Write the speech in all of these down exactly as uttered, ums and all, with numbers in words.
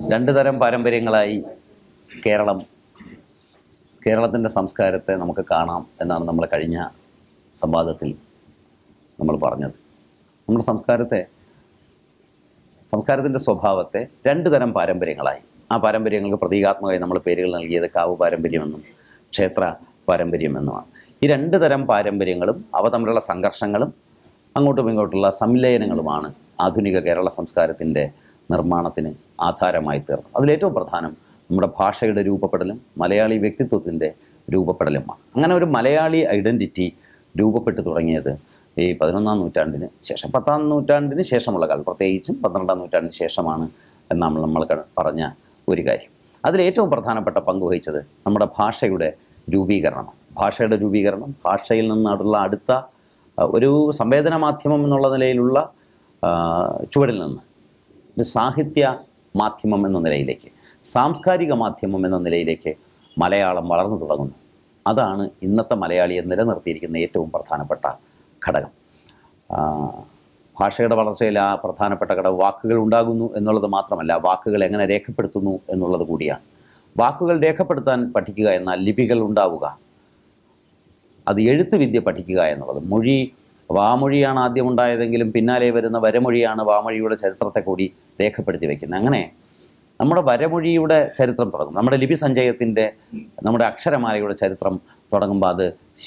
രണ്ട് തരം പാരമ്പര്യങ്ങളായി കേരളം കേരളത്തിൻ്റെ സംസ്കാരത്തെ നമുക്ക് കാണാം എന്നാണ് നമ്മൾ കഴിഞ്ഞ സംവാദത്തിൽ നമ്മൾ പറഞ്ഞത്. നമ്മുടെ സംസ്കാരത്തെ സംസ്കാരത്തിൻ്റെ സ്വഭാവത്തെ രണ്ട് തരം പാരമ്പര്യങ്ങളായി, ആ പാരമ്പര്യങ്ങൾക്ക് പ്രതീകാത്മകമായി നമ്മൾ പേരുകൾ നൽകിയത് കാവ് പാരമ്പര്യമെന്നും ക്ഷേത്ര പാരമ്പര്യമെന്നുമാണ്. ഈ രണ്ട് തരം പാരമ്പര്യങ്ങളും അവ തമ്മിലുള്ള സംഘർഷങ്ങളും അങ്ങോട്ടും ഇങ്ങോട്ടുള്ള സംലയനങ്ങളുമാണ് ആധുനിക കേരള സംസ്കാരത്തിൻ്റെ നിർമ്മാണത്തിന് ആധാരമായി തീർന്നു. അതിലേറ്റവും പ്രധാനം നമ്മുടെ ഭാഷയുടെ രൂപപ്പെടലും മലയാളി വ്യക്തിത്വത്തിൻ്റെ രൂപപ്പെടലുമാണ്. അങ്ങനെ ഒരു മലയാളി ഐഡൻറ്റിറ്റി രൂപപ്പെട്ടു തുടങ്ങിയത് ഈ പതിനൊന്നാം നൂറ്റാണ്ടിന് ശേഷം, പത്താം നൂറ്റാണ്ടിന് ശേഷമുള്ള കാലം, പ്രത്യേകിച്ചും പന്ത്രണ്ടാം നൂറ്റാണ്ടിന് ശേഷമാണ് എന്നാണ് നമ്മൾ പറഞ്ഞ ഒരു കാര്യം. അതിലേറ്റവും പ്രധാനപ്പെട്ട പങ്ക് വഹിച്ചത് നമ്മുടെ ഭാഷയുടെ രൂപീകരണമാണ്. ഭാഷയുടെ രൂപീകരണം ഭാഷയിൽ നിന്നുള്ള അടുത്ത ഒരു സംവേദന മാധ്യമം എന്നുള്ള നിലയിലുള്ള ചുവടിൽ നിന്ന് ഒരു സാഹിത്യ മാധ്യമം എന്ന നിലയിലേക്ക്, സാംസ്കാരിക മാധ്യമം എന്ന നിലയിലേക്ക് മലയാളം വളർന്നു തുടങ്ങുന്നു. അതാണ് ഇന്നത്തെ മലയാളിയെ നിലനിർത്തിയിരിക്കുന്ന ഏറ്റവും പ്രധാനപ്പെട്ട ഘടകം. ഭാഷയുടെ വളർച്ചയിൽ ആ പ്രധാനപ്പെട്ട ഘടകം വാക്കുകൾ ഉണ്ടാകുന്നു എന്നുള്ളത് മാത്രമല്ല, വാക്കുകൾ എങ്ങനെ രേഖപ്പെടുത്തുന്നു എന്നുള്ളത് കൂടിയാണ്. വാക്കുകൾ രേഖപ്പെടുത്താൻ പഠിക്കുക എന്നാൽ ലിപികൾ ഉണ്ടാവുക, അത് എഴുത്ത് വിദ്യ പഠിക്കുക എന്നുള്ളത്. മൊഴി വാമൊഴിയാണ് ആദ്യം ഉണ്ടായതെങ്കിലും പിന്നാലെ വരുന്ന വരമൊഴിയാണ് വാമൊഴിയുടെ ചരിത്രത്തെ കൂടി രേഖപ്പെടുത്തി വയ്ക്കുന്നത്. അങ്ങനെ നമ്മുടെ വരമൊഴിയുടെ ചരിത്രം തുടങ്ങും. നമ്മുടെ ലിപി സഞ്ചയത്തിൻ്റെ, നമ്മുടെ അക്ഷരമാലയുടെ ചരിത്രം തുടങ്ങുമ്പോൾ അത്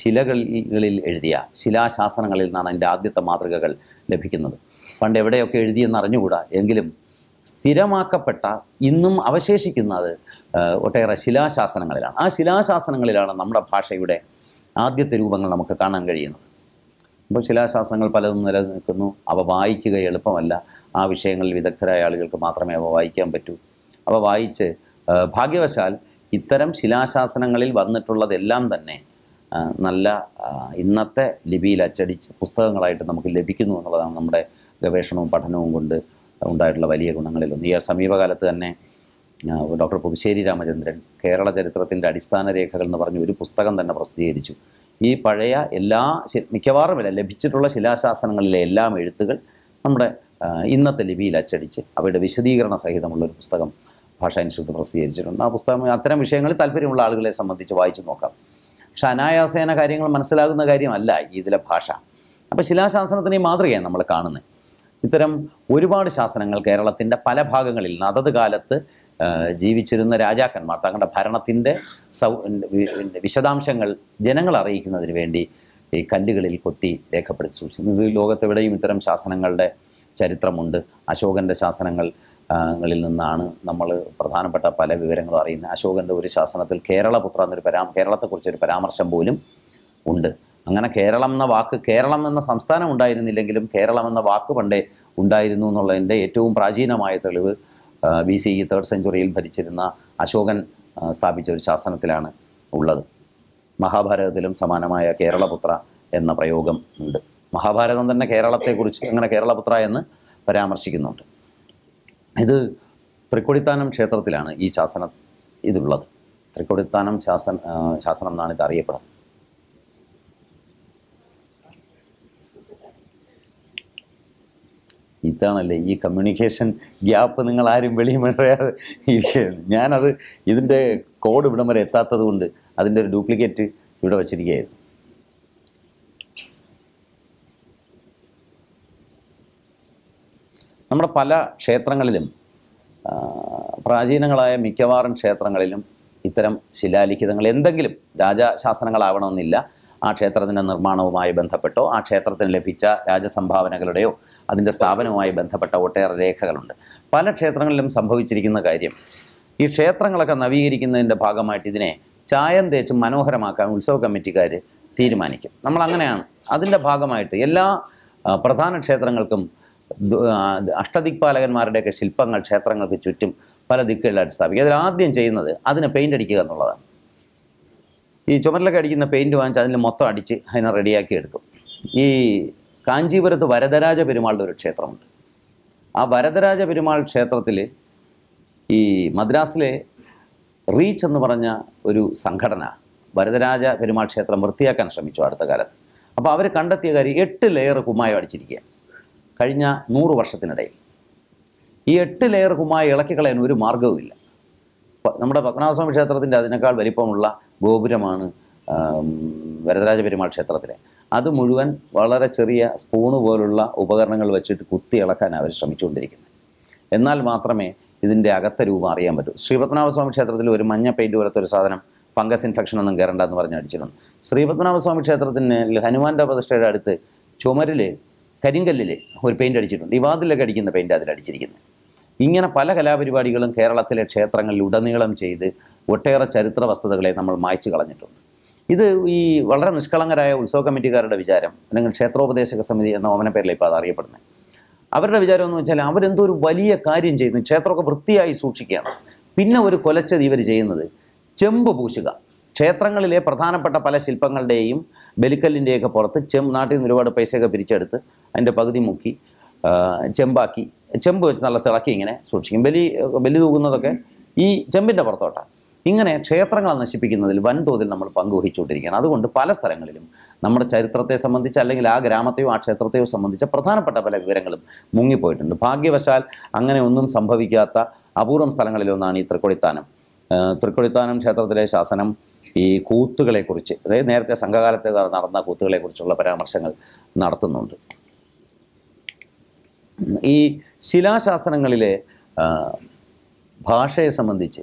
ശിലകളിൽ എഴുതിയ ശിലാശാസനങ്ങളിൽ നിന്നാണ് അതിൻ്റെ ആദ്യത്തെ മാതൃകകൾ ലഭിക്കുന്നത്. പണ്ട് എവിടെയൊക്കെ എഴുതിയെന്ന് അറിഞ്ഞുകൂടാ, എങ്കിലും സ്ഥിരമാക്കപ്പെട്ട ഇന്നും അവശേഷിക്കുന്നത് ഒട്ടേറെ ശിലാശാസനങ്ങളിലാണ്. ആ ശിലാശാസനങ്ങളിലാണ് നമ്മുടെ ഭാഷയുടെ ആദ്യത്തെ രൂപങ്ങൾ നമുക്ക് കാണാൻ കഴിയുന്നത്. ഇപ്പോൾ ശിലാശാസ്ത്രങ്ങൾ പലതും നിലനിൽക്കുന്നു. അവ വായിക്കുക എളുപ്പമല്ല. ആ വിഷയങ്ങളിൽ വിദഗ്ധരായ ആളുകൾക്ക് മാത്രമേ അവ വായിക്കാൻ പറ്റൂ. അവ വായിച്ച് ഭാഗ്യവശാൽ ഇത്തരം ശിലാശാസനങ്ങളിൽ വന്നിട്ടുള്ളതെല്ലാം തന്നെ നല്ല ഇന്നത്തെ ലിപിയിൽ അച്ചടിച്ച് പുസ്തകങ്ങളായിട്ട് നമുക്ക് ലഭിക്കുന്നു എന്നുള്ളതാണ് നമ്മുടെ ഗവേഷണവും പഠനവും കൊണ്ട് ഉണ്ടായിട്ടുള്ള വലിയ ഗുണങ്ങളിലൊന്ന്. ഈ സമീപകാലത്ത് തന്നെ ഡോക്ടർ പുതുശ്ശേരി രാമചന്ദ്രൻ കേരള ചരിത്രത്തിൻ്റെ അടിസ്ഥാന രേഖകൾ എന്ന് പറഞ്ഞ് ഒരു പുസ്തകം തന്നെ പ്രസിദ്ധീകരിച്ചു. ഈ പഴയ എല്ലാ മിക്കവാറുമില്ല ലഭിച്ചിട്ടുള്ള ശിലാശാസനങ്ങളിലെ എല്ലാം എഴുത്തുകൾ നമ്മുടെ ഇന്നത്തെ ലിപിയിൽ അച്ചടിച്ച് അവയുടെ വിശദീകരണ സഹിതമുള്ളൊരു പുസ്തകം ഭാഷാ ഇൻസ്റ്റിറ്റ്യൂട്ട് പ്രസിദ്ധീകരിച്ചിട്ടുണ്ട്. ആ പുസ്തകം അത്തരം വിഷയങ്ങളിൽ താല്പര്യമുള്ള ആളുകളെ സംബന്ധിച്ച് വായിച്ചു നോക്കാം. പക്ഷെ അനായാസേന കാര്യങ്ങൾ മനസ്സിലാകുന്ന കാര്യമല്ല ഇതിലെ ഭാഷ. അപ്പോൾ ശിലാശാസനത്തിന് ഈ മാതൃകയാണ് നമ്മൾ കാണുന്നത്. ഇത്തരം ഒരുപാട് ശാസനങ്ങൾ കേരളത്തിൻ്റെ പല ഭാഗങ്ങളിൽ നിന്ന് അതത് കാലത്ത് ജീവിച്ചിരുന്ന രാജാക്കന്മാർ തങ്ങളുടെ ഭരണത്തിൻ്റെ സൗ വിശദാംശങ്ങൾ ജനങ്ങളെ അറിയിക്കുന്നതിന് വേണ്ടി ഈ കല്ലുകളിൽ കൊത്തി രേഖപ്പെടുത്തി സൂക്ഷിക്കുന്നു. ഇത് ലോകത്തെവിടെയും ഇത്തരം ശാസനങ്ങളുടെ ചരിത്രമുണ്ട്. അശോകൻ്റെ ശാസനങ്ങളിൽ നിന്നാണ് നമ്മൾ പ്രധാനപ്പെട്ട പല വിവരങ്ങളും അറിയുന്നത്. അശോകൻ്റെ ഒരു ശാസനത്തിൽ കേരളപുത്ര എന്നൊരു പരാ കേരളത്തെക്കുറിച്ചൊരു പരാമർശം പോലും ഉണ്ട്. അങ്ങനെ കേരളം എന്ന വാക്ക്, കേരളം എന്ന സംസ്ഥാനം ഉണ്ടായിരുന്നില്ലെങ്കിലും കേരളം എന്ന വാക്ക് പണ്ടേ ഉണ്ടായിരുന്നു എന്നുള്ളതിൻ്റെ ഏറ്റവും പ്രാചീനമായ തെളിവ് ബി സി ഇ തേർഡ് സെഞ്ചുറിയിൽ ഭരിച്ചിരുന്ന അശോകൻ സ്ഥാപിച്ച ഒരു ശാസനത്തിലാണ് ഉള്ളത്. മഹാഭാരതത്തിലും സമാനമായ കേരളപുത്ര എന്ന പ്രയോഗം ഉണ്ട്. മഹാഭാരതം തന്നെ കേരളത്തെക്കുറിച്ച് അങ്ങനെ കേരളപുത്ര എന്ന് പരാമർശിക്കുന്നുണ്ട്. ഇത് തൃക്കൊടിത്താനം ക്ഷേത്രത്തിലാണ് ഈ ശാസനം ഇതുള്ളത്. തൃക്കൊടിത്താനം ശാസന ശാസനം എന്നാണ് ഇത് അറിയപ്പെടുന്നത്. ഇതാണല്ലേ ഈ കമ്മ്യൂണിക്കേഷൻ ഗ്യാപ്പ് നിങ്ങൾ ആരും വെളിയിൽ പറയാതെ ഇരിക്കുകയാണ്. ഞാനത് ഇതിൻ്റെ കോഡ് ഇവിടം വരെ എത്താത്തത് കൊണ്ട് അതിൻ്റെ ഒരു ഡ്യൂപ്ലിക്കേറ്റ് ഇവിടെ വച്ചിരിക്കുകയായിരുന്നു. നമ്മുടെ പല ക്ഷേത്രങ്ങളിലും പ്രാചീനങ്ങളായ മിക്കവാറും ക്ഷേത്രങ്ങളിലും ഇത്തരം ശിലാലിഖിതങ്ങൾ എന്തെങ്കിലും രാജശാസനങ്ങളാവണമെന്നില്ല, ആ ക്ഷേത്രത്തിൻ്റെ നിർമ്മാണവുമായി ബന്ധപ്പെട്ടോ ആ ക്ഷേത്രത്തിന് ലഭിച്ച രാജസംഭാവനകളുടെയോ അതിൻ്റെ സ്ഥാപനവുമായി ബന്ധപ്പെട്ട ഒട്ടേറെ രേഖകളുണ്ട്. പല ക്ഷേത്രങ്ങളിലും സംഭവിച്ചിരിക്കുന്ന കാര്യം, ഈ ക്ഷേത്രങ്ങളൊക്കെ നവീകരിക്കുന്നതിൻ്റെ ഭാഗമായിട്ട് ഇതിനെ ചായം തേച്ച് മനോഹരമാക്കാൻ ഉത്സവ കമ്മിറ്റിക്കാർ തീരുമാനിക്കും. നമ്മളങ്ങനെയാണ് അതിൻ്റെ ഭാഗമായിട്ട് എല്ലാ പ്രധാന ക്ഷേത്രങ്ങൾക്കും അഷ്ടദിക്പാലകന്മാരുടെയൊക്കെ ശില്പങ്ങൾ ക്ഷേത്രങ്ങൾക്ക് ചുറ്റും പല ദിക്കുകളിലായിട്ട് സ്ഥാപിക്കുക. അതിൽ ആദ്യം ചെയ്യുന്നത് അതിനെ പെയിൻ്റ് അടിക്കുക എന്നുള്ളതാണ്. ഈ ചുമരിലൊക്കെ അടിക്കുന്ന പെയിൻറ്റ് വാങ്ങിച്ച് അതിൽ മൊത്തം അടിച്ച് അതിനെ റെഡിയാക്കി എടുക്കും. ഈ കാഞ്ചീപുരത്ത് വരദരാജ പെരുമാളുടെ ഒരു ക്ഷേത്രമുണ്ട്. ആ വരദരാജ പെരുമാൾ ക്ഷേത്രത്തിൽ ഈ മദ്രാസിലെ റീച്ച് എന്ന് പറഞ്ഞ ഒരു സംഘടന വരദരാജ പെരുമാൾ ക്ഷേത്രം വൃത്തിയാക്കാൻ ശ്രമിച്ചു അടുത്ത കാലത്ത്. അപ്പോൾ അവർ കണ്ടെത്തിയ കാര്യം എട്ട് ലെയർ കുമ്മായം അടിച്ചിരിക്കുക കഴിഞ്ഞ നൂറ് വർഷത്തിനിടയിൽ. ഈ എട്ട് ലെയർ കുമ്മായി ഇളക്കിക്കളയാൻ ഒരു മാർഗവുമില്ല. നമ്മുടെ പത്മനാഭസ്വാമി ക്ഷേത്രത്തിൻ്റെ അതിനേക്കാൾ വലിപ്പമുള്ള ഗോപുരമാണ് വരദരാജ പെരുമാൾ ക്ഷേത്രത്തിലെ. അത് മുഴുവൻ വളരെ ചെറിയ സ്പൂണ് പോലുള്ള ഉപകരണങ്ങൾ വെച്ചിട്ട് കുത്തി ഇളക്കാൻ അവർ ശ്രമിച്ചുകൊണ്ടിരിക്കുന്നത്. എന്നാൽ മാത്രമേ ഇതിൻ്റെ അകത്ത രൂപം അറിയാൻ പറ്റൂ. ശ്രീപത്മനാഭസ്വാമി ക്ഷേത്രത്തിൽ ഒരു മഞ്ഞ പെയിൻറ്റ് പോലത്തെ ഒരു സാധനം ഫംഗസ് ഇൻഫെക്ഷൻ ഒന്നും കയറണ്ടെന്ന് പറഞ്ഞ് അടിച്ചിട്ടുണ്ട്. ശ്രീപത്മനാഭസ്വാമി ക്ഷേത്രത്തിന് ഹനുമാൻ്റെ പ്രതിഷ്ഠയുടെ അടുത്ത് ചുമരിൽ കരിങ്കല്ലിൽ ഒരു പെയിൻറ്റ് അടിച്ചിട്ടുണ്ട്. ഈ വാതിലൊക്കെ അടിക്കുന്ന പെയിൻറ്റ് അതിലടിച്ചിരിക്കുന്നത്. ഇങ്ങനെ പല കലാപരിപാടികളും കേരളത്തിലെ ക്ഷേത്രങ്ങളിൽ ഉടനീളം ചെയ്ത് ഒട്ടേറെ ചരിത്ര വസ്തുതകളെ നമ്മൾ മായ്ച്ചു കളഞ്ഞിട്ടുണ്ട്. ഇത് ഈ വളരെ നിഷ്കളങ്കരായ ഉത്സവ കമ്മിറ്റിക്കാരുടെ വിചാരം, അല്ലെങ്കിൽ ക്ഷേത്രോപദേശക സമിതി എന്ന ഓമന പേരിൽ ഇപ്പോൾ അത് അറിയപ്പെടുന്നത്, അവരുടെ വിചാരം എന്ന് വെച്ചാൽ അവരെന്തോ ഒരു വലിയ കാര്യം ചെയ്യുന്നു, ക്ഷേത്രമൊക്കെ വൃത്തിയായി സൂക്ഷിക്കുകയാണ്. പിന്നെ ഒരു കൊലച്ചത് ഇവർ ചെയ്യുന്നത് ചെമ്പ് പൂശുക. ക്ഷേത്രങ്ങളിലെ പ്രധാനപ്പെട്ട പല ശില്പങ്ങളുടെയും ബലിക്കല്ലിൻ്റെയൊക്കെ പുറത്ത് ചെമ്പ് നാട്ടിൽ നിന്ന് ഒരുപാട് പൈസയൊക്കെ പിരിച്ചെടുത്ത് അതിൻ്റെ പകുതി മുക്കി ചെമ്പാക്കി, ചെമ്പ് വെച്ച് നല്ല തിളക്കി ഇങ്ങനെ സൂക്ഷിക്കും. ബലി ബലി തൂകുന്നതൊക്കെ ഈ ചെമ്പിൻ്റെ പുറത്തോട്ടാണ്. ഇങ്ങനെ ക്ഷേത്രങ്ങളെ നശിപ്പിക്കുന്നതിൽ വൻതോതിൽ നമ്മൾ പങ്കുവഹിച്ചുകൊണ്ടിരിക്കുകയാണ്. അതുകൊണ്ട് പല സ്ഥലങ്ങളിലും നമ്മുടെ ചരിത്രത്തെ സംബന്ധിച്ച്, അല്ലെങ്കിൽ ആ ഗ്രാമത്തെയോ ആ ക്ഷേത്രത്തെയോ സംബന്ധിച്ച പ്രധാനപ്പെട്ട പല വിവരങ്ങളും മുങ്ങിപ്പോയിട്ടുണ്ട്. ഭാഗ്യവശാൽ അങ്ങനെ ഒന്നും സംഭവിക്കാത്ത അപൂർവം സ്ഥലങ്ങളിലൊന്നാണ് ഈ തൃക്കൊടിത്താനം. തൃക്കൊടിത്താനം ക്ഷേത്രത്തിലെ ശാസനം ഈ കൂത്തുകളെക്കുറിച്ച്, അതായത് നേരത്തെ സംഘകാലത്ത് നടന്ന കൂത്തുകളെക്കുറിച്ചുള്ള പരാമർശങ്ങൾ നടത്തുന്നുണ്ട്. ഈ ശിലാശാസനങ്ങളിലെ ഭാഷയെ സംബന്ധിച്ച്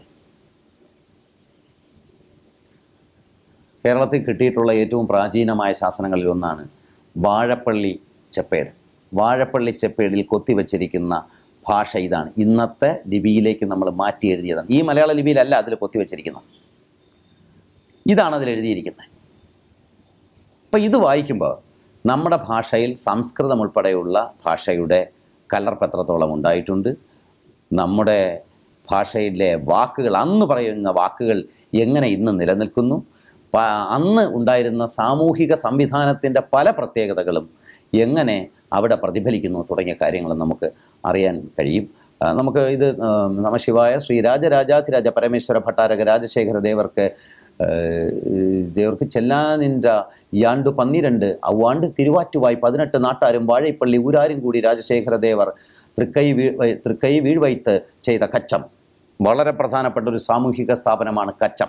കേരളത്തിൽ കിട്ടിയിട്ടുള്ള ഏറ്റവും പ്രാചീനമായ ശാസനങ്ങളിൽ ഒന്നാണ് വാഴപ്പള്ളി ചെപ്പേട്. വാഴപ്പള്ളി ചെപ്പേടിൽ കൊത്തിവെച്ചിരിക്കുന്ന ഭാഷ ഇതാണ്. ഇന്നത്തെ ലിപിയിലേക്ക് നമ്മൾ മാറ്റി എഴുതിയതാണ്. ഈ മലയാള ലിപിയിലല്ല അതിൽ കൊത്തിവെച്ചിരിക്കുന്നത്, ഇതാണ് അതിൽ എഴുതിയിരിക്കുന്നത്. അപ്പോൾ ഇത് വായിക്കുമ്പോൾ നമ്മുടെ ഭാഷയിൽ സംസ്കൃതം ഉൾപ്പെടെയുള്ള ഭാഷയുടെ കലർപ്പ് ഉണ്ടായിട്ടുണ്ട്. നമ്മുടെ ഭാഷയിലെ വാക്കുകൾ, അന്ന് പറയുന്ന വാക്കുകൾ എങ്ങനെ ഇന്ന് നിലനിൽക്കുന്നു, അന്ന് ഉണ്ടായിരുന്ന സാമൂഹിക സംവിധാനത്തിൻ്റെ പല പ്രത്യേകതകളും എങ്ങനെ അവിടെ പ്രതിഫലിക്കുന്നു തുടങ്ങിയ കാര്യങ്ങൾ നമുക്ക് അറിയാൻ കഴിയും. നമുക്ക് ഇത് നമശിവായ ശ്രീ രാജരാജാധിരാജ പരമേശ്വര ഭട്ടാരക രാജശേഖര ദേവർക്ക് ദേവർക്ക് ചെല്ലാനിன்ற യാണ്ടു പന്നിരണ്ട് ഔവാണ്ട് തിരുവാറ്റുവായി പതിനെട്ട് നാട്ടാരും വാഴപ്പള്ളി ഊരാരും കൂടി രാജശേഖര ദേവർ തൃക്കൈ വീ തൃക്കൈ വീഴ്വയ്ത്ത് ചെയ്ത കച്ചം. വളരെ പ്രധാനപ്പെട്ട ഒരു സാമൂഹിക സ്ഥാപനമാണ് കച്ചം.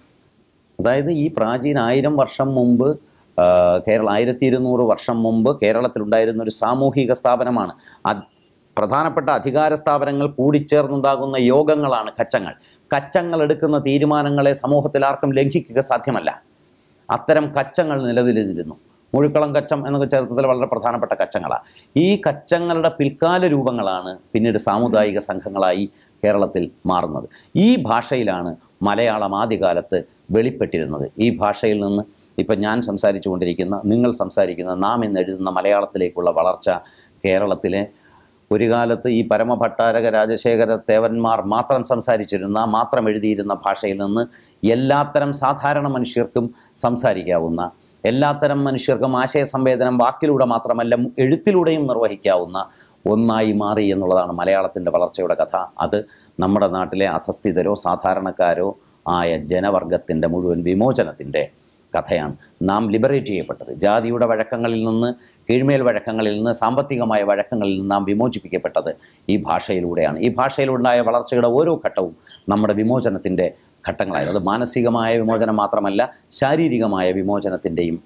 അതായത് ഈ പ്രാചീന ആയിരം വർഷം മുമ്പ് കേരള ആയിരത്തി ഇരുന്നൂറ് വർഷം മുമ്പ് കേരളത്തിലുണ്ടായിരുന്ന ഒരു സാമൂഹിക സ്ഥാപനമാണ്. പ്രധാനപ്പെട്ട അധികാര സ്ഥാപനങ്ങൾ കൂടിച്ചേർന്നുണ്ടാകുന്ന യോഗങ്ങളാണ് കച്ചങ്ങൾ. കച്ചങ്ങൾ എടുക്കുന്ന തീരുമാനങ്ങളെ സമൂഹത്തിൽ ആർക്കും ലംഘിക്കുക സാധ്യമല്ല. അത്തരം കച്ചങ്ങൾ നിലവിലിരുന്നു. മുഴുക്കളം കച്ചം എന്നൊക്കെ ചരിത്രത്തിൽ വളരെ പ്രധാനപ്പെട്ട കച്ചങ്ങളാണ്. ഈ കച്ചങ്ങളുടെ പിൽക്കാല രൂപങ്ങളാണ് പിന്നീട് സാമുദായിക സംഘങ്ങളായി കേരളത്തിൽ മാറുന്നത്. ഈ ഭാഷയിലാണ് മലയാളം ആദ്യകാലത്ത് വെളിപ്പെട്ടിരുന്നത്. ഈ ഭാഷയിൽ നിന്ന് ഇപ്പം ഞാൻ സംസാരിച്ചു കൊണ്ടിരിക്കുന്ന, നിങ്ങൾ സംസാരിക്കുന്ന, നാം ഇന്ന് എഴുതുന്ന മലയാളത്തിലേക്കുള്ള വളർച്ച കേരളത്തിലെ ഒരു കാലത്ത് ഈ പരമഭട്ടാരക രാജശേഖര ദേവന്മാർ മാത്രം സംസാരിച്ചിരുന്ന, മാത്രം എഴുതിയിരുന്ന ഭാഷയിൽ നിന്ന് എല്ലാത്തരം സാധാരണ മനുഷ്യർക്കും സംസാരിക്കാവുന്ന, എല്ലാത്തരം മനുഷ്യർക്കും ആശയസംവേദനം വാക്കിലൂടെ മാത്രമല്ല എഴുത്തിലൂടെയും നിർവഹിക്കാവുന്ന ഒന്നായി മാറി എന്നുള്ളതാണ് മലയാളത്തിൻ്റെ വളർച്ചയുടെ കഥ. അത് നമ്മുടെ നാട്ടിലെ അധസ്ഥിതരോ സാധാരണക്കാരോ ആയ ജനവർഗത്തിൻ്റെ മുഴുവൻ വിമോചനത്തിൻ്റെ കഥയാണ്. നാം ലിബറേറ്റ് ചെയ്യപ്പെട്ടത് ജാതിയുടെ വഴക്കങ്ങളിൽ നിന്ന്, കീഴ്മേൽ വഴക്കങ്ങളിൽ നിന്ന്, സാമ്പത്തികമായ വഴക്കങ്ങളിൽ നിന്ന് നാം വിമോചിപ്പിക്കപ്പെട്ടത് ഈ ഭാഷയിലൂടെയാണ്. ഈ ഭാഷയിലുണ്ടായ വളർച്ചയുടെ ഓരോ ഘട്ടവും നമ്മുടെ വിമോചനത്തിൻ്റെ ഘട്ടങ്ങളായിരുന്നു. അത് മാനസികമായ വിമോചനം മാത്രമല്ല, ശാരീരികമായ വിമോചനത്തിൻ്റെയും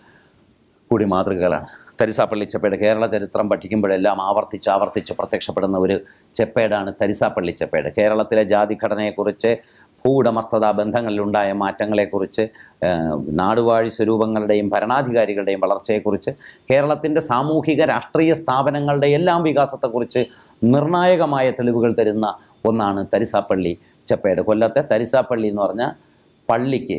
കൂടി മാതൃകകളാണ്. തരിസാപ്പള്ളി ചെപ്പേട് കേരള ചരിത്രം പഠിക്കുമ്പോഴെല്ലാം ആവർത്തിച്ച് ആവർത്തിച്ച് പ്രത്യക്ഷപ്പെടുന്ന ഒരു ചെപ്പേടാണ് തരിസാപ്പള്ളി ചെപ്പേട്. കേരളത്തിലെ ജാതിഘടനയെക്കുറിച്ച്, ഭൂവുടമസ്ഥതാ ബന്ധങ്ങളിലുണ്ടായ മാറ്റങ്ങളെക്കുറിച്ച്, നാടുവാഴി സ്വരൂപങ്ങളുടെയും ഭരണാധികാരികളുടെയും വളർച്ചയെക്കുറിച്ച്, കേരളത്തിൻ്റെ സാമൂഹിക രാഷ്ട്രീയ സ്ഥാപനങ്ങളുടെ എല്ലാം വികാസത്തെക്കുറിച്ച് നിർണായകമായ തെളിവുകൾ തരുന്ന ഒന്നാണ് തരിസാപ്പള്ളി ചെപ്പേട്. കൊല്ലത്തെ തരിസാപ്പള്ളി എന്ന് പറഞ്ഞാൽ പള്ളിക്ക്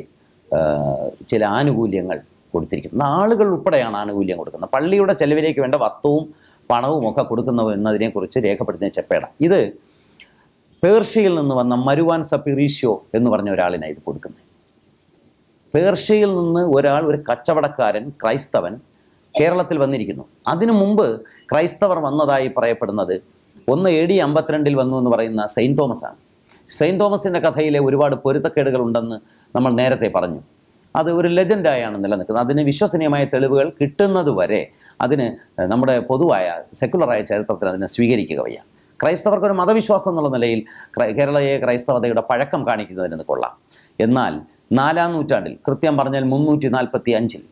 ചില ആനുകൂല്യങ്ങൾ കൊടുത്തിരിക്കുന്നത്. ആളുകൾ ഉൾപ്പെടെയാണ് ആനുകൂല്യം കൊടുക്കുന്നത്. പള്ളിയുടെ ചെലവിലേക്ക് വേണ്ട വസ്തുവും പണവും ഒക്കെ കൊടുക്കുന്നു എന്നതിനെക്കുറിച്ച് രേഖപ്പെടുത്തുന്ന ചെപ്പേട. ഇത് പേർഷ്യയിൽ നിന്ന് വന്ന മരുവാൻ സപ്പിറീഷ്യോ എന്ന് പറഞ്ഞ ഒരാളിനാണ് ഇത് കൊടുക്കുന്നത്. പേർഷ്യയിൽ നിന്ന് ഒരാൾ, ഒരു കച്ചവടക്കാരൻ, ക്രൈസ്തവൻ കേരളത്തിൽ വന്നിരിക്കുന്നു. അതിനു മുമ്പ് ക്രൈസ്തവർ വന്നതായി പറയപ്പെടുന്നത് ഒന്ന് എ ഡി അമ്പത്തിരണ്ടിൽ വന്നു എന്ന് പറയുന്ന സെയിൻറ്റ് തോമസ് ആണ്. സെയിൻറ്റ് തോമസിൻ്റെ കഥയിലെ ഒരുപാട് പൊരുത്തക്കേടുകൾ ഉണ്ടെന്ന് നമ്മൾ നേരത്തെ പറഞ്ഞു. അത് ഒരു ലെജൻഡായാണ് നിലനിൽക്കുന്നത്. അതിന് വിശ്വസനീയമായ തെളിവുകൾ കിട്ടുന്നത് വരെ അതിന് നമ്മുടെ പൊതുവായ സെക്കുലറായ ചരിത്രത്തിൽ അതിനെ സ്വീകരിക്കുക വയ്യ. ക്രൈസ്തവർക്കൊരു മതവിശ്വാസം എന്നുള്ള നിലയിൽ കേരളീയ ക്രൈസ്തവതയുടെ പഴക്കം കാണിക്കുന്നതിന് കൊള്ളാം. എന്നാൽ നാലാം നൂറ്റാണ്ടിൽ, കൃത്യം പറഞ്ഞാൽ മുന്നൂറ്റി നാൽപ്പത്തി അഞ്ചിൽ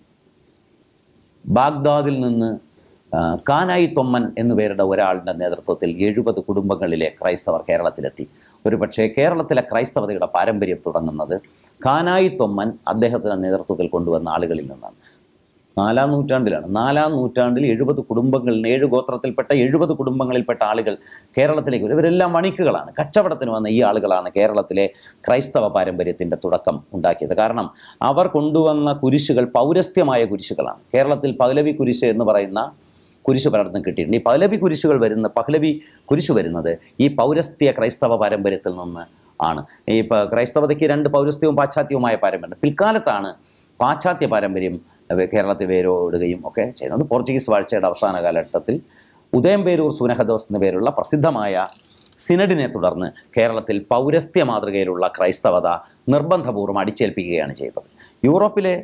ബാഗ്ദാദിൽ നിന്ന് കാനായി തൊമ്മൻ എന്നുപേരുടെ ഒരാളുടെ നേതൃത്വത്തിൽ എഴുപത് കുടുംബങ്ങളിലെ ക്രൈസ്തവർ കേരളത്തിലെത്തി. ഒരു പക്ഷേ കേരളത്തിലെ ക്രൈസ്തവതയുടെ പാരമ്പര്യം തുടങ്ങുന്നത് കാനായി തൊമ്മൻ അദ്ദേഹത്തിൻ്റെ നേതൃത്വത്തിൽ കൊണ്ടുവന്ന ആളുകളിൽ നിന്നാണ്. നാലാം നൂറ്റാണ്ടിലാണ്. നാലാം നൂറ്റാണ്ടിൽ എഴുപത് കുടുംബങ്ങളിൽ ഏഴ് ഗോത്രത്തിൽപ്പെട്ട എഴുപത് കുടുംബങ്ങളിൽപ്പെട്ട ആളുകൾ കേരളത്തിലേക്ക് വരും. ഇവരെല്ലാം വണിക്കുകളാണ്. കച്ചവടത്തിന് വന്ന ഈ ആളുകളാണ് കേരളത്തിലെ ക്രൈസ്തവ പാരമ്പര്യത്തിൻ്റെ തുടക്കം ഉണ്ടാക്കിയത്. കാരണം അവർ കൊണ്ടുവന്ന കുരിശുകൾ പൗരസ്ത്യമായ കുരിശുകളാണ്. കേരളത്തിൽ പഹ്ലവി കുരിശ് എന്ന് പറയുന്ന കുരിശ് പലയിടത്തും കിട്ടിയിട്ടുണ്ട്. ഈ പഹ്ലവി കുരിശുകൾ വരുന്ന പഹ്ലവി കുരിശ് വരുന്നത് ഈ പൗരസ്ത്യ ക്രൈസ്തവ പാരമ്പര്യത്തിൽ നിന്ന് ആണ്. ഈ ക്രൈസ്തവതയ്ക്ക് രണ്ട് പൗരസ്ത്യവും പാശ്ചാത്യവുമായ പാരമ്പര്യം. പിൽക്കാലത്താണ് പാശ്ചാത്യ പാരമ്പര്യം കേരളത്തിൽ വേരോടുകയും ഒക്കെ ചെയ്യുന്നത്. പോർച്ചുഗീസ് വാഴ്ചയുടെ അവസാന കാലഘട്ടത്തിൽ ഉദയംപേരൂർ സൂനഹദോസ് എന്ന പേരുള്ള പ്രസിദ്ധമായ സിനഡിനെ തുടർന്ന് കേരളത്തിൽ പൗരസ്ത്യ മാതൃകയിലുള്ള ക്രൈസ്തവത നിർബന്ധപൂർവ്വം അടിച്ചേൽപ്പിക്കുകയാണ് ചെയ്തത്. യൂറോപ്പിലെ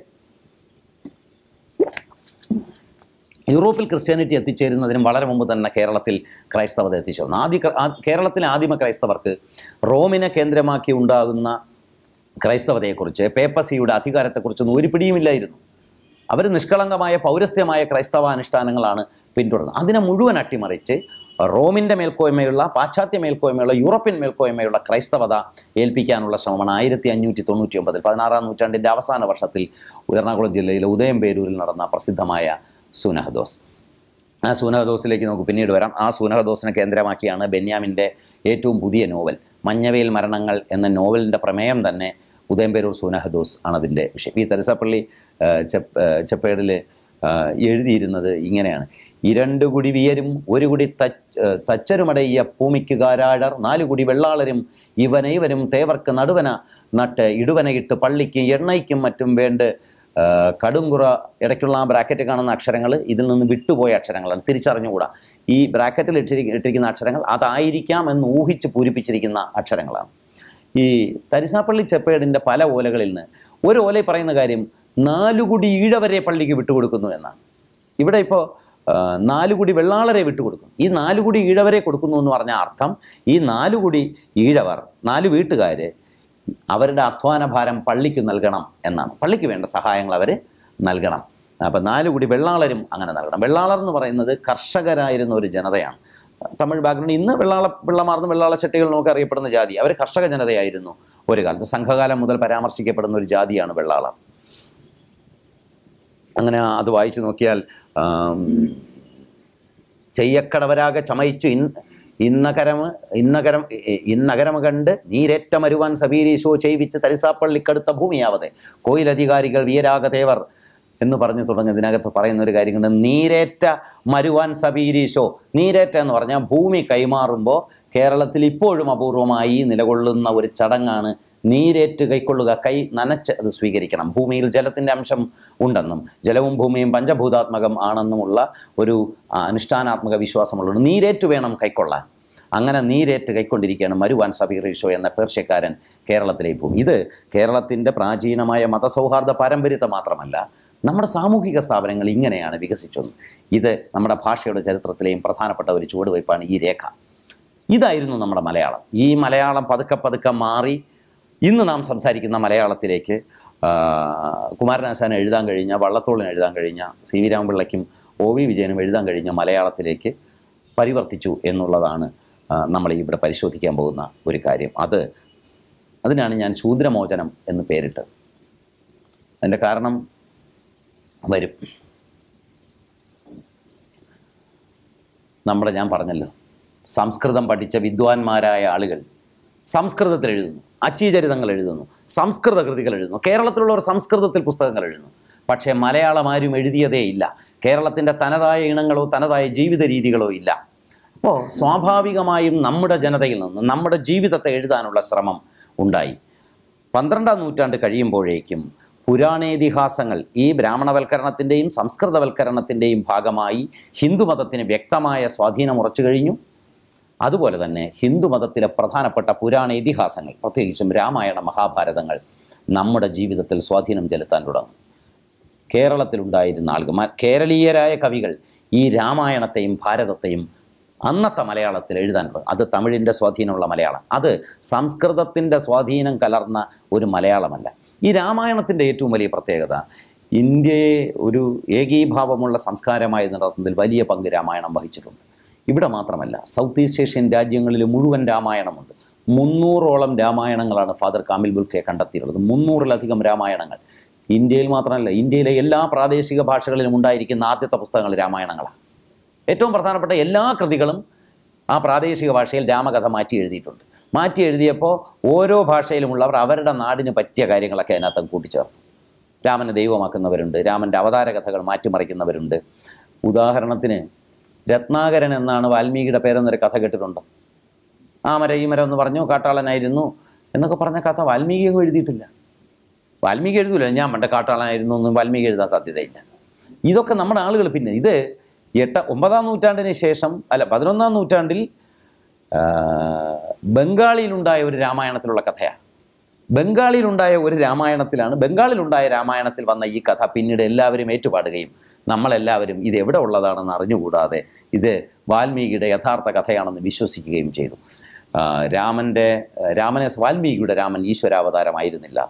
യൂറോപ്പിൽ ക്രിസ്ത്യാനിറ്റി എത്തിച്ചേരുന്നതിനും വളരെ മുമ്പ് തന്നെ കേരളത്തിൽ ക്രൈസ്തവത എത്തിച്ചേർന്നു. ആദ്യ കേരളത്തിലെ ആദിമ ക്രൈസ്തവർക്ക് റോമിനെ കേന്ദ്രമാക്കി ഉണ്ടാകുന്ന ക്രൈസ്തവതയെക്കുറിച്ച്, പേപ്പസിയുടെ അധികാരത്തെക്കുറിച്ചൊന്നും ഒരു പിടിയുമില്ലായിരുന്നു. അവർ നിഷ്കളങ്കമായ പൗരസ്ത്യമായ ക്രൈസ്തവ അനുഷ്ഠാനങ്ങളാണ് പിന്തുടർന്നത്. അതിനെ മുഴുവൻ അട്ടിമറിച്ച് റോമിൻ്റെ മേൽക്കോയ്മയുള്ള, പാശ്ചാത്യ മേൽക്കോയ്മയുള്ള, യൂറോപ്യൻ മേൽക്കോയ്മയുള്ള ക്രൈസ്തവത ഏൽപ്പിക്കാനുള്ള ശ്രമമാണ് ആയിരത്തി അഞ്ഞൂറ്റി തൊണ്ണൂറ്റി ഒമ്പതിൽ പതിനാറാം നൂറ്റാണ്ടിൻ്റെ അവസാന വർഷത്തിൽ എറണാകുളം ജില്ലയിലെ ഉദയംപേരൂരിൽ നടന്ന പ്രസിദ്ധമായ സൂനഹദോസ്. ആ സൂനഹദോസിലേക്ക് നമുക്ക് പിന്നീട് വരാം. ആ സൂനഹദോസിനെ കേന്ദ്രമാക്കിയാണ് ബെന്യാമിൻ്റെ ഏറ്റവും പുതിയ നോവൽ മഞ്ഞവെയിൽ മരണങ്ങൾ എന്ന നോവലിൻ്റെ പ്രമേയം തന്നെ ഉദയംപേരൂർ സൂനഹദോസ് ആണതിൻ്റെ വിഷയം. ഈ തെരേസാപ്പള്ളി ചെപ്പേടിൽ എഴുതിയിരുന്നത് ഇങ്ങനെയാണ്: ഇരണ്ടു കുടി വിയരും ഒരു കുടി തച്ചരുമടയ്യ ഭൂമിക്കുകാരാഴർ നാലു കുടി വെള്ളാളരും ഇവനൈവരും തേവർക്ക് നടുവന നട്ട് ഇടുവനയിട്ട് പള്ളിക്ക് എണ്ണയ്ക്കും മറ്റും വേണ്ട കടുംകുറ. ഇടയ്ക്കുള്ള ആ ബ്രാക്കറ്റ് കാണുന്ന അക്ഷരങ്ങൾ ഇതിൽ നിന്ന് വിട്ടുപോയ അക്ഷരങ്ങളാണ്, തിരിച്ചറിഞ്ഞുകൂടാ. ഈ ബ്രാക്കറ്റിൽ ഇട്ടിരി ഇട്ടിരിക്കുന്ന അക്ഷരങ്ങൾ അതായിരിക്കാം എന്ന് ഊഹിച്ച് പൂരിപ്പിച്ചിരിക്കുന്ന അക്ഷരങ്ങളാണ്. ഈ തരിസാപ്പള്ളി ചെപ്പേടിൻ്റെ പല ഓലകളിൽ നിന്ന് ഒരു ഓലയിൽ പറയുന്ന കാര്യം നാലുകുടി ഈഴവരെ പള്ളിക്ക് വിട്ടുകൊടുക്കുന്നു എന്നാണ്. ഇവിടെ ഇപ്പോൾ നാലുകുടി വെള്ളാളരെ വിട്ടുകൊടുക്കും. ഈ നാലുകുടി ഈഴവരെ കൊടുക്കുന്നു എന്ന് പറഞ്ഞ അർത്ഥം ഈ നാലുകുടി ഈഴവർ, നാല് വീട്ടുകാർ, അവരുടെ അധ്വാന ഭാരം പള്ളിക്ക് നൽകണം എന്നാണ്. പള്ളിക്ക് വേണ്ട സഹായങ്ങൾ അവർ നൽകണം. അപ്പം നാലുകുടി വെള്ളാളരും അങ്ങനെ നൽകണം. വെള്ളാളർ എന്ന് പറയുന്നത് കർഷകരായിരുന്ന ഒരു ജനതയാണ്. തമിഴ് ബാക്ക്ഗ്രൗണ്ട്. ഇന്ന് വെള്ളാള വെള്ളമാർന്ന് വെള്ളാള ചെട്ടികൾ നമുക്ക് അറിയപ്പെടുന്ന ജാതി. അവർ കർഷക ജനതയായിരുന്നു ഒരു കാലത്ത്. സംഘകാലം മുതൽ പരാമർശിക്കപ്പെടുന്ന ഒരു ജാതിയാണ് വെള്ളാളർ. അങ്ങനെ അത് വായിച്ചു നോക്കിയാൽ ചെയ്യക്കടവരാകെ ചമയിച്ചു ഇൻ ഇന്നകരം ഇന്നകരം ഇന്നകരം കണ്ട് നീരേറ്റ മരുവാൻ സബീരീശോ ചെയ്യിച്ച് തരിസാപ്പള്ളിക്കടുത്ത ഭൂമിയാവതെ കോയിലധികാരികൾ വീരാഗതേവർ എന്ന് പറഞ്ഞു തുടങ്ങി. ഇതിനകത്ത് പറയുന്ന ഒരു കാര്യം കൊണ്ട് നീരേറ്റ മരുവാൻ സബീരീശോ. നീരേറ്റ എന്ന് പറഞ്ഞാൽ ഭൂമി കൈമാറുമ്പോൾ കേരളത്തിൽ ഇപ്പോഴും അപൂർവമായി നിലകൊള്ളുന്ന ഒരു ചടങ്ങാണ് നീരേറ്റ് കൈക്കൊള്ളുക. കൈ നനച്ച് അത് സ്വീകരിക്കണം. ഭൂമിയിൽ ജലത്തിൻ്റെ അംശം ഉണ്ടെന്നും ജലവും ഭൂമിയും പഞ്ചഭൂതാത്മകം ആണെന്നുമുള്ള ഒരു അനുഷ്ഠാനാത്മക വിശ്വാസമുള്ളത്. നീരേറ്റ് വേണം കൈക്കൊള്ളാൻ. അങ്ങനെ നീരേറ്റ് കൈക്കൊണ്ടിരിക്കുകയാണ് മരുവാൻ സബീറീഷോ എന്ന പേർഷ്യക്കാരൻ കേരളത്തിലെ ഭൂമി. ഇത് കേരളത്തിൻ്റെ പ്രാചീനമായ മതസൗഹാർദ്ദ പാരമ്പര്യത്തെ മാത്രമല്ല, നമ്മുടെ സാമൂഹിക സ്ഥാപനങ്ങൾ ഇങ്ങനെയാണ് വികസിച്ചത്. ഇത് നമ്മുടെ ഭാഷയുടെ ചരിത്രത്തിലെയും പ്രധാനപ്പെട്ട ഒരു ചുവടുവയ്പ്പാണ് ഈ രേഖ. ഇതായിരുന്നു നമ്മുടെ മലയാളം. ഈ മലയാളം പതുക്കെ പതുക്കെ മാറി ഇന്ന് നാം സംസാരിക്കുന്ന മലയാളത്തിലേക്ക് കുമാരനാശാൻ എഴുതാൻ കഴിഞ്ഞ, വള്ളത്തോളിന് എഴുതാൻ കഴിഞ്ഞ, സി വി രാമപിള്ളയ്ക്കും ഒ വി വിജയനും എഴുതാൻ കഴിഞ്ഞ മലയാളത്തിലേക്ക് പരിവർത്തിച്ചു എന്നുള്ളതാണ് നമ്മൾ ഇവിടെ പരിശോധിക്കാൻ പോകുന്ന ഒരു കാര്യം. അത് അതിനാണ് ഞാൻ ശൂദ്രമോചനം എന്ന് പേരിട്ടത്. അതിൻ്റെ കാരണം വരും. നമ്മുടെ ഞാൻ പറഞ്ഞല്ലോ, സംസ്കൃതം പഠിച്ച വിദ്വാൻമാരായ ആളുകൾ സംസ്കൃതത്തിൽ എഴുതുന്നു, അച്ചീചരിതങ്ങൾ എഴുതുന്നു, സംസ്കൃത കൃതികൾ എഴുതുന്നു. കേരളത്തിലുള്ളവർ സംസ്കൃതത്തിൽ പുസ്തകങ്ങൾ എഴുതുന്നു. പക്ഷേ മലയാളം ആരും എഴുതിയതേ ഇല്ല. കേരളത്തിൻ്റെ തനതായ ഇനങ്ങളോ തനതായ ജീവിത രീതികളോ ഇല്ല. അപ്പോൾ സ്വാഭാവികമായും നമ്മുടെ ജനതയിൽ നിന്ന് നമ്മുടെ ജീവിതത്തെ എഴുതാനുള്ള ശ്രമം ഉണ്ടായി. പന്ത്രണ്ടാം നൂറ്റാണ്ട് കഴിയുമ്പോഴേക്കും പുരാണേതിഹാസങ്ങൾ ഈ ബ്രാഹ്മണവൽക്കരണത്തിൻ്റെയും സംസ്കൃതവൽക്കരണത്തിൻ്റെയും ഭാഗമായി ഹിന്ദുമതത്തിന് വ്യക്തമായ സ്വാധീനം ഉറച്ചു കഴിഞ്ഞു. അതുപോലെ തന്നെ ഹിന്ദുമതത്തിലെ പ്രധാനപ്പെട്ട പുരാണ ഇതിഹാസങ്ങൾ, പ്രത്യേകിച്ചും രാമായണ മഹാഭാരതങ്ങൾ നമ്മുടെ ജീവിതത്തിൽ സ്വാധീനം ചെലുത്താൻ തുടങ്ങും. കേരളത്തിലുണ്ടായിരുന്ന ആളുകൾ, കേരളീയരായ കവികൾ ഈ രാമായണത്തെയും ഭാരതത്തെയും അന്നത്തെ മലയാളത്തിൽ എഴുതാനുള്ളത്. അത് തമിഴിൻ്റെ സ്വാധീനമുള്ള മലയാളം, അത് സംസ്കൃതത്തിൻ്റെ സ്വാധീനം കലർന്ന ഒരു മലയാളമല്ല. ഈ രാമായണത്തിൻ്റെ ഏറ്റവും വലിയ പ്രത്യേകത ഇന്ത്യയെ ഒരു ഏകീഭാവമുള്ള സംസ്കാരമായി നടത്തുന്നതിൽ വലിയ പങ്ക് രാമായണം വഹിച്ചിട്ടുണ്ട്. ഇവിടെ മാത്രമല്ല, സൗത്ത് ഈസ്റ്റ് ഏഷ്യൻ രാജ്യങ്ങളിൽ മുഴുവൻ രാമായണമുണ്ട്. മുന്നൂറോളം രാമായണങ്ങളാണ് ഫാദർ കാമിൽ ബുൽക്കെ കണ്ടെത്തിയിട്ടുള്ളത്. മുന്നൂറിലധികം രാമായണങ്ങൾ. ഇന്ത്യയിൽ മാത്രമല്ല, ഇന്ത്യയിലെ എല്ലാ പ്രാദേശിക ഭാഷകളിലും ഉണ്ടായിരിക്കുന്ന ആദ്യത്തെ പുസ്തകങ്ങൾ രാമായണങ്ങളാണ്. ഏറ്റവും പ്രധാനപ്പെട്ട എല്ലാ കൃതികളും ആ പ്രാദേശിക ഭാഷയിൽ രാമകഥ മാറ്റി എഴുതിയിട്ടുണ്ട്. മാറ്റി എഴുതിയപ്പോൾ ഓരോ ഭാഷയിലുമുള്ളവർ അവരുടെ നാടിന് പറ്റിയ കാര്യങ്ങളൊക്കെ അതിനകത്ത് കൂട്ടിച്ചേർത്തു. രാമനെ ദൈവമാക്കുന്നവരുണ്ട്, രാമൻ്റെ അവതാര കഥകൾ മാറ്റിമറിക്കുന്നവരുണ്ട്. ഉദാഹരണത്തിന് രത്നാകരൻ എന്നാണ് വാൽമീകിയുടെ പേരെന്നൊരു കഥ കേട്ടിട്ടുണ്ട്. ആ മര ഈ മരം എന്ന് പറഞ്ഞു, കാട്ടാളനായിരുന്നു എന്നൊക്കെ പറഞ്ഞ കഥ വാൽമീകി ഒന്നും എഴുതിയിട്ടില്ല. വാൽമീകി എഴുതൂല, ഞാൻ പണ്ട് കാട്ടാളനായിരുന്നു ഒന്നും വാൽമീകി എഴുതാൻ സാധ്യതയില്ല. ഇതൊക്കെ നമ്മുടെ ആളുകൾ പിന്നെ ഇത് എട്ട ഒമ്പതാം നൂറ്റാണ്ടിന് ശേഷം അല്ല പതിനൊന്നാം നൂറ്റാണ്ടിൽ ബംഗാളിയിലുണ്ടായ ഒരു രാമായണത്തിലുള്ള കഥയാണ്. ബംഗാളിയിലുണ്ടായ ഒരു രാമായണത്തിലാണ് ബംഗാളിലുണ്ടായ രാമായണത്തിൽ വന്ന ഈ കഥ പിന്നീട് എല്ലാവരും ഏറ്റുപാടുകയും നമ്മളെല്ലാവരും ഇത് എവിടെ ഉള്ളതാണെന്ന് അറിഞ്ഞുകൂടാതെ ഇത് വാൽമീകിയുടെ യഥാർത്ഥ കഥയാണെന്ന് വിശ്വസിക്കുകയും ചെയ്തു. രാമൻ്റെ രാമനെ വാൽമീകിയുടെ രാമൻ ഈശ്വരാവതാരമായിരുന്നില്ല.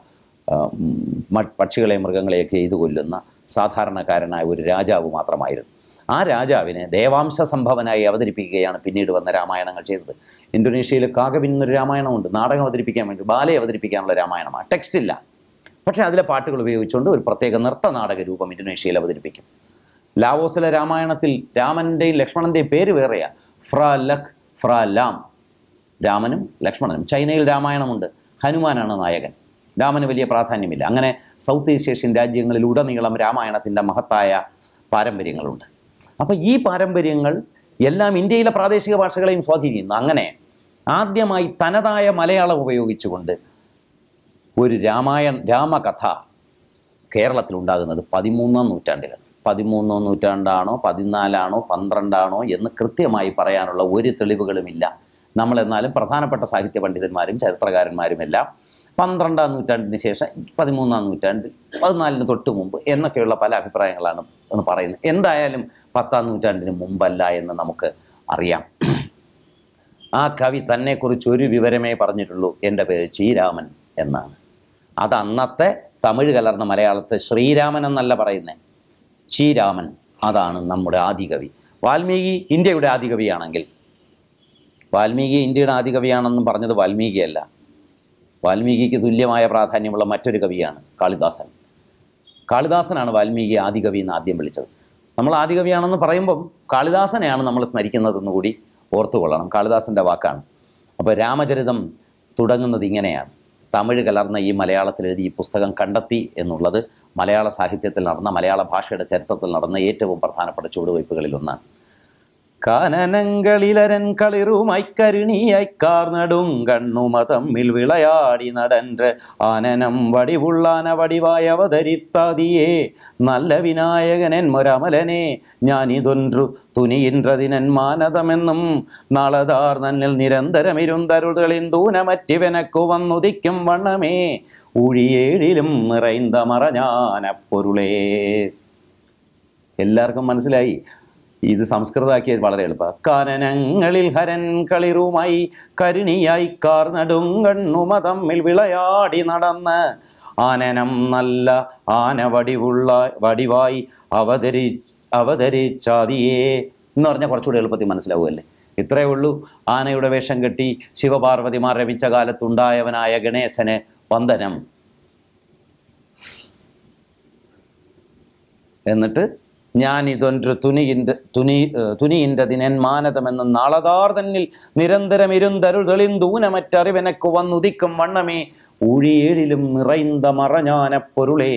പക്ഷികളെ മൃഗങ്ങളെയൊക്കെ എയ്തു കൊല്ലുന്ന സാധാരണക്കാരനായ ഒരു രാജാവ് മാത്രമായിരുന്നു. ആ രാജാവിനെ ദേവാംശ സംഭവനായി അവതരിപ്പിക്കുകയാണ് പിന്നീട് വന്ന രാമായണങ്ങൾ ചെയ്തത്. ഇന്തോനേഷ്യയിൽ കാകബിൻ എന്നൊരു രാമായണമുണ്ട്. നാടകം അവതരിപ്പിക്കാൻ വേണ്ടി, ബാലെ അവതരിപ്പിക്കാനുള്ള രാമായണമാണ്. ടെക്സ്റ്റ് ഇല്ല, പക്ഷേ അതിലെ പാട്ടുകൾ ഉപയോഗിച്ചുകൊണ്ട് ഒരു പ്രത്യേക നൃത്ത നാടക രൂപം ഇന്തോനേഷ്യയിൽ അവതരിപ്പിക്കും. ലാവോസിലെ രാമായണത്തിൽ രാമൻ്റെയും ലക്ഷ്മണൻ്റെയും പേര് വേറെയാണ്. ഫ്ര ലഖ് ഫ്ര ലാം, രാമനും ലക്ഷ്മണനും. ചൈനയിൽ രാമായണമുണ്ട്, ഹനുമാനാണ് നായകൻ. രാമന് വലിയ പ്രാധാന്യമില്ല. അങ്ങനെ സൗത്ത് ഈസ്റ്റ് ഏഷ്യൻ രാജ്യങ്ങളിൽ ഉടനീളം രാമായണത്തിൻ്റെ മഹത്തായ പാരമ്പര്യങ്ങളുണ്ട്. അപ്പോൾ ഈ പാരമ്പര്യങ്ങൾ എല്ലാം ഇന്ത്യയിലെ പ്രാദേശിക ഭാഷകളെയും സ്വാധീനിക്കുന്നു. അങ്ങനെ ആദ്യമായി തനതായ മലയാളം ഉപയോഗിച്ചുകൊണ്ട് ഒരു രാമായണ രാമകഥ കേരളത്തിലുണ്ടാകുന്നത് പതിമൂന്നാം നൂറ്റാണ്ടിലാണ്. പതിമൂന്നാം നൂറ്റാണ്ടാണോ പതിനാലാണോ പന്ത്രണ്ടാണോ എന്ന് കൃത്യമായി പറയാനുള്ള ഒരു തെളിവുകളുമില്ല. നമ്മളെന്നാലും പ്രധാനപ്പെട്ട സാഹിത്യ പണ്ഡിതന്മാരും ചരിത്രകാരന്മാരുമെല്ലാം പന്ത്രണ്ടാം നൂറ്റാണ്ടിന് ശേഷം പതിമൂന്നാം നൂറ്റാണ്ടിൽ പതിനാലിന് തൊട്ട് മുമ്പ് എന്നൊക്കെയുള്ള പല അഭിപ്രായങ്ങളാണ് എന്ന് പറയുന്നത്. എന്തായാലും പത്താം നൂറ്റാണ്ടിന് മുമ്പല്ല എന്ന് നമുക്ക് അറിയാം. ആ കവി തന്നെക്കുറിച്ച് ഒരു വിവരമേ പറഞ്ഞിട്ടുള്ളൂ, എൻ്റെ പേര് ചീരാമൻ എന്നാണ്. അത് അന്നത്തെ തമിഴ് കലർന്ന മലയാളത്തെ ശ്രീരാമൻ എന്നല്ല പറയുന്നത്, ചീരാമൻ. അതാണ് നമ്മുടെ ആദികവി. വാൽമീകി ഇന്ത്യയുടെ ആദികവിയാണെങ്കിൽ, വാൽമീകി ഇന്ത്യയുടെ ആദികവിയാണെന്നും പറഞ്ഞത് വാൽമീകിയല്ല. വാൽമീകിക്ക് തുല്യമായ പ്രാധാന്യമുള്ള മറ്റൊരു കവിയാണ് കാളിദാസൻ. കാളിദാസനാണ് വാൽമീകി ആദികവി എന്ന് ആദ്യം വിളിച്ചത്. നമ്മൾ ആദികവിയാണെന്ന് പറയുമ്പം കാളിദാസനെയാണ് നമ്മൾ സ്മരിക്കുന്നതെന്ന് കൂടി ഓർത്തുകൊള്ളണം. കാളിദാസൻ്റെ വാക്കാണ്. അപ്പോൾ രാമചരിതം തുടങ്ങുന്നത് ഇങ്ങനെയാണ്. തമിഴ് കലർന്ന ഈ മലയാളത്തിൽ എഴുതി ഈ പുസ്തകം കണ്ടെത്തി എന്നുള്ളത് മലയാള സാഹിത്യത്തിൽ നടന്ന, മലയാള ഭാഷയുടെ ചരിത്രത്തിൽ നടന്ന ഏറ്റവും പ്രധാനപ്പെട്ട ചുവടുവയ്പ്പുകളിലൊന്നാണ്. കാനനങ്ങളിലരൻ കളിറുമായി കരുണിയായിക്കാർ നടും കണ്ണുമ തമ്മിൽ വിളയാടി നടன்று ആനനം വടിവുള്ളാന വടിവായ അവതരിത്താതിയേ നല്ല വിനായകനൻ മൊരമലനെ ഞാനിതൊன்று തുനിയിன்றതിനൻ മാനതമെന്നും നാളതാർ നന്നിൽ നിരന്തരമിരുന്തരുതളിന്തൂനമറ്റിവനക്കു വന്നുദിക്കും വണ്ണമേ ഊഴിയേഴിലും നിറൈന്ത മറഞ്ഞാനപ്പൊരുളേ. എല്ലാവർക്കും മനസ്സിലായി. ഇത് സംസ്കൃതമാക്കിയത് വളരെ എളുപ്പമാണ്. കാനനങ്ങളിൽ ഹരൻ കളിറുമായി കരുണിയായി കാർ നടുങ്കണ്ണുമ തമ്മിൽ വിളയാടി നടന്ന് ആനനം നല്ല ആന വടിവുള്ള വടിവായി അവതരി അവതരിച്ചാതിയേ എന്ന് പറഞ്ഞാൽ കുറച്ചുകൂടി എളുപ്പത്തിൽ മനസ്സിലാവുമല്ലേ. ഇത്രയേ ഉള്ളൂ. ആനയുടെ വേഷം കെട്ടി ശിവപാർവതിമാർ രമിച്ച കാലത്തുണ്ടായവനായ ഗണേശന് വന്ദനം. എന്നിട്ട് ഞാൻ ഇതൊன்று തുനിയിൻ്റെ തുനി തുനിയിൻ്റതിനൻ മാനതമെന്ന് നാളതാർ തന്നിൽ നിരന്തരം ഇരുന്തരുൾ തെളിന്തൂനമറ്ററിവെനക്കു വന്നുദിക്കും വണ്ണമേ ഊഴിയേഴിലും നിറൈന്ത മറഞ്ഞാനപ്പൊരുളേ.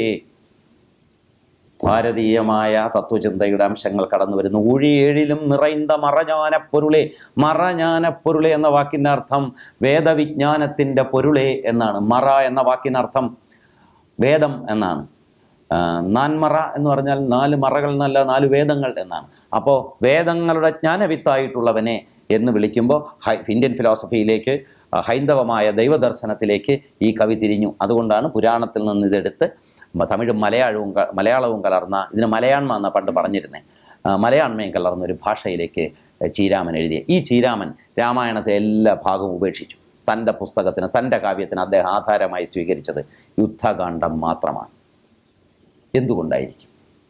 ഭാരതീയമായ തത്വചിന്തയുടെ അംശങ്ങൾ കടന്നു വരുന്നു. ഊഴിയേഴിലും നിറൈന്ത മറഞ്ഞാനപ്പൊരുളേ. മറഞ്ഞാനപ്പൊരുളേ എന്ന വാക്കിൻ്റെ അർത്ഥം വേദവിജ്ഞാനത്തിൻ്റെ പൊരുളേ എന്നാണ്. മറ എന്ന വാക്കിനർത്ഥം വേദം എന്നാണ്. നാൻമറ എന്ന് പറഞ്ഞാൽ നാല് മറകൾ എന്നല്ല, നാല് വേദങ്ങൾ എന്നാണ്. അപ്പോൾ വേദങ്ങളുടെ ജ്ഞാനവിത്തായിട്ടുള്ളവനെ എന്ന് വിളിക്കുമ്പോൾ ഹൈ ഇന്ത്യൻ ഫിലോസഫിയിലേക്ക്, ഹൈന്ദവമായ ദൈവദർശനത്തിലേക്ക് ഈ കവി തിരിഞ്ഞു. അതുകൊണ്ടാണ് പുരാണത്തിൽ നിന്ന് ഇതെടുത്ത് തമിഴും മലയാളവും മലയാളവും കലർന്ന, ഇതിന് മലയാണ്മ എന്ന പണ്ട് പറഞ്ഞിരുന്നേ, മലയാണ്മയും കലർന്ന ഒരു ഭാഷയിലേക്ക് ചീരാമൻ എഴുതിയ. ഈ ചീരാമൻ രാമായണത്തെ എല്ലാ ഭാഗവും ഉപേക്ഷിച്ചു. തൻ്റെ പുസ്തകത്തിന്, തൻ്റെ കാവ്യത്തിന് അദ്ദേഹം ആധാരമായി സ്വീകരിച്ചത് യുദ്ധകാന്ഡം മാത്രമാണ്. എന്തുകൊണ്ടായിരിക്കും?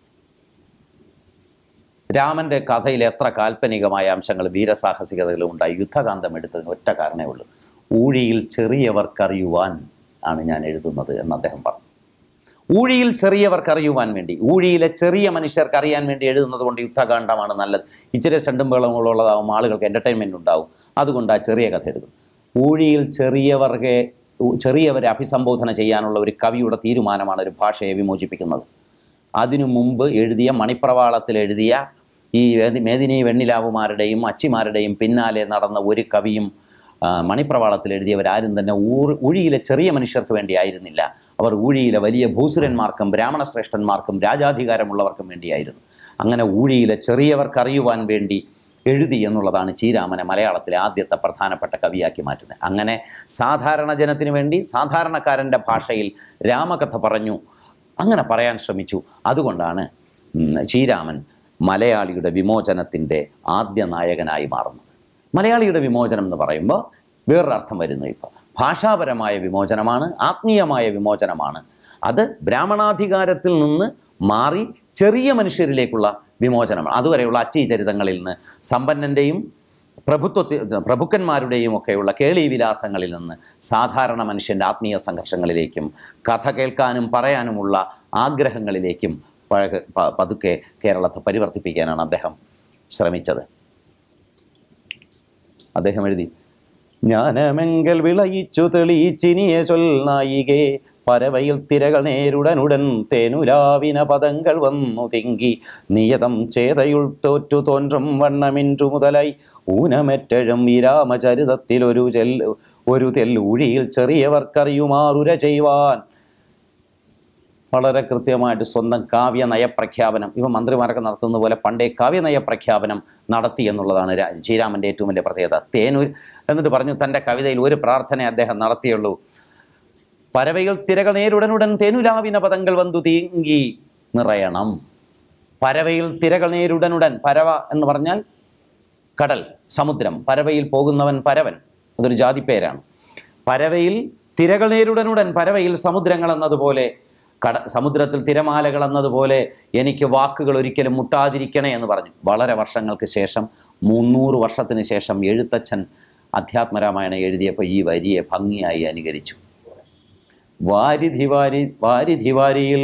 രാമൻ്റെ കഥയിൽ എത്ര കാൽപ്പനികമായ അംശങ്ങൾ, വീരസാഹസികതകളും ഉണ്ടായി. യുദ്ധകാന്ഡം എടുത്തതിന് ഒറ്റ കാരണമേ ഉള്ളൂ: ഊഴിയിൽ ചെറിയവർക്കറിയുവാൻ ആണ് ഞാൻ എഴുതുന്നത് എന്ന് അദ്ദേഹം പറഞ്ഞു. ഊഴിയിൽ ചെറിയവർക്കറിയുവാൻ വേണ്ടി, ഊഴിയിലെ ചെറിയ മനുഷ്യർക്ക് അറിയാൻ വേണ്ടി എഴുതുന്നത് കൊണ്ട് യുദ്ധകാന്ഡമാണ് നല്ലത്. ഇച്ചിരി സ്റ്റണ്ടും ബഹളങ്ങളുള്ളതാവും, ആളുകൾക്ക് എൻ്റർടൈൻമെൻറ്റ് ഉണ്ടാവും, അതുകൊണ്ട് ആ ചെറിയ കഥ എഴുതും. ഊഴിയിൽ ചെറിയവർക്ക് ചെറിയവരെ അഭിസംബോധന ചെയ്യാനുള്ള ഒരു കവിയുടെ തീരുമാനമാണ് ഒരു ഭാഷയെ വിമോചിപ്പിക്കുന്നത്. അതിനു മുമ്പ് എഴുതിയ, മണിപ്രവാളത്തിൽ എഴുതിയ ഈ മേദിനി വെണ്ണിലാവുമാരുടെയും അച്ചിമാരുടെയും പിന്നാലെ നടന്ന ഒരു കവിയും മണിപ്രവാളത്തിൽ എഴുതിയവരാരും തന്നെ ഊർ ഊഴിയിലെ ചെറിയ മനുഷ്യർക്ക് വേണ്ടി ആയിരുന്നില്ല. അവർ ഊഴിയിലെ വലിയ ഭൂസുരന്മാർക്കും ബ്രാഹ്മണ ശ്രേഷ്ഠന്മാർക്കും രാജാധികാരമുള്ളവർക്കും വേണ്ടിയായിരുന്നു. അങ്ങനെ ഊഴിയിലെ ചെറിയവർക്കറിയുവാൻ വേണ്ടി എഴുതി എന്നുള്ളതാണ് ചീരാമനെ മലയാളത്തിലെ ആദ്യത്തെ പ്രധാനപ്പെട്ട കവിയാക്കി മാറ്റുന്നത്. അങ്ങനെ സാധാരണ ജനത്തിന് വേണ്ടി സാധാരണക്കാരൻ്റെ ഭാഷയിൽ രാമകഥ പറഞ്ഞു, അങ്ങനെ പറയാൻ ശ്രമിച്ചു. അതുകൊണ്ടാണ് ചീരാമൻ മലയാളിയുടെ വിമോചനത്തിൻ്റെ ആദ്യ നായകനായി മാറുന്നത്. മലയാളിയുടെ വിമോചനം എന്ന് പറയുമ്പോൾ വേറൊരർത്ഥം വരുന്നു. ഇപ്പോൾ ഭാഷാപരമായ വിമോചനമാണ്, ആത്മീയമായ വിമോചനമാണ്. അത് ബ്രാഹ്മണാധികാരത്തിൽ നിന്ന് മാറി ചെറിയ മനുഷ്യരിലേക്കുള്ള വിമോചനമാണ്. അതുവരെയുള്ള അച്ചീചരിതങ്ങളിൽ നിന്ന്, സമ്പന്നൻ്റെയും പ്രഭുത്വത്തിൽ പ്രഭുക്കന്മാരുടെയും ഒക്കെയുള്ള കേളീവിലാസങ്ങളിൽ നിന്ന് സാധാരണ മനുഷ്യൻ്റെ ആത്മീയ സംഘർഷങ്ങളിലേക്കും കഥ കേൾക്കാനും പറയാനുമുള്ള ആഗ്രഹങ്ങളിലേക്കും പതുക്കെ കേരളത്തെ പരിവർത്തിപ്പിക്കാനാണ് അദ്ദേഹം ശ്രമിച്ചത്. അദ്ദേഹം എഴുതി: ജ്ഞാനമെങ്കൽ വിളയിച്ചു തെളിയിച്ചിനിയ ചൊൽനായികേ, പരവയിൽ തിരകൾ നേരുടനുടൻ തേനുലാവിന പദങ്ങൾ വന്നു തിങ്കി, നിയതം ചേതയുൾ തോറ്റു തോன்றுം വണ്ണമിൻറു മുതലായി ഊനമെറ്റഴും ഈ രാമചരിതത്തിൽ ഒരു ചെൽ ഒരു തെല്ലൂഴിയിൽ ചെറിയവർക്കറിയുമാറുര ചെയ്യുവാൻ. വളരെ കൃത്യമായിട്ട് സ്വന്തം കാവ്യ നയപ്രഖ്യാപനം, ഇവ മന്ത്രിമാരൊക്കെ നടത്തുന്ന പോലെ പണ്ടേ കാവ്യ നയപ്രഖ്യാപനം ചീരാമൻ എന്നുള്ളതാണ് ചീരാമൻ്റെ ഏറ്റവും വലിയ പ്രത്യേകത. തേനൂർ എന്നിട്ട് പറഞ്ഞു, തൻ്റെ കവിതയിൽ ഒരു പ്രാർത്ഥന അദ്ദേഹം നടത്തിയുള്ളൂ: പരവയിൽ തിരകൾ നേരുടനുടൻ തേനുലാവിന പദങ്ങൾ വന്നു തീങ്കി നിറയണം. പരവയിൽ തിരകൾ നേരുടനുടൻ, പരവ എന്ന് പറഞ്ഞാൽ കടൽ, സമുദ്രം. പരവയിൽ പോകുന്നവൻ പരവൻ, അതൊരു ജാതിപ്പേരാണ്. പരവയിൽ തിരകൾ നേരുടനുടൻ, പരവയിൽ സമുദ്രങ്ങൾ എന്നതുപോലെ, കട സമുദ്രത്തിൽ തിരമാലകൾ എന്നതുപോലെ എനിക്ക് വാക്കുകൾ ഒരിക്കലും മുട്ടാതിരിക്കണേ എന്ന് പറഞ്ഞു. വളരെ വർഷങ്ങൾക്ക് ശേഷം, മുന്നൂറ് വർഷത്തിന് ശേഷം എഴുത്തച്ഛൻ അധ്യാത്മരാമായണം എഴുതിയപ്പോൾ ഈ വരിയെ ഭംഗിയായി അനുകരിച്ചു. വാരിധി വാരി വാരിധി വാരിയിൽ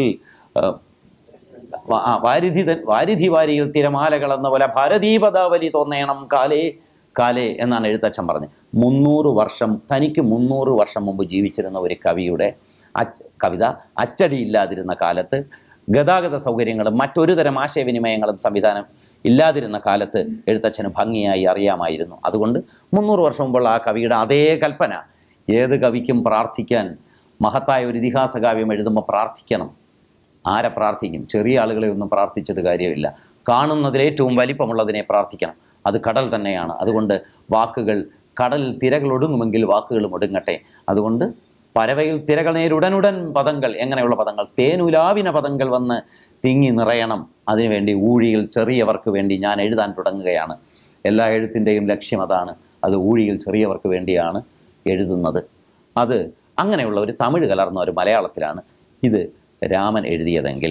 വാരിധി വാരിധി വാരിയിൽ തിരമാലകൾ എന്ന പോലെ ഭാരതീപദാവലി തോന്നേണം കാലേ കാലേ എന്നാണ് എഴുത്തച്ഛൻ പറഞ്ഞത്. മുന്നൂറ് വർഷം തനിക്ക് മുന്നൂറ് വർഷം മുമ്പ് ജീവിച്ചിരുന്ന ഒരു കവിയുടെ അച്ച് കവിത അച്ചടിയില്ലാതിരുന്ന കാലത്ത്, ഗതാഗത സൗകര്യങ്ങളും മറ്റൊരു തരം ആശയവിനിമയങ്ങളും സംവിധാനം ഇല്ലാതിരുന്ന കാലത്ത് എഴുത്തച്ഛന് ഭംഗിയായി അറിയാമായിരുന്നു. അതുകൊണ്ട് മുന്നൂറ് വർഷം മുമ്പുള്ള ആ കവിയുടെ അതേ കൽപ്പന ഏത് കവിക്കും പ്രാർത്ഥിക്കാൻ, മഹത്തായ ഒരു ഇതിഹാസ കാവ്യം എഴുതുമ്പോൾ പ്രാർത്ഥിക്കണം. ആരെ പ്രാർത്ഥിക്കും? ചെറിയ ആളുകളെ ഒന്നും പ്രാർത്ഥിച്ചിട്ട് കാര്യമില്ല. കാണുന്നതിലേറ്റവും വലിപ്പമുള്ളതിനെ പ്രാർത്ഥിക്കണം. അത് കടൽ തന്നെയാണ്. അതുകൊണ്ട് വാക്കുകൾ, കടലിൽ തിരകൾ ഒടുങ്ങുമെങ്കിൽ വാക്കുകളും ഒടുങ്ങട്ടെ. അതുകൊണ്ട് പരവയിൽ തിരകൾ നേരുടനുടൻ പദങ്ങൾ, എങ്ങനെയുള്ള പദങ്ങൾ? തേനുലാവിന പദങ്ങൾ വന്ന് തിങ്ങി നിറയണം. അതിനുവേണ്ടി ഊഴിയിൽ ചെറിയവർക്ക് വേണ്ടി ഞാൻ എഴുതാൻ തുടങ്ങുകയാണ്. എല്ലാ എഴുത്തിൻ്റെയും ലക്ഷ്യം അതാണ്. അത് ഊഴിയിൽ ചെറിയവർക്ക് വേണ്ടിയാണ് എഴുതുന്നത്. അത് അങ്ങനെയുള്ള ഒരു തമിഴ് കലർന്ന ഒരു മലയാളത്തിലാണ് ഇത് രാമൻ എഴുതിയതെങ്കിൽ,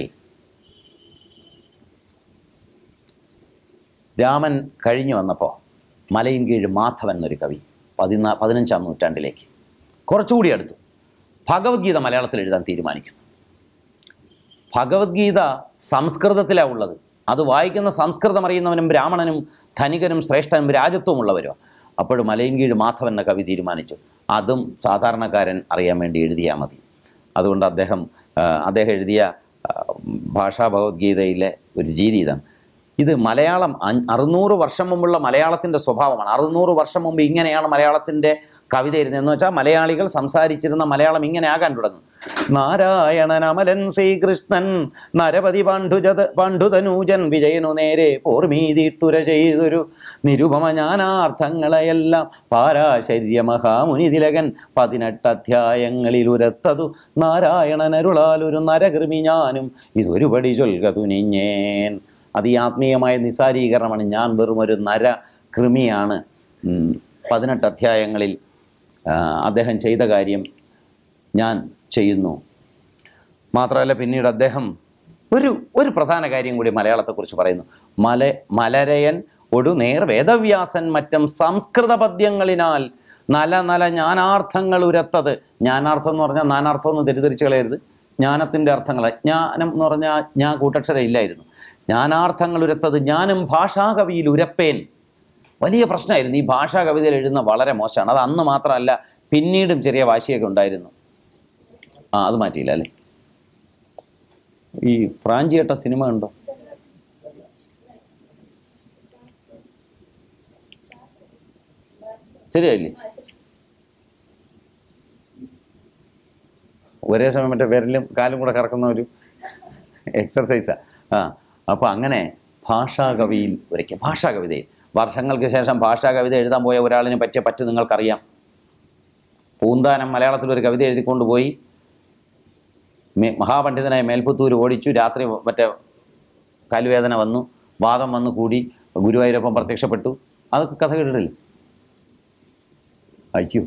രാമൻ കഴിഞ്ഞു വന്നപ്പോൾ മലയിൻകീഴ് മാധവൻ എന്നൊരു കവി പതിനാ പതിനഞ്ചാം നൂറ്റാണ്ടിലേക്ക് കുറച്ചുകൂടി അടുത്തു ഭഗവത്ഗീത മലയാളത്തിൽ എഴുതാൻ തീരുമാനിക്കുന്നു. ഭഗവത്ഗീത സംസ്കൃതത്തിലാണ് ഉള്ളത്. അത് വായിക്കുന്ന സംസ്കൃതം അറിയുന്നവനും ബ്രാഹ്മണനും ധനികനും ശ്രേഷ്ഠനും രാജത്വമുള്ളവരും. അപ്പോൾ മലയിൻകീഴ് മാധവൻ എന്ന കവി തീരുമാനിച്ചു, അതും സാധാരണക്കാരൻ അറിയാൻ വേണ്ടി എഴുതിയാൽ മതി. അതുകൊണ്ട് അദ്ദേഹം അദ്ദേഹം എഴുതിയ ഭാഷാ ഭഗവത്ഗീതയിലെ ഒരു രീതി ഇതാണ്. ഇത് മലയാളം അറുന്നൂറ് വർഷം മുമ്പുള്ള മലയാളത്തിൻ്റെ സ്വഭാവമാണ്. അറുന്നൂറ് വർഷം മുമ്പ് ഇങ്ങനെയാണ് മലയാളത്തിൻ്റെ കവിത ഇരുന്നതെന്ന് വെച്ചാൽ മലയാളികൾ സംസാരിച്ചിരുന്ന മലയാളം ഇങ്ങനെ ആകാൻ തുടങ്ങും. നാരായണൻ അമലൻ ശ്രീകൃഷ്ണൻ നരപതി പാണ്ഡുജത പാണ്ഡുതനൂജൻ വിജയനു നേരെ പോർമീതിട്ടുര ചെയ്തൊരു നിരുപമ ജ്ഞാനാർത്ഥങ്ങളെയെല്ലാം പാരാശര്യ മഹാമുനി തിലകൻ പതിനെട്ട് അധ്യായങ്ങളിൽ ഉരത്തതു നാരായണനരുളാലൊരു നരകൃമി ഞാനും ഇതൊരുപടി ചൊൽക തുനിഞ്ഞേൻ. അത് ഈ ആത്മീയമായ നിസാരീകരണമാണ്. ഞാൻ വെറും ഒരു നര കൃമിയാണ് പതിനെട്ട് അധ്യായങ്ങളിൽ അദ്ദേഹം ചെയ്ത കാര്യം ഞാൻ ചെയ്യുന്നു. മാത്രമല്ല പിന്നീട് അദ്ദേഹം ഒരു ഒരു പ്രധാന കാര്യം കൂടി മലയാളത്തെക്കുറിച്ച് പറയുന്നു. മല മലരയൻ ഒടു നേർ വേദവ്യാസൻ മറ്റും സംസ്കൃത പദ്യങ്ങളിനാൽ നല നല ജ്ഞാനാർത്ഥങ്ങൾ ഉരത്തത്. ജ്ഞാനാർത്ഥം എന്ന് പറഞ്ഞാൽ നാനാർത്ഥം ഒന്ന് തെറ്റിദ്ധരിച്ച് കളയരുത്. ജ്ഞാനത്തിൻ്റെ അർത്ഥങ്ങൾ, ജ്ഞാനം എന്ന് പറഞ്ഞാൽ ഞാൻ കൂട്ടക്ഷരം ഇല്ലായിരുന്നു. ജ്ഞാനാർത്ഥങ്ങൾ ഉരത്തത് ഞാനും ഭാഷാകവിയിൽ ഉരപ്പേൻ. വലിയ പ്രശ്നമായിരുന്നു. ഈ ഭാഷാ കവിതയിൽ എഴുതുന്ന വളരെ മോശമാണ്. അത് അന്ന് മാത്രമല്ല, പിന്നീടും ചെറിയ വാശിയൊക്കെ ഉണ്ടായിരുന്നു. ആ അത് മാറ്റിയില്ല അല്ലേ? ഈ ഫ്രാഞ്ചിയേട്ട സിനിമ ഉണ്ടോ? ശരിയായില്ലേ? ഒരേ സമയം മറ്റേ വിരലും കാലും കൂടെ കറക്കുന്ന ഒരു എക്സർസൈസാണ്. ആ അപ്പോൾ അങ്ങനെ ഭാഷാകവിയിൽ ഒരിക്കൽ ഭാഷാ കവിതയിൽ വർഷങ്ങൾക്ക് ശേഷം ഭാഷാ കവിത എഴുതാൻ പോയ ഒരാളിനെ പറ്റിയ പറ്റ് നിങ്ങൾക്കറിയാം. പൂന്താനം മലയാളത്തിലൊരു കവിത എഴുതിക്കൊണ്ടുപോയി മഹാപണ്ഡിതനായ മേൽപ്പത്തൂർ ഓടിച്ചു. രാത്രി മറ്റേ കാലുവേദന വന്നു, വാദം വന്നു കൂടി, ഗുരുവായൂരപ്പൻ പ്രത്യക്ഷപ്പെട്ടു. അതൊക്കെ കഥ കേട്ടിട്ടില്ല? അയ്യോ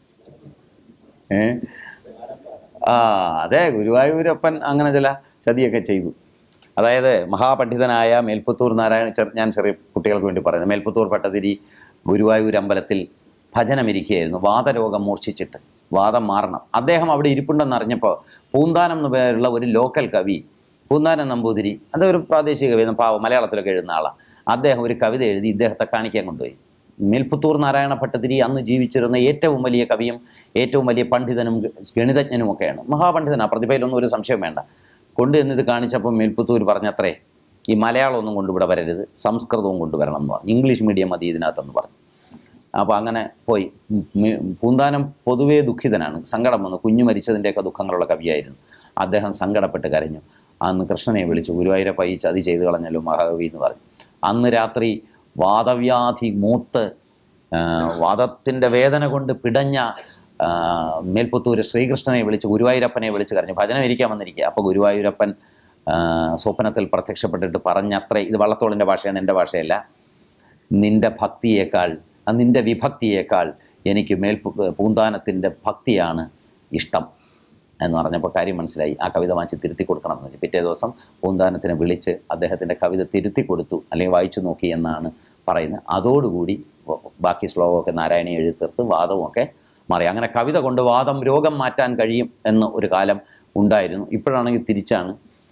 ഏ ആ അതെ, ഗുരുവായൂരപ്പൻ അങ്ങനെ ചില ചതിയൊക്കെ ചെയ്തു. അതായത് മഹാപണ്ഡിതനായ മേൽപ്പത്തൂർ നാരായണ, ഞാൻ ചെറിയ കുട്ടികൾക്ക് വേണ്ടി പറയുന്നത്, മേൽപ്പത്തൂർ ഭട്ടതിരി ഗുരുവായൂർ അമ്പലത്തിൽ ഭജനമിരിക്കുകയായിരുന്നു. വാദരോഗം മൂർച്ഛിച്ചിട്ട് വാദം മാറണം. അദ്ദേഹം അവിടെ ഇരിപ്പുണ്ടെന്നറിഞ്ഞപ്പോൾ പൂന്താനം എന്ന് പേരുള്ള ഒരു ലോക്കൽ കവി, പൂന്താനം നമ്പൂതിരി, അതൊരു പ്രാദേശിക കവി, പാവം മലയാളത്തിലൊക്കെ എഴുതുന്ന ആളാണ്. അദ്ദേഹം ഒരു കവിത എഴുതി ഇദ്ദേഹത്തെ കാണിക്കാൻ കൊണ്ടുപോയി. മേൽപ്പത്തൂർ നാരായണ ഭട്ടതിരി അന്ന് ജീവിച്ചിരുന്ന ഏറ്റവും വലിയ കവിയും ഏറ്റവും വലിയ പണ്ഡിതനും ഗണിതജ്ഞനും ഒക്കെയാണ്. മഹാപണ്ഡിതനാണ്, പ്രതിഭയിലൊന്നും ഒരു സംശയം വേണ്ട. കൊണ്ടുവന്ന് ഇത് കാണിച്ചപ്പോൾ മേൽപ്പത്തൂർ പറഞ്ഞത്രേ, ഈ മലയാളമൊന്നും കൊണ്ടുവിടെ വരരുത്, സംസ്കൃതവും കൊണ്ടുവരണം എന്ന് പറഞ്ഞു. ഇംഗ്ലീഷ് മീഡിയം മതി ഇതിനകത്തെന്ന് പറഞ്ഞു. അപ്പോൾ അങ്ങനെ പോയി. പൂന്താനം പൊതുവേ ദുഃഖിതനാണ്, സങ്കടം വന്നു. കുഞ്ഞു മരിച്ചതിൻ്റെയൊക്കെ ദുഃഖങ്ങളുള്ള കവിയായിരുന്നു. അദ്ദേഹം സങ്കടപ്പെട്ട് കരഞ്ഞു. അന്ന് കൃഷ്ണനെ വിളിച്ചു, ഗുരുവായൂരപ്പ ഈ ചതി ചെയ്തു കളഞ്ഞല്ലോ മഹാകവി എന്ന് പറഞ്ഞു. അന്ന് രാത്രി വാദവ്യാധി മൂത്ത് വാദത്തിൻ്റെ വേദന കൊണ്ട് പിടഞ്ഞ മേൽപ്പത്തൂർ ശ്രീകൃഷ്ണനെ വിളിച്ച് ഗുരുവായൂരപ്പനെ വിളിച്ച് കരഞ്ഞു. ഭജനം ഇരിക്കാൻ വന്നിരിക്കുക. അപ്പോൾ ഗുരുവായൂരപ്പൻ സ്വപ്നത്തിൽ പ്രത്യക്ഷപ്പെട്ടിട്ട് പറഞ്ഞത്രേ, ഇത് വള്ളത്തോളിൻ്റെ ഭാഷയാണ്, എൻ്റെ ഭാഷയല്ല, നിൻ്റെ ഭക്തിയേക്കാൾ നിൻ്റെ വിഭക്തിയേക്കാൾ എനിക്ക് മേൽ പൂന്താനത്തിൻ്റെ ഭക്തിയാണ് ഇഷ്ടം എന്ന് പറഞ്ഞപ്പോൾ കാര്യം മനസ്സിലായി. ആ കവിത വായിച്ച് തിരുത്തി കൊടുക്കണം എന്ന് പറഞ്ഞു. പിറ്റേ ദിവസം പൂന്താനത്തിനെ വിളിച്ച് അദ്ദേഹത്തിൻ്റെ കവിത തിരുത്തി കൊടുത്തു, അല്ലെങ്കിൽ വായിച്ചു നോക്കി എന്നാണ് പറയുന്നത്. അതോടുകൂടി ബാക്കി ശ്ലോകമൊക്കെ നാരായണീ എഴുതിത്തീർത്ത് വാദവുമൊക്കെ മാറി. അങ്ങനെ കവിത കൊണ്ട് വാദം രോഗം മാറ്റാൻ കഴിയും എന്ന് ഒരു കാലം ഉണ്ടായിരുന്നു. ഇപ്പോഴാണെങ്കിൽ തിരിച്ചാണ്.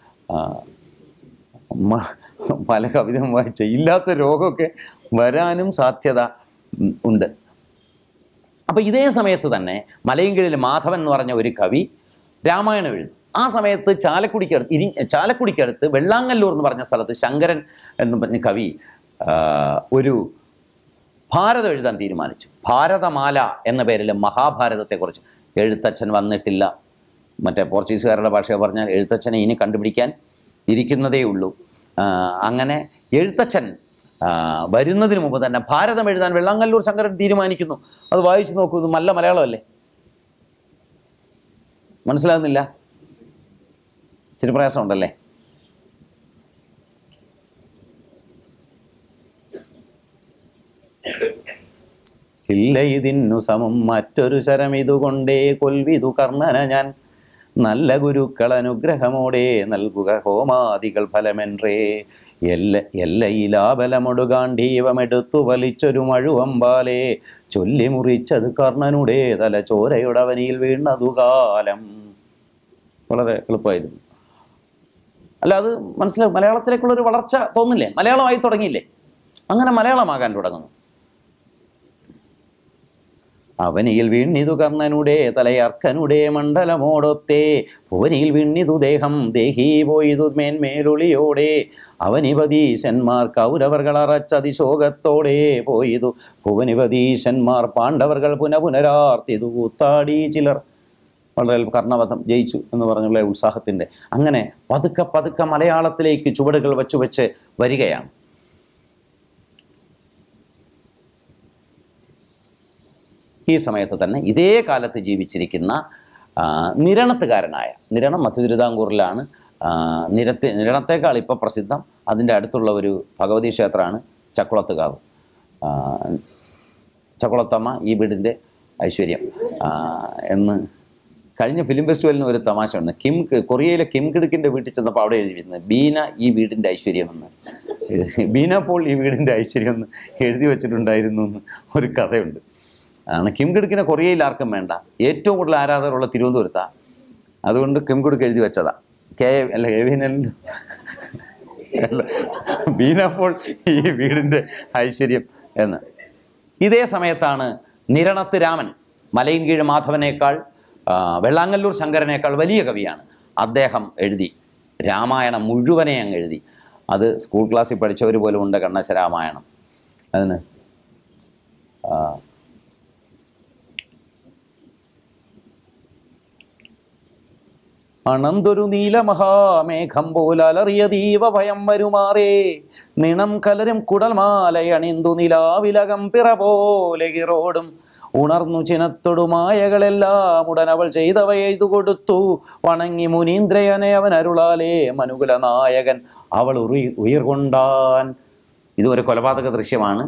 പല കവിത വായിച്ച ഇല്ലാത്ത രോഗമൊക്കെ വരാനും സാധ്യത ഉണ്ട്. അപ്പോൾ ഇതേ സമയത്ത് തന്നെ മലയങ്കിഴിൽ മാധവൻ എന്ന് പറഞ്ഞ ഒരു കവി രാമായണം എഴുതും. ആ സമയത്ത് ചാലക്കുടിക്കടുത്ത് ഇരി ചാലക്കുടിക്കടുത്ത് വെള്ളാങ്ങല്ലൂർ എന്ന് പറഞ്ഞ സ്ഥലത്ത് ശങ്കരൻ എന്ന് പറഞ്ഞ കവി ഒരു ഭാരതം എഴുതാൻ തീരുമാനിച്ചു. ഭാരതമാല എന്ന പേരിൽ മഹാഭാരതത്തെക്കുറിച്ച്. എഴുത്തച്ഛൻ വന്നിട്ടില്ല. മറ്റേ പോർച്ചുഗീസുകാരുടെ ഭാഷ പറഞ്ഞാൽ എഴുത്തച്ഛനെ ഇനി കണ്ടുപിടിക്കാൻ ഇരിക്കുന്നതേ ഉള്ളൂ. അങ്ങനെ എഴുത്തച്ഛൻ വരുന്നതിന് മുമ്പ് തന്നെ ഭാരതം എഴുതാൻ വെള്ളാങ്ങല്ലൂർ ശങ്കരൻ തീരുമാനിക്കുന്നു. അത് വായിച്ചു നോക്കൂ, നല്ല മലയാളമല്ലേ? മനസ്സിലാകുന്നില്ല? ഇച്ചിരി പ്രയാസമുണ്ടല്ലേ? ഇല്ല ഇതിന്നു സമം മറ്റൊരു ശരം ഇതുകൊണ്ടേ കൊൽവിതു കർണന ഞാൻ, നല്ല ഗുരുക്കൾ അനുഗ്രഹമോടെ നൽകുക ഹോമാദികൾ ഫലമെன்றേ, എല്ല എല്ലയിലാബലമൊടുകാണ്ടീവമെടുത്തു വലിച്ചൊരു മഴുവമ്പാലേ, ചൊല്ലി മുറിച്ചത് കർണനുടെ തല ചോരയുടവനിയിൽ വീണതു കാലം. വളരെ എളുപ്പമായിരുന്നു. അല്ല, അത് മനസ്സിലാവും. മലയാളത്തിലേക്കുള്ളൊരു വളർച്ച തോന്നില്ലേ? മലയാളമായി തുടങ്ങിയില്ലേ? അങ്ങനെ മലയാളമാകാൻ തുടങ്ങുന്നു. അവനിയിൽ വീണിതു കർണനുടെ തലയർക്കനുടെ മണ്ഡലമോടൊത്തേ, ഭുവനിയിൽ വീണിതു ദേഹം ദേഹീ പോയിതു മേന്മേലൊളിയോടെ, അവനിപതീശന്മാർ കൗരവർകൾ അറച്ചതിശോകത്തോടെ പോയിതു ഭുവനിപതീശന്മാർ പാണ്ഡവർകൾ പുനപുനരാർത്തിതു കൂത്താടി ചിലർ. വളരെ കർണവധം ജയിച്ചു എന്ന് പറഞ്ഞുള്ള ഉത്സാഹത്തിൻ്റെ അങ്ങനെ പതുക്കെ പതുക്കെ മലയാളത്തിലേക്ക് ചുവടുകൾ വച്ചു വെച്ച് വരികയാണ്. ഈ സമയത്ത് തന്നെ ഇതേ കാലത്ത് ജീവിച്ചിരിക്കുന്ന നിരണത്തുകാരനായ, നിരണം മധ്യ തിരുവിതാംകൂറിലാണ്, നിരത്തെ നിരണത്തേക്കാൾ ഇപ്പോൾ പ്രസിദ്ധം അതിൻ്റെ അടുത്തുള്ള ഒരു ഭഗവതി ക്ഷേത്രമാണ് ചക്കുളത്തുകാവ്. ചക്കുളത്തമ്മ ഈ വീടിൻ്റെ ഐശ്വര്യം എന്ന് കഴിഞ്ഞ ഫിലിം ഫെസ്റ്റിവലിന് ഒരു തമാശ ഉണ്ട്. കിം കൊറിയയിലെ കിം കിടുക്കിൻ്റെ വീട്ടിൽ ചെന്നപ്പോൾ അവിടെ എഴുതിയിരുന്നത് ബീന ഈ വീടിൻ്റെ ഐശ്വര്യമെന്ന്, ബീന പോൾ ഈ വീടിൻ്റെ ഐശ്വര്യം എന്ന് എഴുതി വെച്ചിട്ടുണ്ടായിരുന്നു എന്ന് ഒരു കഥയുണ്ട്. ആണ് കിം കിടുക്കിനെ കൊറിയയിൽ ആർക്കും വേണ്ട, ഏറ്റവും കൂടുതൽ ആരാധകരുള്ള തിരുവനന്തപുരത്താണ്. അതുകൊണ്ട് കിം കിടുക്ക് എഴുതി വെച്ചതാ കെ അല്ല കെവിനല്ല ബീന പോൾ ഈ വീടിൻ്റെ ഐശ്വര്യം എന്ന്. ഇതേ സമയത്താണ് നിരണത്ത് രാമൻ, മലയൻകീഴ് മാധവനേക്കാൾ വെള്ളാങ്ങല്ലൂർ ശങ്കരനേക്കാൾ വലിയ കവിയാണ്. അദ്ദേഹം എഴുതി രാമായണം മുഴുവനെ അങ്ങ് എഴുതി. അത് സ്കൂൾ ക്ലാസ്സിൽ പഠിച്ചവർ പോലും ഉണ്ട് കണ്ണശ രാമായണം. അതിന് അണന്തൊരു നീലമഹാമേഘം പോലറിയ ദീവ ഭയം വരുമാറേ നിണം കലരും കുടൽമാലയണിന്തു നിലാവിലകം പിറ പോലെ കിറോടും ഉണർന്നു ചിനത്തൊടുമായകളെല്ലാം ഉടനവൾ ചെയ്തവയെയ്തു കൊടുത്തു വണങ്ങി മുനീന്ദ്രയനെ അവൻ അരുളാലേ മനുകുല നായകൻ അവൾ ഉറി ഉയർകൊണ്ടാൻ. ഇതൊരു കൊലപാതക ദൃശ്യമാണ്,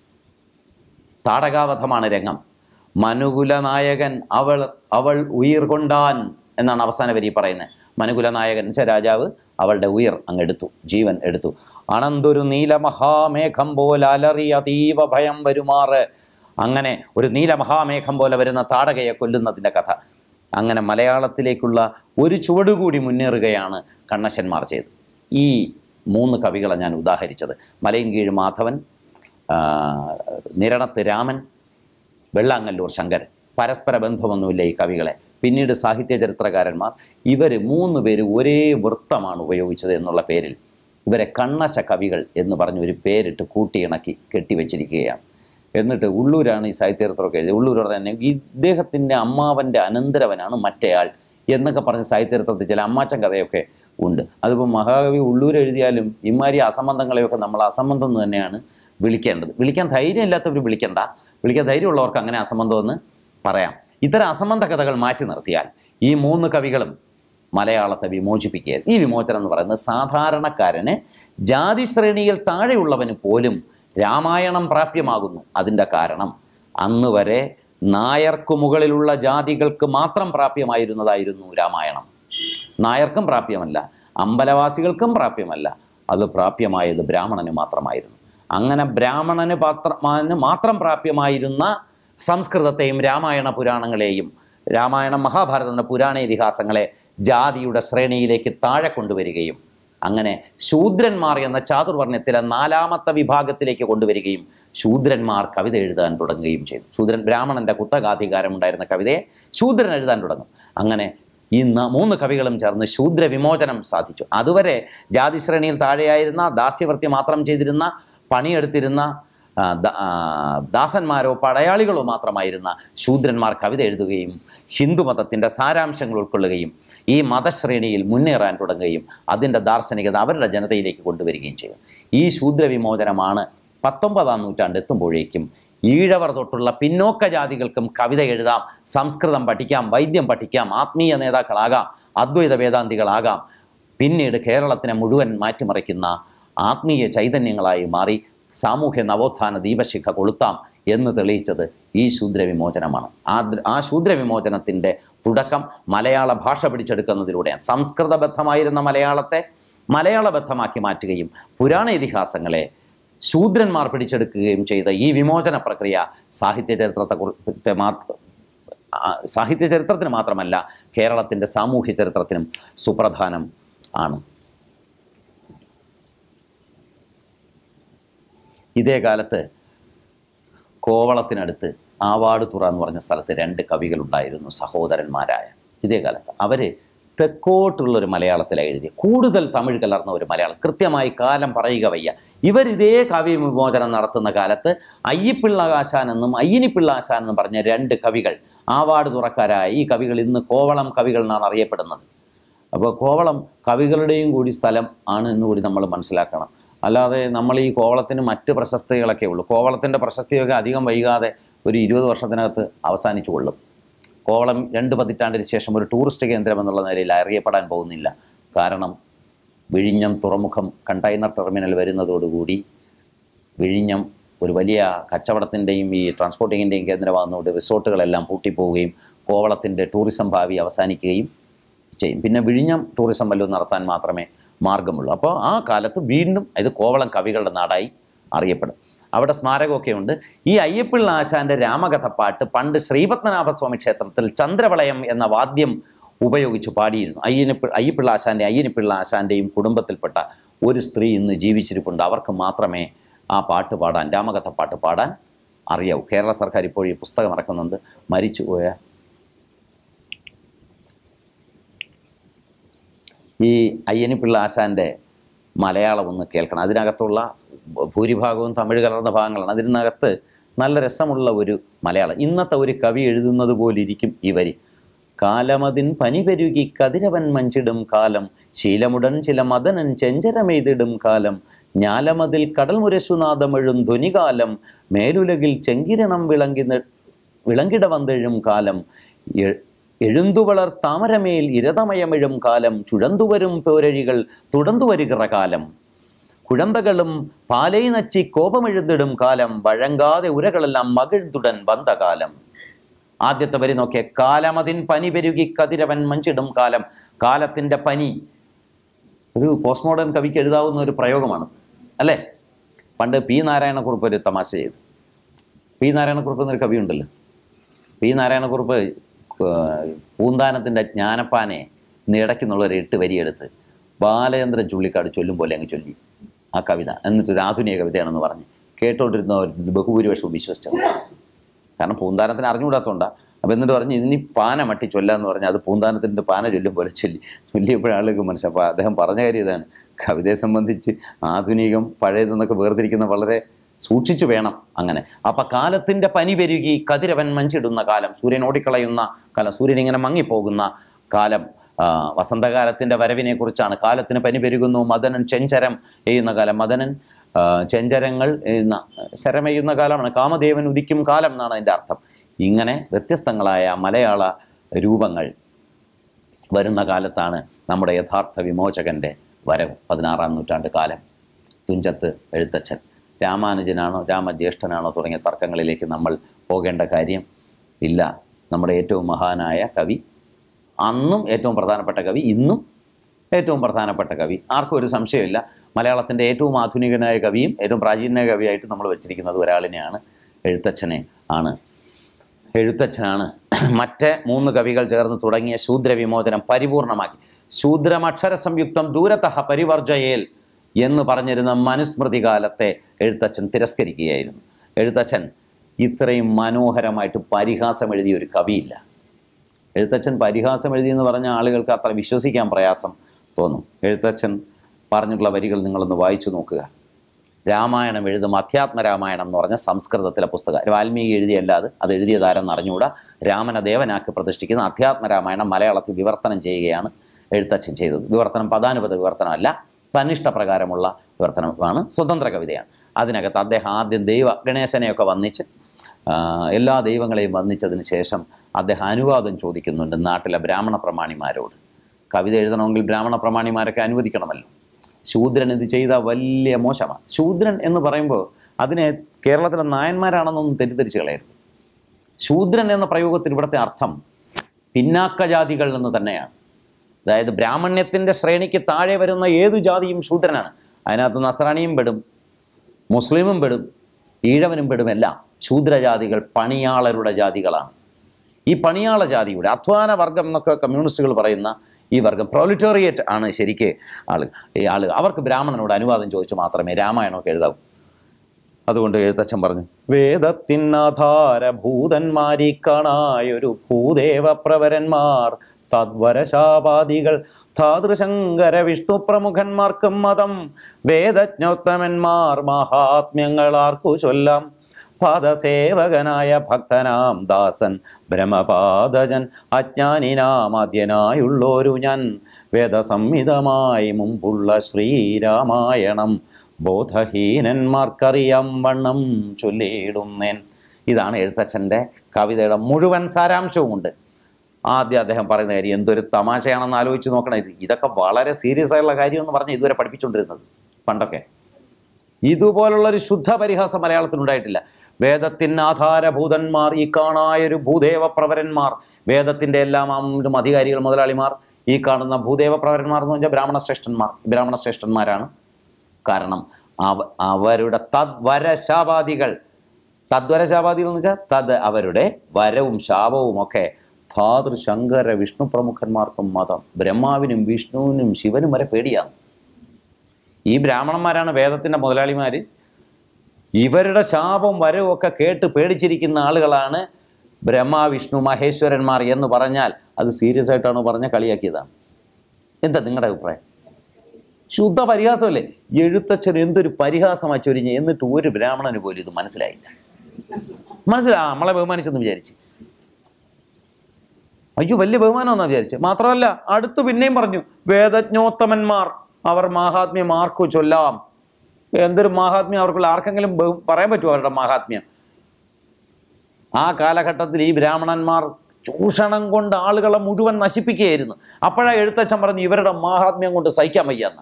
താടകാവധമാണ് രംഗം. മനുകുല നായകൻ അവൾ അവൾ ഉയർകൊണ്ടാൻ എന്നാണ് അവസാന വരി പറയുന്നത്. മനുകുല നായകൻ വെച്ചാൽ രാജാവ് അവളുടെ ഉയർ അങ്ങെടുത്തു, ജീവൻ എടുത്തു. അണന്തൊരു നീലമഹാമേഘം പോലെ അലറിയ അതീവ ഭയം വരുമാറ്. അങ്ങനെ ഒരു നീലമഹാമേഘം പോലെ വരുന്ന താടകയെ കൊല്ലുന്നതിൻ്റെ കഥ. അങ്ങനെ മലയാളത്തിലേക്കുള്ള ഒരു ചുവടുകൂടി മുന്നേറുകയാണ് കണ്ണശന്മാർ ചെയ്തത്. ഈ മൂന്ന് കവികളെ ഞാൻ ഉദാഹരിച്ചത്. മലയൻകീഴ് മാധവൻ, നിരണത്ത് രാമൻ, വെള്ളാങ്ങല്ലൂർ ശങ്കരൻ. പരസ്പര ബന്ധമൊന്നുമില്ല ഈ കവികളെ. പിന്നീട് സാഹിത്യ ചരിത്രകാരന്മാർ ഇവർ മൂന്ന് പേര് ഒരേ വൃത്തമാണ് ഉപയോഗിച്ചത് എന്നുള്ള പേരിൽ ഇവരെ കണ്ണശ കവികൾ എന്ന് പറഞ്ഞ് ഒരു പേരിട്ട് കൂട്ടിയിണക്കി കെട്ടിവെച്ചിരിക്കുകയാണ്. എന്നിട്ട് ഉള്ളൂരാണ് ഈ സാഹിത്യചരിത്രമൊക്കെ എഴുതിയത്. ഉള്ളൂർ തന്നെ ഇദ്ദേഹത്തിൻ്റെ അമ്മാവൻ്റെ അനന്തരവനാണ് മറ്റേയാൾ എന്നൊക്കെ പറഞ്ഞ് സാഹിത്യചരിത്രത്തിൽ ചില അമ്മാച്ചൻ കഥയൊക്കെ ഉണ്ട്. അതിപ്പോൾ മഹാകവി ഉള്ളൂർ എഴുതിയാലും ഇമാതിരി അസംബന്ധങ്ങളെയൊക്കെ നമ്മൾ അസംബന്ധം എന്ന് തന്നെയാണ് വിളിക്കേണ്ടത്. വിളിക്കാൻ ധൈര്യമില്ലാത്തവർ വിളിക്കണ്ട, വിളിക്കാൻ ധൈര്യമുള്ളവർക്ക് അങ്ങനെ അസംബന്ധമെന്ന് പറയാം. ഇത്തരം അസംബന്ധ കഥകൾ മാറ്റി നിർത്തിയാൽ ഈ മൂന്ന് കവികളും മലയാളത്തെ വിമോചിപ്പിക്കുക. ഈ വിമോചനം എന്ന് പറയുന്നത് സാധാരണക്കാരന് ജാതി ശ്രേണിയിൽ താഴെയുള്ളവന് പോലും രാമായണം പ്രാപ്യമാകുന്നു. അതിൻ്റെ കാരണം അന്ന് വരെ നായർക്ക് മുകളിലുള്ള ജാതികൾക്ക് മാത്രം പ്രാപ്യമായിരുന്നതായിരുന്നു രാമായണം. നായർക്കും പ്രാപ്യമല്ല, അമ്പലവാസികൾക്കും പ്രാപ്യമല്ല, അത് പ്രാപ്യമായത് ബ്രാഹ്മണന് മാത്രമായിരുന്നു. അങ്ങനെ ബ്രാഹ്മണന് പാത്രമാന് മാത്രം പ്രാപ്യമായിരുന്ന സംസ്കൃതത്തെയും രാമായണ പുരാണങ്ങളെയും രാമായണം മഹാഭാരതം പുരാണ ഇതിഹാസങ്ങളെ ജാതിയുടെ ശ്രേണിയിലേക്ക് താഴെ കൊണ്ടുവരികയും അങ്ങനെ ശൂദ്രന്മാർ എന്ന ചാതുർവർണ്ണത്തിലെ നാലാമത്തെ വിഭാഗത്തിലേക്ക് കൊണ്ടുവരികയും ശൂദ്രന്മാർ കവിത എഴുതാൻ തുടങ്ങുകയും ചെയ്തു. ശൂദ്രൻ ബ്രാഹ്മണൻ്റെ കുത്തകാധികാരമുണ്ടായിരുന്ന കവിതയെ ശൂദ്രൻ എഴുതാൻ തുടങ്ങും. അങ്ങനെ ഈ മൂന്ന് കവികളും ചേർന്ന് ശൂദ്ര വിമോചനം സാധിച്ചു. അതുവരെ ജാതിശ്രേണിയിൽ താഴെയായിരുന്ന, ദാസ്യവൃത്തി മാത്രം ചെയ്തിരുന്ന, പണിയെടുത്തിരുന്ന ദാസന്മാരോ പടയാളികളോ മാത്രമായിരുന്ന ശൂദ്രന്മാർ കവിത എഴുതുകയും ഹിന്ദുമതത്തിൻ്റെ സാരാംശങ്ങൾ ഉൾക്കൊള്ളുകയും ഈ മതശ്രേണിയിൽ മുന്നേറാൻ തുടങ്ങുകയും അതിൻ്റെ ദാർശനികത അവരുടെ ജനതയിലേക്ക് കൊണ്ടുവരികയും ചെയ്യും. ഈ ശൂദ്രവിമോചനമാണ് പത്തൊമ്പതാം നൂറ്റാണ്ട് എത്തുമ്പോഴേക്കും ഈഴവർ തൊട്ടുള്ള പിന്നോക്ക ജാതികൾക്കും കവിത എഴുതാം, സംസ്കൃതം പഠിക്കാം, വൈദ്യം പഠിക്കാം, ആത്മീയ നേതാക്കളാകാം, അദ്വൈത വേദാന്തികളാകാം, പിന്നീട് കേരളത്തിനെ മുഴുവൻ മാറ്റിമറിക്കുന്ന ആത്മീയ ചൈതന്യങ്ങളായി മാറി സാമൂഹ്യ നവോത്ഥാന ദീപശിഖ കൊളുത്താം എന്ന് തെളിയിച്ചത് ഈ ശൂദ്രവിമോചനമാണ്. ആ ആ ശൂദ്രവിമോചനത്തിൻ്റെ തുടക്കം മലയാള ഭാഷ പിടിച്ചെടുക്കുന്നതിലൂടെയാണ്. സംസ്കൃതബദ്ധമായിരുന്ന മലയാളത്തെ മലയാളബദ്ധമാക്കി മാറ്റുകയും പുരാണ ഇതിഹാസങ്ങളെ ശൂദ്രന്മാർ പിടിച്ചെടുക്കുകയും ചെയ്ത ഈ വിമോചന പ്രക്രിയ സാഹിത്യ ചരിത്രത്തെ മാത്രം സാഹിത്യ ചരിത്രത്തിന് മാത്രമല്ല കേരളത്തിൻ്റെ സാമൂഹ്യ ചരിത്രത്തിനും സുപ്രധാനം ആണ്. ഇതേ കാലത്ത് കോവളത്തിനടുത്ത് ആവാടുതുറ എന്ന് പറഞ്ഞ സ്ഥലത്ത് രണ്ട് കവികളുണ്ടായിരുന്നു, സഹോദരന്മാരായ. ഇതേ കാലത്ത് അവർ തെക്കോട്ടുള്ളൊരു മലയാളത്തിലാണ് എഴുതി, കൂടുതൽ തമിഴ് കലർന്ന ഒരു മലയാളം. കൃത്യമായി കാലം പറയുക വയ്യ. ഇവർ ഇതേ കാവ്യവിമോചനം നടത്തുന്ന കാലത്ത് അയ്യപ്പിള്ളാശാൻ എന്നും അയ്യനിപ്പിള്ളാശാൻ എന്നും പറഞ്ഞ രണ്ട് കവികൾ ആവാടുതുറക്കാരായ ഈ കവികൾ ഇന്ന് കോവളം കവികൾ എന്നാണ് അറിയപ്പെടുന്നത്. അപ്പോൾ കോവളം കവികളുടെയും കൂടി സ്ഥലം ആണ് എന്ന് കൂടി നമ്മൾ മനസ്സിലാക്കണം. അല്ലാതെ നമ്മൾ ഈ കോവളത്തിന് മറ്റ് പ്രശസ്തികളൊക്കെ ഉള്ളൂ. കോവളത്തിൻ്റെ പ്രശസ്തിയൊക്കെ അധികം വൈകാതെ ഒരു ഇരുപത് വർഷത്തിനകത്ത് അവസാനിച്ചു കൊള്ളും. കോവളം രണ്ട് പതിറ്റാണ്ടിന് ശേഷം ഒരു ടൂറിസ്റ്റ് കേന്ദ്രം എന്നുള്ള നിലയിൽ അറിയപ്പെടാൻ പോകുന്നില്ല. കാരണം വിഴിഞ്ഞം തുറമുഖം കണ്ടെയ്നർ ടെർമിനൽ വരുന്നതോടുകൂടി വിഴിഞ്ഞം ഒരു വലിയ കച്ചവടത്തിൻ്റെയും ഈ ട്രാൻസ്പോർട്ടിങ്ങിൻ്റെയും കേന്ദ്രമാകുന്നതുകൊണ്ട് റിസോർട്ടുകളെല്ലാം പൂട്ടിപ്പോവുകയും കോവളത്തിൻ്റെ ടൂറിസം ഭാവി അവസാനിക്കുകയും ചെയ്യും. പിന്നെ വിഴിഞ്ഞം ടൂറിസം വല്ലതും നടത്താൻ മാത്രമേ മാർഗമുള്ളൂ. അപ്പോൾ ആ കാലത്ത് വീണ്ടും ഇത് കോവളം കവികളുടെ നാടായി അറിയപ്പെടും. അവിടെ സ്മാരകമൊക്കെ ഉണ്ട്. ഈ അയ്യപ്പിള്ള ആശാൻ്റെ രാമകഥപ്പാട്ട് പണ്ട് ശ്രീപത്മനാഭസ്വാമി ക്ഷേത്രത്തിൽ ചന്ദ്രവളയം എന്ന വാദ്യം ഉപയോഗിച്ച് പാടിയിരുന്നു. അയ്യനിപ്പി അയ്യപ്പിള്ള ആശാൻ്റെ അയ്യനിപ്പിള്ള ആശാൻ്റെയും കുടുംബത്തിൽപ്പെട്ട ഒരു സ്ത്രീ ഇന്ന് ജീവിച്ചിരിപ്പുണ്ട്. അവർക്ക് മാത്രമേ ആ പാട്ട് പാടാൻ, രാമകഥപ്പാട്ട് പാടാൻ അറിയാവൂ. കേരള സർക്കാർ ഇപ്പോൾ ഈ പുസ്തകം ഇറക്കുന്നുണ്ട്. മരിച്ചുപോയ ഈ അയ്യനിപ്പിള്ള ആശാൻ്റെ മലയാളം ഒന്ന് കേൾക്കണം. അതിനകത്തുള്ള ഭൂരിഭാഗവും തമിഴ് കലർന്ന ഭാഗങ്ങളാണ്. അതിനകത്ത് നല്ല രസമുള്ള ഒരു മലയാളം. ഇന്നത്തെ ഒരു കവി എഴുതുന്നത് പോലിരിക്കും ഈ വരി. കാലമതിൻ പനി പെരുകി കതിരവൻ മഞ്ചിടും കാലം, ശീലമുടൻ ചില മദനൻ ചെഞ്ചരമെയ്തിടും കാലം, ഞാലമതിൽ കടൽ മുരശുനാഥമെഴും ധ്വനികാലം, മേലുലകിൽ ചെങ്കിരണം വിളങ്ങി വിളങ്കിട വന്നെഴും കാലം, എഴുന്തുവളർ താമരമേൽ ഇരതമയമെഴും കാലം, ചുഴന്തുവരും പോരഴികൾ തുടർന്നുവരുകിற കാലം, കുഴന്തകളും പാലൈ നച്ചി കോപമെഴുതിടും കാലം, വഴങ്കാതെ ഉരകളെല്ലാം മകിഴ്തുടൻ വന്ന കാലം. ആദ്യത്തെ വരി നോക്കിയ കാലമതിൻ പനി പെരുകി കതിരവൻ മഞ്ചിടും കാലം. കാലത്തിൻ്റെ പനി ഒരു പോസ്റ്റ് മോഡേൺ കവിക്ക് എഴുതാവുന്ന ഒരു പ്രയോഗമാണ് അല്ലേ? പണ്ട് പി നാരായണക്കുറുപ്പ് ഒരു തമാശ ചെയ്തു. പി നാരായണക്കുറുപ്പ് എന്നൊരു കവി ഉണ്ടല്ലോ. പി നാരായണക്കുറുപ്പ് പൂന്താനത്തിൻ്റെ ജ്ഞാനപ്പാനെ ഇടയ്ക്കുന്നുള്ളൊരു എട്ട് വരിയെടുത്ത് ബാലചന്ദ്രൻ ചുള്ളിക്കാട് ചൊല്ലും പോലെ അങ്ങ് ചൊല്ലി ആ കവിത. എന്നിട്ടൊരു ആധുനിക കവിതയാണെന്ന് പറഞ്ഞ് കേട്ടോണ്ടിരുന്ന ബഹുഭൂരിപക്ഷവും വിശ്വസിച്ചത്. കാരണം പൂന്താനത്തിന് അറിഞ്ഞുകൂടാത്തതുകൊണ്ടാണ്. അപ്പം എന്നിട്ട് പറഞ്ഞ് ഇതിനി പാന മട്ടി ചൊല്ലാന്ന് പറഞ്ഞാൽ അത് പൂന്താനത്തിൻ്റെ പാന ചൊല്ലും പോലെ ചൊല്ലി ചൊല്ലിയപ്പോഴും ആളുകൾക്ക് മനസ്സിലായി. അപ്പോൾ അദ്ദേഹം പറഞ്ഞ കാര്യം ഇതാണ്, കവിതയെ സംബന്ധിച്ച് ആധുനികം പഴയതെന്നൊക്കെ വേർതിരിക്കുന്ന വളരെ സൂക്ഷിച്ചു വേണം അങ്ങനെ. അപ്പം കാലത്തിൻ്റെ പനി പെരുകി കതിരവൻ മഞ്ചിടുന്ന കാലം, സൂര്യൻ ഓടിക്കളയുന്ന കാലം, സൂര്യൻ ഇങ്ങനെ മങ്ങിപ്പോകുന്ന കാലം, വസന്തകാലത്തിൻ്റെ വരവിനെ കുറിച്ചാണ്. കാലത്തിന് പനി പെരുകുന്നു, മദനൻ ചെഞ്ചരം എയ്യുന്ന കാലം, മദനൻ ചെഞ്ചരങ്ങൾ എഴുന്ന ശരമെയ്യുന്ന കാലമാണ്, കാമദേവൻ ഉദിക്കും കാലം എന്നാണ് അതിൻ്റെ അർത്ഥം. ഇങ്ങനെ വ്യത്യസ്തങ്ങളായ മലയാള രൂപങ്ങൾ വരുന്ന കാലത്താണ് നമ്മുടെ യഥാർത്ഥ വിമോചകൻ്റെ വരവ്. പതിനാറാം നൂറ്റാണ്ട് കാലം. തുഞ്ചത്ത് എഴുത്തച്ഛൻ രാമാനുജനാണോ രാമജ്യേഷ്ഠനാണോ തുടങ്ങിയ തർക്കങ്ങളിലേക്ക് നമ്മൾ പോകേണ്ട കാര്യം ഇല്ല. നമ്മുടെ ഏറ്റവും മഹാനായ കവി, അന്നും ഏറ്റവും പ്രധാനപ്പെട്ട കവി, ഇന്നും ഏറ്റവും പ്രധാനപ്പെട്ട കവി, ആർക്കും ഒരു സംശയമില്ല. മലയാളത്തിൻ്റെ ഏറ്റവും ആധുനികനായ കവിയും ഏറ്റവും പ്രാചീനനായ കവിയായിട്ട് നമ്മൾ വെച്ചിരിക്കുന്നത് ഒരാളിനെയാണ്, എഴുത്തച്ഛനെ ആണ്. എഴുത്തച്ഛനാണ് മറ്റ് മൂന്ന് കവികൾ ചേർന്ന് തുടങ്ങിയ ശൂദ്രവിമോചനം പരിപൂർണമാക്കി. ശൂദ്രമക്ഷര സംയുക്തം ദൂരതഃ പരിവർജയേൽ എന്ന് പറഞ്ഞിരുന്ന മനുസ്മൃതി കാലത്തെ എഴുത്തച്ഛൻ തിരസ്കരിക്കുകയായിരുന്നു. എഴുത്തച്ഛൻ ഇത്രയും മനോഹരമായിട്ട് പരിഹാസം എഴുതിയ ഒരു കവിയില്ല. എഴുത്തച്ഛൻ പരിഹാസം എഴുതിയെന്ന് പറഞ്ഞ ആളുകൾക്ക് അത്ര വിശ്വസിക്കാൻ പ്രയാസം തോന്നും. എഴുത്തച്ഛൻ പറഞ്ഞിട്ടുള്ള വരികൾ നിങ്ങളൊന്ന് വായിച്ചു നോക്കുക. രാമായണം എഴുതും, അധ്യാത്മരാമായണം എന്ന് പറഞ്ഞ സംസ്കൃതത്തിലെ പുസ്തകം, വാൽമീകി എഴുതിയല്ലാതെ അത് എഴുതിയതാരെന്ന് അറിഞ്ഞുകൂടാ. രാമനെ ദേവനാക്കി പ്രതിഷ്ഠിക്കുന്ന അധ്യാത്മരാമായണം മലയാളത്തിൽ വിവർത്തനം ചെയ്യുകയാണ് എഴുത്തച്ഛൻ ചെയ്തത്. വിവർത്തനം പദാനുപത വിവർത്തനമല്ല, തന്നിഷ്ടപ്രകാരമുള്ള വിവർത്തനമാണ്, സ്വതന്ത്ര കവിതയാണ്. അതിനകത്ത് അദ്ദേഹം ആദ്യം ദൈവ ഗണേശനെയൊക്കെ വന്നിച്ച് എല്ലാ ദൈവങ്ങളെയും വന്നിച്ചതിന് ശേഷം അദ്ദേഹം അനുവാദം ചോദിക്കുന്നുണ്ട് നാട്ടിലെ ബ്രാഹ്മണ പ്രമാണിമാരോട്. കവിത എഴുതണമെങ്കിൽ ബ്രാഹ്മണ പ്രമാണിമാരൊക്കെ അനുവദിക്കണമല്ലോ. ശൂദ്രൻ ഇത് ചെയ്ത വലിയ മോശമാണ്. ശൂദ്രൻ എന്ന് പറയുമ്പോൾ അതിനെ കേരളത്തിലെ നായന്മാരാണെന്നൊന്നും തെറ്റിദ്ധരിച്ച് കളയരുത്. ശൂദ്രൻ എന്ന പ്രയോഗത്തിൽ ഇവിടുത്തെ അർത്ഥം പിന്നാക്കജാതികൾ എന്ന് തന്നെയാണ്. അതായത് ബ്രാഹ്മണ്യത്തിൻ്റെ ശ്രേണിക്ക് താഴെ വരുന്ന ഏതു ജാതിയും ശൂദ്രനാണ്. അതിനകത്ത് നസ്രാണിയും പെടും, മുസ്ലിമും പെടും, ഈഴവനും പെടും. എല്ലാം ശൂദ്രജാതികൾ പണിയാളരുടെ ജാതികളാണ്. ഈ പണിയാള ജാതിയുടെ അധ്വാന വർഗം എന്നൊക്കെ കമ്മ്യൂണിസ്റ്റുകൾ പറയുന്ന ഈ വർഗം, പ്രൊലിറ്റേറിയറ്റ് ആണ് ശരിക്ക് ആള് ഈ ആളുകൾ. അവർക്ക് ബ്രാഹ്മണനോട് അനുവാദം ചോദിച്ചു മാത്രമേ രാമായണമൊക്കെ എഴുതാവൂ. അതുകൊണ്ട് എഴുത്തച്ഛൻ പറഞ്ഞു, വേദത്തിനാധാരഭൂതന്മാരി കാണായൊരു ഭൂദേവ പ്രവരന്മാർ തദ്വരശാപാദികൾ ധാതൃശങ്കര വിഷ്ണു പ്രമുഖന്മാർക്കും മതം വേദജ്ഞോത്തമന്മാർ മഹാത്മ്യങ്ങളാർക്കു ചൊല്ലാം പാദസേവകനായ ഭക്തനാം ദാസൻ ബ്രഹ്മപാദജൻ അജ്ഞാനിനാമാദ്യനായുള്ളോരു ഞാൻ വേദസംഹിതമായി മുമ്പുള്ള ശ്രീരാമായണം ബോധഹീനന്മാർക്കറിയാം വണ്ണം ചൊല്ലിയിടുന്നേൻ. ഇതാണ് എഴുത്തച്ഛൻ്റെ കവിതയുടെ മുഴുവൻ സാരാംശവുമുണ്ട്. ആദ്യം അദ്ദേഹം പറയുന്ന കാര്യം എന്തൊരു തമാശയാണെന്ന് ആലോചിച്ച് നോക്കണം. ഇത് ഇതൊക്കെ വളരെ സീരിയസ് ആയിട്ടുള്ള കാര്യമെന്ന് പറഞ്ഞ് ഇതുവരെ പഠിപ്പിച്ചുകൊണ്ടിരുന്നത് പണ്ടൊക്കെ. ഇതുപോലുള്ളൊരു ശുദ്ധ പരിഹാസം മലയാളത്തിനുണ്ടായിട്ടില്ല. വേദത്തിന് ആധാരഭൂതന്മാർ, ഈ കാണായൊരു ഭൂദേവ പ്രവരന്മാർ, വേദത്തിൻ്റെ എല്ലാം അധികാരികൾ, മുതലാളിമാർ, ഈ കാണുന്ന ഭൂദേവ പ്രവരന്മാർ എന്ന് പറഞ്ഞാൽ ബ്രാഹ്മണ ശ്രേഷ്ഠന്മാർ. ബ്രാഹ്മണ ശ്രേഷ്ഠന്മാരാണ്. കാരണം അവ അവരുടെ തദ്വരശാപാദികൾ, തദ്വരശാപാദികൾ എന്ന് വെച്ചാൽ തത് അവരുടെ വരവും ശാപവും ഒക്കെ ധാതൃ ശങ്കര വിഷ്ണു പ്രമുഖന്മാർക്കും മതം, ബ്രഹ്മാവിനും വിഷ്ണുവിനും ശിവനും വരെ പേടിയാണ്. ഈ ബ്രാഹ്മണന്മാരാണ് വേദത്തിൻ്റെ മുതലാളിമാർ. ഇവരുടെ ശാപം വരവും ഒക്കെ കേട്ട് പേടിച്ചിരിക്കുന്ന ആളുകളാണ് ബ്രഹ്മ വിഷ്ണു മഹേശ്വരന്മാർ എന്ന് പറഞ്ഞാൽ അത് സീരിയസ് ആയിട്ടാണ് പറഞ്ഞ കളിയാക്കിയതാണ്. എന്താ നിങ്ങളുടെ അഭിപ്രായം? ശുദ്ധ പരിഹാസമല്ലേ? എഴുത്തച്ഛൻ എന്തൊരു പരിഹാസമായി ചൊരിഞ്ഞ്, എന്നിട്ട് ഒരു ബ്രാഹ്മണന് പോലും ഇത് മനസ്സിലായില്ല. മനസ്സിലാ നമ്മളെ ബഹുമാനിച്ചെന്ന് വിചാരിച്ച്, അയ്യോ വലിയ ബഹുമാനമെന്നാണ് വിചാരിച്ച്. മാത്രമല്ല അടുത്ത് പിന്നെയും പറഞ്ഞു, വേദജ്ഞോത്തമന്മാർ, അവർ മാഹാത്മ്യം ആർക്കു ചൊല്ലാം. എന്തൊരു മാഹാത്മ്യം അവർക്കുള്ള, ആർക്കെങ്കിലും പറയാൻ പറ്റുമോ അവരുടെ മാഹാത്മ്യം? ആ കാലഘട്ടത്തിൽ ഈ ബ്രാഹ്മണന്മാർ ചൂഷണം കൊണ്ട് ആളുകളെ മുഴുവൻ നശിപ്പിക്കുകയായിരുന്നു. അപ്പോഴാണ് എഴുത്തച്ഛൻ പറഞ്ഞു ഇവരുടെ മാഹാത്മ്യം കൊണ്ട് സഹിക്കാൻ വയ്യാന്ന്.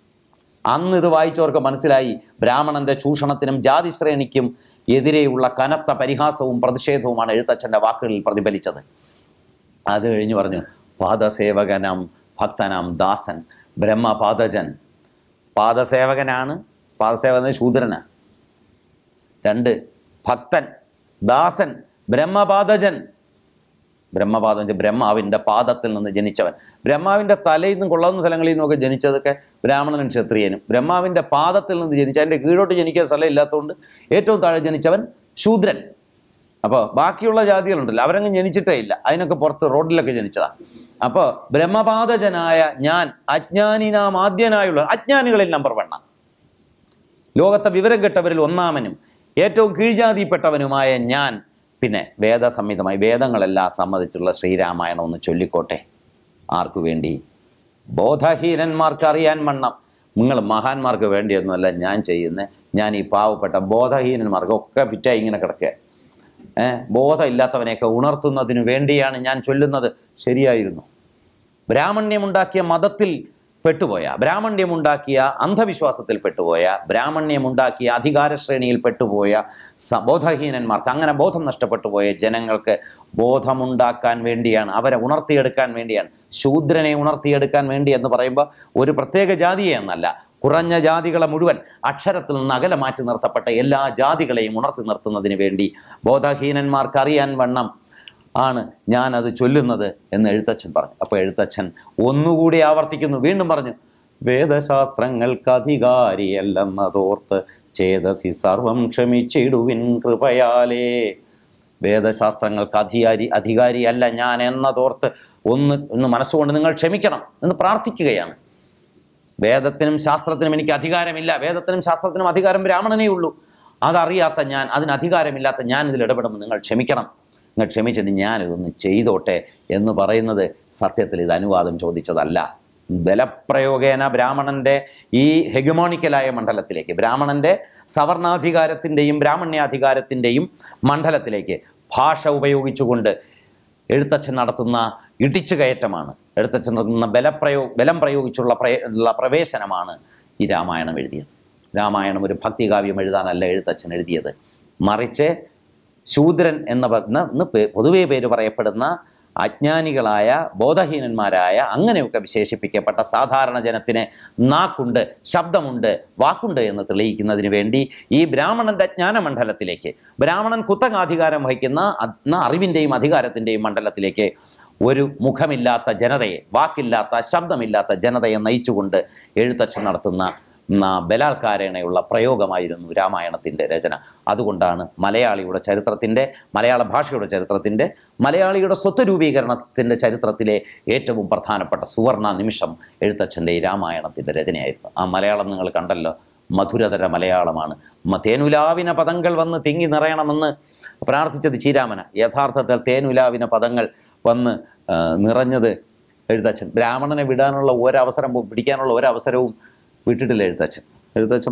അന്ന് ഇത് വായിച്ചവർക്ക് മനസ്സിലായി ബ്രാഹ്മണന്റെ ചൂഷണത്തിനും ജാതിശ്രേണിക്കും എതിരെയുള്ള കനത്ത പരിഹാസവും പ്രതിഷേധവുമാണ് എഴുത്തച്ഛൻ്റെ വാക്കുകളിൽ പ്രതിഫലിച്ചത്. അത് കഴിഞ്ഞ് പറഞ്ഞു, പാദസേവകനാം ഭക്തനാം ദാസൻ ബ്രഹ്മപാദജൻ. പാദസേവകനാണ്, പാദസേവകൻ ശൂദ്രനാണ്. രണ്ട്, ഭക്തൻ, ദാസൻ, ബ്രഹ്മപാദജൻ. ബ്രഹ്മപാദം ബ്രഹ്മാവിൻ്റെ പാദത്തിൽ നിന്ന് ജനിച്ചവൻ. ബ്രഹ്മാവിൻ്റെ തലയിൽ നിന്നും കൊള്ളാവുന്ന സ്ഥലങ്ങളിൽ നിന്നൊക്കെ ജനിച്ചതൊക്കെ ബ്രാഹ്മണനും ക്ഷത്രിയനും. ബ്രഹ്മാവിൻ്റെ പാദത്തിൽ നിന്ന് ജനിച്ച, അതിൻ്റെ കീഴോട്ട് ജനിക്കാൻ സ്ഥലം ഇല്ലാത്തതുകൊണ്ട് ഏറ്റവും താഴെ ജനിച്ചവൻ ശൂദ്രൻ. അപ്പോൾ ബാക്കിയുള്ള ജാതികളുണ്ടല്ലോ അവരങ്ങ് ജനിച്ചിട്ടേ ഇല്ല, അതിനൊക്കെ പുറത്ത് റോഡിലൊക്കെ ജനിച്ചതാണ്. അപ്പോൾ ബ്രഹ്മപാദജനായ ഞാൻ, അജ്ഞാനിനാം ആദ്യനായുള്ള, അജ്ഞാനികളിൽ നമ്പർ വണ്ണ, ലോകത്തെ വിവരം കെട്ടവരിൽ ഒന്നാമനും ഏറ്റവും കീഴ്ജാതിപ്പെട്ടവനുമായ ഞാൻ, പിന്നെ വേദസംഹിതമായി വേദങ്ങളെല്ലാം സമ്മതിച്ചുള്ള ശ്രീരാമായണം ഒന്ന് ചൊല്ലിക്കോട്ടെ. ആർക്കു വേണ്ടി? ബോധഹീനന്മാർക്ക് അറിയാൻ വണ്ണം. നിങ്ങൾ മഹാന്മാർക്ക് വേണ്ടിയൊന്നുമല്ല ഞാൻ ചെയ്യുന്നത്, ഞാൻ ഈ പാവപ്പെട്ട ബോധഹീനന്മാർക്കൊക്കെ ഫിറ്റായി ഇങ്ങനെ കിടക്കുക. ഏഹ് ബോധമില്ലാത്തവനെയൊക്കെ ഉണർത്തുന്നതിന് വേണ്ടിയാണ് ഞാൻ ചൊല്ലുന്നത്. ശരിയായിരുന്നു. ബ്രാഹ്മണ്യമുണ്ടാക്കിയ മതത്തിൽ പെട്ടുപോയ, ബ്രാഹ്മണ്യമുണ്ടാക്കിയ അന്ധവിശ്വാസത്തിൽ പെട്ടുപോയ, ബ്രാഹ്മണ്യമുണ്ടാക്കിയ അധികാര ശ്രേണിയിൽ പെട്ടുപോയ ബോധഹീനന്മാർക്ക്, അങ്ങനെ ബോധം നഷ്ടപ്പെട്ടു പോയ ജനങ്ങൾക്ക് ബോധമുണ്ടാക്കാൻ വേണ്ടിയാണ്, അവരെ ഉണർത്തിയെടുക്കാൻ വേണ്ടിയാണ്. ശൂദ്രനെ ഉണർത്തിയെടുക്കാൻ വേണ്ടി എന്ന് പറയുമ്പോൾ ഒരു പ്രത്യേക ജാതിയെ എന്നല്ല, കുറഞ്ഞ ജാതികളെ മുഴുവൻ, അക്ഷരത്തിൽ നിന്ന് അകലെ മാറ്റി നിർത്തപ്പെട്ട എല്ലാ ജാതികളെയും ഉണർത്തി നിർത്തുന്നതിന് വേണ്ടി ബോധഹീനന്മാർക്ക് അറിയാൻ വണ്ണം ആണ് ഞാനത് ചൊല്ലുന്നത് എന്ന് എഴുത്തച്ഛൻ പറഞ്ഞു. അപ്പോൾ എഴുത്തച്ഛൻ ഒന്നുകൂടി ആവർത്തിക്കുന്നു, വീണ്ടും പറഞ്ഞു, വേദശാസ്ത്രങ്ങൾക്ക് അധികാരിയല്ലെന്നതോർത്ത് ചേതസി സർവം ക്ഷമിച്ചിടുവിൻ കൃപയാലേ. വേദശാസ്ത്രങ്ങൾക്ക് അധികാരി അധികാരിയല്ല ഞാൻ എന്നതോർത്ത് ഒന്ന് ഒന്ന് മനസ്സുകൊണ്ട് നിങ്ങൾ ക്ഷമിക്കണം എന്ന് പ്രാർത്ഥിക്കുകയാണ്. വേദത്തിനും ശാസ്ത്രത്തിനും എനിക്ക് അധികാരമില്ല, വേദത്തിനും ശാസ്ത്രത്തിനും അധികാരം ബ്രാഹ്മണനേ ഉള്ളൂ. അതറിയാത്ത ഞാൻ, അതിന് അധികാരമില്ലാത്ത ഞാൻ ഇതിൽ ഇടപെടുമ്പോൾ നിങ്ങൾ ക്ഷമിക്കണം, നിങ്ങൾ ക്ഷമിച്ചിട്ട് ഞാനിതൊന്ന് ചെയ്തോട്ടെ എന്ന് പറയുന്നത് സത്യത്തിൽ ഇത് അനുവാദം ചോദിച്ചതല്ല. ബലപ്രയോഗേന ബ്രാഹ്മണൻ്റെ ഈ ഹെഗമോണിക്കലായ മണ്ഡലത്തിലേക്ക്, ബ്രാഹ്മണൻ്റെ സവർണാധികാരത്തിൻ്റെയും ബ്രാഹ്മണ്യാധികാരത്തിൻ്റെയും മണ്ഡലത്തിലേക്ക് ഭാഷ ഉപയോഗിച്ചുകൊണ്ട് എഴുത്തച്ഛൻ നടത്തുന്ന ഇടിച്ചു കയറ്റമാണ്, എഴുത്തച്ഛൻ നടത്തുന്ന ബലപ്രയോ ബലം പ്രയോഗിച്ചുള്ള പ്രയ പ്രവേശനമാണ് ഈ രാമായണം എഴുതിയത്. രാമായണം ഒരു ഭക്തികാവ്യം എഴുതാനല്ല എഴുത്തച്ഛൻ എഴുതിയത്, മറിച്ച് ശൂദ്രൻ എന്ന പൊതുവേ പേര് പറയപ്പെടുന്ന അജ്ഞാനികളായ ബോധഹീനന്മാരായ അങ്ങനെയൊക്കെ വിശേഷിപ്പിക്കപ്പെട്ട സാധാരണ ജനത്തിന് നാക്കുണ്ട്, ശബ്ദമുണ്ട്, വാക്കുണ്ട് എന്ന് തെളിയിക്കുന്നതിന് വേണ്ടി ഈ ബ്രാഹ്മണൻ്റെ ജ്ഞാനമണ്ഡലത്തിലേക്ക്, ബ്രാഹ്മണൻ കുത്തകാധികാരം വഹിക്കുന്ന അറിവിൻ്റെയും അധികാരത്തിൻ്റെയും മണ്ഡലത്തിലേക്ക് ഒരു മുഖമില്ലാത്ത ജനതയെ, വാക്കില്ലാത്ത ശബ്ദമില്ലാത്ത ജനതയെ നയിച്ചുകൊണ്ട് എഴുത്തച്ഛൻ നടത്തുന്ന ബലാത്കാരേണയുള്ള പ്രയോഗമായിരുന്നു രാമായണത്തിൻ്റെ രചന. അതുകൊണ്ടാണ് മലയാളിയുടെ ചരിത്രത്തിൻ്റെ, മലയാള ഭാഷയുടെ ചരിത്രത്തിൻ്റെ, മലയാളിയുടെ സ്വത്ത് രൂപീകരണത്തിൻ്റെ ചരിത്രത്തിലെ ഏറ്റവും പ്രധാനപ്പെട്ട സുവർണ നിമിഷം എഴുത്തച്ഛൻ്റെ ഈ രാമായണത്തിൻ്റെ രചനയായിരുന്നു. ആ മലയാളം നിങ്ങൾ കണ്ടല്ലോ, മധുരതര മലയാളമാണ്. തേനുലാവിന പദങ്ങൾ വന്ന് തിങ്ങി നിറയണമെന്ന് പ്രാർത്ഥിച്ചത് ചീരാമന. യഥാർത്ഥത്തിൽ തേനുലാവിന പദങ്ങൾ വന്ന് നിറഞ്ഞത് എഴുത്തച്ഛൻ. ബ്രാഹ്മണനെ വിടാനുള്ള ഒരവസരം, പിടിക്കാനുള്ള ഒരവസരവും വിട്ടിട്ടില്ല എഴുത്തച്ഛൻ. എഴുത്തച്ഛൻ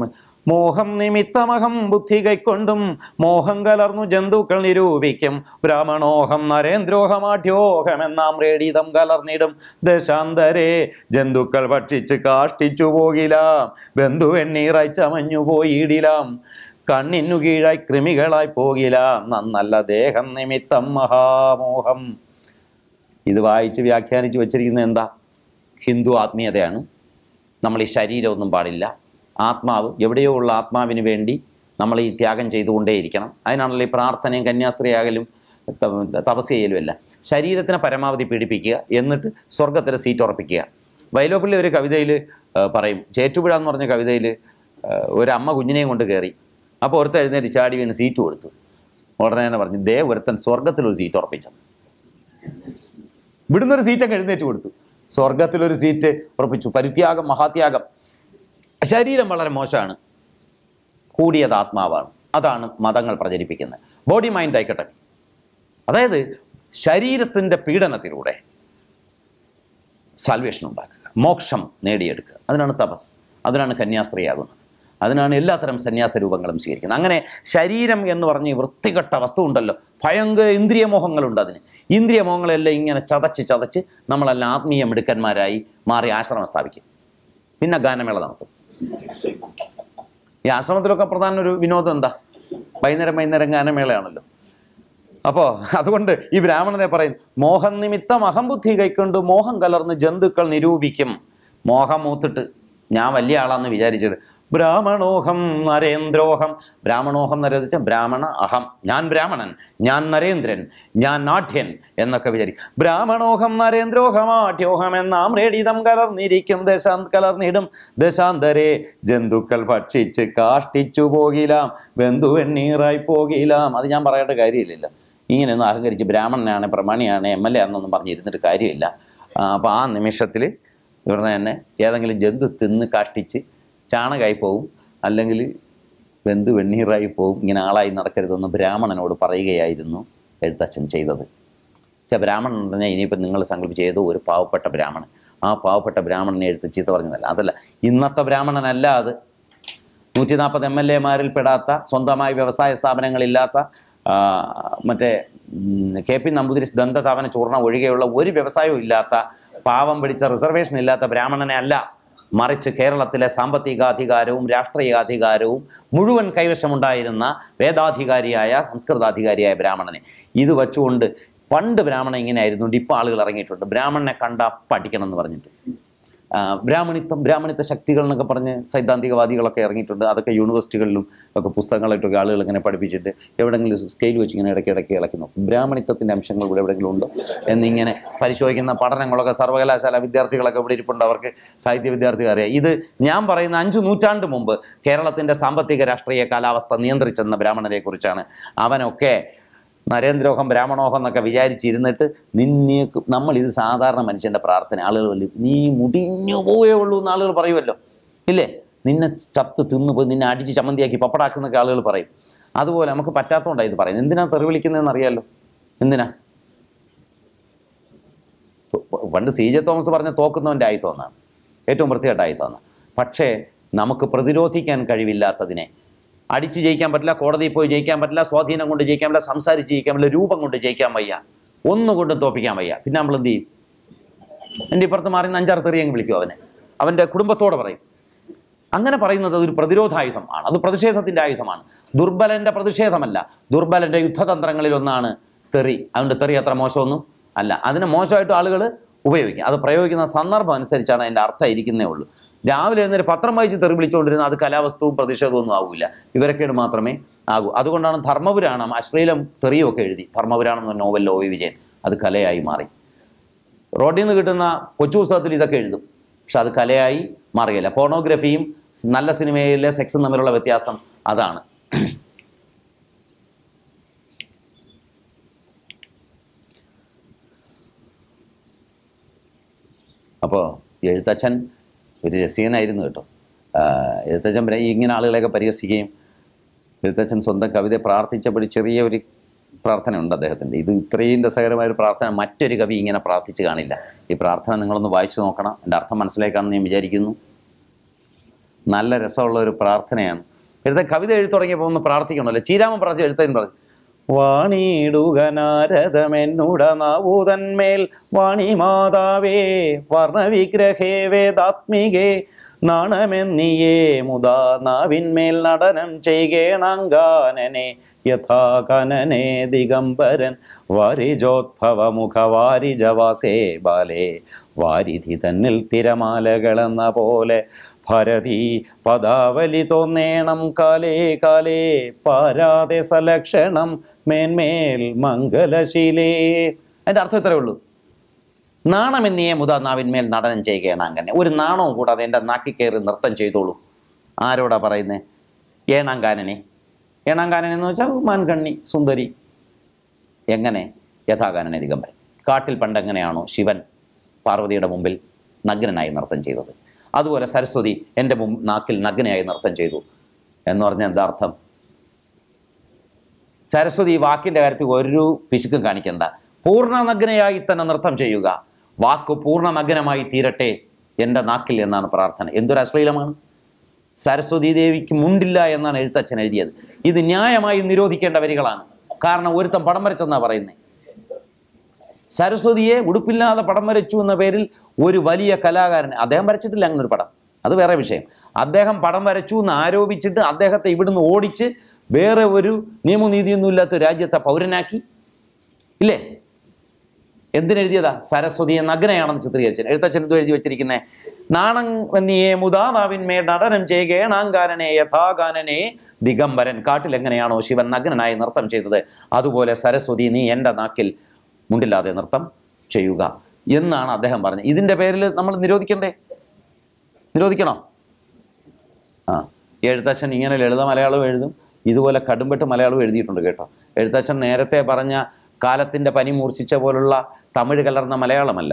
മോഹം നിമിത്തമഹം ബുദ്ധി കൈക്കൊണ്ടും മോഹം കലർന്നു ജന്തുക്കൾ നിരൂപിക്കും. ബ്രാഹ്മണോഹം നരേന്ദ്രോഹമാഠ്യോഹമെന്നാം റേഡിതം കലർന്നിടും ദശാന്തരേ. ജന്തുക്കൾ ഭക്ഷിച്ച് കാഷ്ടിച്ചു പോകിലാം, ബന്ധുവെണ്ണീറായി ചമഞ്ഞു പോയിടിലാം. കണ്ണിനു കീഴായി കൃമികളായി പോകിലാം, നന്നല്ല ദേഹം നിമിത്തം മഹാമോഹം. ഇത് വായിച്ച് വ്യാഖ്യാനിച്ച് വെച്ചിരിക്കുന്നത് എന്താ? ഹിന്ദു ആത്മീയതയാണ്. നമ്മൾ ഈ ശരീരമൊന്നും പാടില്ല, ആത്മാവ് എവിടെയോ ഉള്ള ആത്മാവിന് വേണ്ടി നമ്മൾ ഈ ത്യാഗം ചെയ്തുകൊണ്ടേയിരിക്കണം. അതിനാണല്ലോ ഈ പ്രാർത്ഥനയും കന്യാസ്ത്രീയാകലും തപസ് ചെയ്യലും അല്ല. ശരീരത്തിനെ പരമാവധി പീഡിപ്പിക്കുക, എന്നിട്ട് സ്വർഗത്തിലെ സീറ്റ് ഉറപ്പിക്കുക. വൈലോപ്പിള്ളി ഒരു കവിതയിൽ പറയും, ചേറ്റുപുഴ എന്ന് പറഞ്ഞ കവിതയിൽ ഒരമ്മ കുഞ്ഞിനെയും കൊണ്ട് കയറി. അപ്പോൾ ഒരുത്തൻ എഴുന്നേറ്റ് ചാടി വീണ് സീറ്റ് കൊടുത്തു. ഉടനെ തന്നെ പറഞ്ഞു, ദേ ഒരുത്തൻ സ്വർഗത്തിലൊരു സീറ്റ് ഉറപ്പിച്ചു. ഇവിടുന്നൊരു സീറ്റൊക്കെ എഴുന്നേറ്റ് കൊടുത്തു, സ്വർഗത്തിലൊരു സീറ്റ് ഉറപ്പിച്ചു. പരിത്യാഗം, മഹാത്യാഗം. ശരീരം വളരെ മോശമാണ്, കൂടിയത് ആത്മാവാണ്. അതാണ് മതങ്ങൾ പ്രചരിപ്പിക്കുന്നത്. Body mind dichotomy. അതായത് ശരീരത്തിൻ്റെ പീഡനത്തിലൂടെ സാൽവേഷൻ ഉണ്ടാക്കുക, മോക്ഷം നേടിയെടുക്കുക. അതിനാണ് തപസ്, അതിനാണ് കന്യാസ്ത്രീയാകുന്നത്, അതിനാണ് എല്ലാത്തരം സന്യാസ രൂപങ്ങളും സ്വീകരിക്കുന്നത്. അങ്ങനെ ശരീരം എന്ന് പറഞ്ഞ് വൃത്തികെട്ട വസ്തു ഉണ്ടല്ലോ, ഭയങ്കര ഇന്ദ്രിയമോഹങ്ങളുണ്ട്. അതിന് ഇന്ദ്രിയമോഹങ്ങളെല്ലാം ഇങ്ങനെ ചതച്ച് ചതച്ച് നമ്മളെല്ലാം ആത്മീയ മിടുക്കന്മാരായി മാറി ആശ്രമം സ്ഥാപിക്കും. പിന്നെ ഗാനമേള നടത്തും. ഈ ആശ്രമത്തിലൊക്കെ പ്രധാന ഒരു വിനോദം എന്താ? വൈകുന്നേരം വൈകുന്നേരം ഗാനമേളയാണല്ലോ. അപ്പോൾ അതുകൊണ്ട് ഈ ബ്രാഹ്മണനെ പറയും, മോഹം നിമിത്തം അഹംബുദ്ധി കൈക്കൊണ്ട് മോഹം കലർന്ന് ജന്തുക്കൾ നിരൂപിക്കും. മോഹം മൂത്തിട്ട് ഞാൻ വലിയ ആളാന്ന് വിചാരിച്ചിട്ട് ബ്രാഹ്മണോഹം നരേന്ദ്രോഹം. ബ്രാഹ്മണോഹം നരേന്ദ്ര, ബ്രാഹ്മണ അഹം, ഞാൻ ബ്രാഹ്മണൻ, ഞാൻ നരേന്ദ്രൻ, ഞാൻ നാട്യൻ എന്നൊക്കെ വിചാരിക്കും. ബ്രാഹ്മണോഹം നരേന്ദ്രോഹമാഠ്യോഹം എന്നാം റേഡിതം കലർന്നിരിക്കും ദശാന്ത് കലർന്നിടും ദശാന്തരേ. ജന്തുക്കൾ ഭക്ഷിച്ച് കാഷ്ടിച്ചു പോകിലാം, ബന്ധുവെണ്ണീറായി പോകിലാം. അത് ഞാൻ പറയേണ്ട കാര്യമില്ലല്ലോ. ഇങ്ങനെയൊന്നും അഹങ്കരിച്ച് ബ്രാഹ്മണനാണ്, പ്രമാണിയാണ്, എം എൽ എ ആണെന്നൊന്നും പറഞ്ഞിരുന്നിട്ട് കാര്യമില്ല. അപ്പോൾ ആ നിമിഷത്തിൽ ഇവിടുന്ന് തന്നെ ഏതെങ്കിലും ജന്തു തിന്ന് കാഷ്ടിച്ച് ചാണകമായി പോവും, അല്ലെങ്കിൽ ബന്ധു വെണ്ണീറായി പോവും. ഇങ്ങനെ ആളായി നടക്കരുതെന്ന് ബ്രാഹ്മണനോട് പറയുകയായിരുന്നു എഴുത്തച്ഛൻ ചെയ്തത്. പക്ഷേ ബ്രാഹ്മണൻ എന്ന് പറഞ്ഞാൽ ഇനിയിപ്പോൾ നിങ്ങൾ സങ്കല്പിച്ച് ഏതോ ഒരു പാവപ്പെട്ട ബ്രാഹ്മണൻ, ആ പാവപ്പെട്ട ബ്രാഹ്മണനെ എഴുത്ത് ചീത്ത പറഞ്ഞതല്ല. അതല്ല, ഇന്നത്തെ ബ്രാഹ്മണനല്ല അത്. നൂറ്റി നാൽപ്പത് എം എൽ എമാരിൽ പെടാത്ത, സ്വന്തമായി വ്യവസായ സ്ഥാപനങ്ങളില്ലാത്ത, മറ്റേ കെ പി നമ്പൂതിരി ദന്തധാവന ചൂർണം ഒഴികെയുള്ള ഒരു വ്യവസായവും ഇല്ലാത്ത, പാവം പിടിച്ച റിസർവേഷൻ ഇല്ലാത്ത ബ്രാഹ്മണനെ അല്ല, മറിച്ച് കേരളത്തിലെ സാമ്പത്തികാധികാരവും രാഷ്ട്രീയാധികാരവും മുഴുവൻ കൈവശമുണ്ടായിരുന്ന വേദാധികാരിയായ, സംസ്കൃതാധികാരിയായ ബ്രാഹ്മണനെ. ഇത് വെച്ചുകൊണ്ട് പണ്ട് ബ്രാഹ്മണൻ ഇങ്ങനെയായിരുന്നു, ഇപ്പോൾ ആളുകൾ ഇറങ്ങിയിട്ടുണ്ട് ബ്രാഹ്മണനെ കണ്ട പഠിക്കണം എന്ന് പറഞ്ഞിട്ട്. ബ്രാഹ്മണിത്വം, ബ്രാഹ്മണിത്വ ശക്തികൾ എന്നൊക്കെ പറഞ്ഞ് സൈദ്ധാന്തികവാദികളൊക്കെ ഇറങ്ങിയിട്ടുണ്ട്. അതൊക്കെ യൂണിവേഴ്സിറ്റികളിലും ഒക്കെ പുസ്തകങ്ങളായിട്ടൊക്കെ ആളുകൾ ഇങ്ങനെ പഠിപ്പിച്ചിട്ട് എവിടെയെങ്കിലും സ്കെയിൽ വെച്ച് ഇങ്ങനെ ഇടയ്ക്ക് ഇടയ്ക്ക് ഇളക്കി നോക്കും. ബ്രാഹ്മണിത്വത്തിൻ്റെ അംശങ്ങൾ ഇവിടെ എവിടെയെങ്കിലും ഉണ്ടോ എന്നിങ്ങനെ പരിശോധിക്കുന്ന പഠനങ്ങളൊക്കെ സർവകലാശാല വിദ്യാർത്ഥികളൊക്കെ ഇവിടെ ഇരിപ്പുണ്ട്. അവർക്ക് സാഹിത്യ വിദ്യാർത്ഥികൾ അറിയാം. ഇത് ഞാൻ പറയുന്ന അഞ്ചു നൂറ്റാണ്ട് മുമ്പ് കേരളത്തിൻ്റെ സാമ്പത്തിക രാഷ്ട്രീയ കാലാവസ്ഥ നിയന്ത്രിച്ചെന്ന ബ്രാഹ്മണരെ കുറിച്ചാണ്. അവനൊക്കെ നരേന്ദ്രോഹം ബ്രാഹ്മണോഹം എന്നൊക്കെ വിചാരിച്ചിരുന്നിട്ട് നിന്നെ, നമ്മളിത് സാധാരണ മനുഷ്യൻ്റെ പ്രാർത്ഥന. ആളുകൾ വലിയ നീ മുടിഞ്ഞു പോയേ ഉള്ളൂ എന്ന് ആളുകൾ പറയുമല്ലോ, ഇല്ലേ? നിന്നെ ചത്ത് തിന്നു പോയി, നിന്നെ അടിച്ച് ചമ്മന്തിയാക്കി പപ്പടാക്കുന്നൊക്കെ ആളുകൾ പറയും. അതുപോലെ നമുക്ക് പറ്റാത്തതുകൊണ്ടാണ് ഇത് പറയുന്നത്. എന്തിനാ തെറി വിളിക്കുന്നതെന്ന് അറിയാമല്ലോ. എന്തിനാ? പണ്ട് സി ജെ തോമസ് പറഞ്ഞ തോക്കുന്നവൻ്റെ ആയി തോന്നാണ്, ഏറ്റവും വൃത്തികെട്ടായി തോന്നാം. പക്ഷേ നമുക്ക് പ്രതിരോധിക്കാൻ കഴിവില്ലാത്തതിനെ അടിച്ച് ജയിക്കാൻ പറ്റില്ല, കോടതിയിൽ പോയി ജയിക്കാൻ പറ്റില്ല, സ്വാധീനം കൊണ്ട് ജയിക്കാൻ പറ്റില്ല, സംസാരിച്ച് ജയിക്കാൻ പറ്റില്ല, രൂപം കൊണ്ട് ജയിക്കാൻ വയ്യ, ഒന്നുകൊണ്ടും തോപ്പിക്കാൻ വയ്യ. പിന്നെ നമ്മൾ എന്ത് ചെയ്യും? എൻ്റെ ഇപ്പുറത്ത് മാറി അഞ്ചാറ് തെറിയങ്ങ് വിളിക്കും അവനെ, അവൻ്റെ കുടുംബത്തോട് പറയും. അങ്ങനെ പറയുന്നത് അതൊരു പ്രതിരോധായുധം ആണ്, അത് പ്രതിഷേധത്തിൻ്റെ ആയുധമാണ്. ദുർബലൻ്റെ പ്രതിഷേധമല്ല, ദുർബലൻ്റെ യുദ്ധതന്ത്രങ്ങളിലൊന്നാണ് തെറി. അതുകൊണ്ട് തെറി അത്ര മോശമൊന്നും അല്ല. അതിനെ മോശമായിട്ട് ആളുകൾ ഉപയോഗിക്കും. അത് പ്രയോഗിക്കുന്ന സന്ദർഭം അനുസരിച്ചാണ് അതിൻ്റെ അർത്ഥം ഇരിക്കുന്നേ ഉള്ളൂ. രാവിലെ എഴുന്നേറ്റ് പത്രം വായിച്ച് തെറി വിളിച്ചുകൊണ്ടിരുന്ന അത് കലാവസ്തുവും പ്രതിഷേധവും ഒന്നും ആവില്ല, വിവരക്കേട് മാത്രമേ ആകൂ. അതുകൊണ്ടാണ് ധർമ്മപുരാണം, അശ്ലീലം തെറിയൊക്കെ എഴുതി. ധർമ്മപുരാണം എന്ന നോവൽ ഒ വി വിജയൻ, അത് കലയായി മാറി. റോഡിൽ നിന്ന് കിട്ടുന്ന കൊച്ചു പുസ്തകത്തിൽ ഇതൊക്കെ എഴുതും, പക്ഷെ അത് കലയായി മാറിയല്ല. പോർണോഗ്രഫിയും നല്ല സിനിമയിലെ സെക്സും തമ്മിലുള്ള വ്യത്യാസം അതാണ്. അപ്പോൾ എഴുത്തച്ഛൻ ഒരു രസികനായിരുന്നു കേട്ടോ. എഴുത്തച്ഛൻ ഇങ്ങനെ ആളുകളെയൊക്കെ പരിഹസിക്കുകയും, എഴുത്തച്ഛൻ സ്വന്തം കവിതയെ പ്രാർത്ഥിച്ചപ്പോൾ ചെറിയ ഒരു പ്രാർത്ഥന ഉണ്ട് അദ്ദേഹത്തിൻ്റെ. ഇത് ഇത്രയും രസകരമായ ഒരു പ്രാർത്ഥന മറ്റൊരു കവി ഇങ്ങനെ പ്രാർത്ഥിച്ച് കാണില്ല. ഈ പ്രാർത്ഥന നിങ്ങളൊന്ന് വായിച്ചു നോക്കണം, എൻ്റെ അർത്ഥം മനസ്സിലാക്കാമെന്ന് ഞാൻ വിചാരിക്കുന്നു. നല്ല രസമുള്ള ഒരു പ്രാർത്ഥനയാണ്. എഴുത്ത കവിത എഴുതി തുടങ്ങിയപ്പോൾ ഒന്ന് പ്രാർത്ഥിക്കണമല്ലോ. ശ്രീരാമൻ പ്രാർത്ഥിച്ച് എഴുത്തതിന് പറഞ്ഞു, വാണിടുക നാരദമെന്നുട നാവൂതന്മേൽ വാണി മാതാവേ വർണ്ണവിഗ്രഹേ വേദാത്മികേ നാണമെന്നിയേ മുതാ നാവിന്മേൽ നടനം ചെയ്യേണാങ്കാനനെ യഥാകനനെ ദിഗംബരൻ വാരിജോദ്ഭവ മുഖവാരിജവാസേ ബാലേ വാരിധി തന്നിൽ തിരമാലകളെന്ന പോലെ ഭരതി പദാവലി തോന്നേണം കാലേ കാലേ പാരാതെ സലക്ഷണം മേന്മേൽ മംഗലശീലേ. അതിൻ്റെ അർത്ഥം ഇത്രയേ ഉള്ളൂ. നാണമെന്നിയെ മുതാ നാവിന്മേൽ നടനം ചെയ്യുകയാണ്. അങ്ങനെ ഒരു നാണവും കൂടാതെ എൻ്റെ നാക്കി കയറി നൃത്തം ചെയ്തോളൂ. ആരോടാ പറയുന്നത്? ഏണാങ്കാനനെ. ഏണാങ്കാനൻ എന്ന് വെച്ചാൽ മാൻകണ്ണി സുന്ദരി. എങ്ങനെ? യഥാകാനനെ ദിഗംബരൻ. കാട്ടിൽ പണ്ടെങ്ങനെയാണോ ശിവൻ പാർവതിയുടെ മുമ്പിൽ നഗ്നനായി നൃത്തം ചെയ്തത്, അതുപോലെ സരസ്വതി എൻ്റെ മുമ്പ് നാക്കിൽ നഗ്നയായി നൃത്തം ചെയ്തു എന്ന് പറഞ്ഞാൽ എന്താ അർത്ഥം? സരസ്വതി വാക്കിൻ്റെ കാര്യത്തിൽ ഒരു പിശുക്കും കാണിക്കണ്ട, പൂർണ്ണ നഗ്നയായി തന്നെ നൃത്തം ചെയ്യുക. വാക്ക് പൂർണ്ണ നഗ്നമായി തീരട്ടെ എൻ്റെ നാക്കിൽ എന്നാണ് പ്രാർത്ഥന. എന്തൊരു അശ്ലീലമാണ്! സരസ്വതി ദേവിക്ക് മുണ്ടില്ല എന്നാണ് എഴുത്തച്ഛൻ എഴുതിയത്. ഇത് ന്യായമായി നിരോധിക്കേണ്ട വരികളാണ്. കാരണം ഒരുത്തം പടം വരച്ചെന്നാണ് പറയുന്നത്. സരസ്വതിയെ ഉടുപ്പില്ലാതെ പടം വരച്ചു എന്ന പേരിൽ ഒരു വലിയ കലാകാരൻ, അദ്ദേഹം വരച്ചിട്ടില്ല അങ്ങനെ ഒരു പടം, അത് വേറെ വിഷയം. അദ്ദേഹം പടം വരച്ചു എന്ന് ആരോപിച്ചിട്ട് അദ്ദേഹത്തെ ഇവിടുന്ന് ഓടിച്ച് വേറെ ഒരു നിയമനീതിയൊന്നും ഇല്ലാത്ത രാജ്യത്തെ പൗരനാക്കി ഇല്ലേ? എന്തിനെഴുതിയതാ? സരസ്വതിയെ നഗ്നയാണെന്ന് ചിത്രീകരിച്ചത്. എഴുത്തച്ഛൻ എന്തോ എഴുതി വെച്ചിരിക്കുന്നത്? നാണം വന്നിയേ മുതാനാവിന്മേ നടനം ചെയ്യുകേണാങ്കാനനെ യഥാകാനനെ ദിഗംബരൻ. കാട്ടിൽ എങ്ങനെയാണോ ശിവൻ നഗ്നനായി നൃത്തം ചെയ്തത്, അതുപോലെ സരസ്വതി നീ എൻ്റെ നാക്കിൽ മുണ്ടില്ലാതെ നൃത്തം ചെയ്യുക എന്നാണ് അദ്ദേഹം പറഞ്ഞത്. ഇതിൻ്റെ പേരിൽ നമ്മൾ നിരോധിക്കണ്ടേ? നിരോധിക്കണോ? ആ, എഴുത്തച്ഛൻ ഇങ്ങനെ ലളിത മലയാളം എഴുതും, ഇതുപോലെ കടുംപെട്ട് മലയാളം എഴുതിയിട്ടുണ്ട് കേട്ടോ. എഴുത്തച്ഛൻ നേരത്തെ പറഞ്ഞ കാലത്തിൻ്റെ പനി മൂർച്ഛിച്ച പോലുള്ള തമിഴ് കലർന്ന മലയാളമല്ല.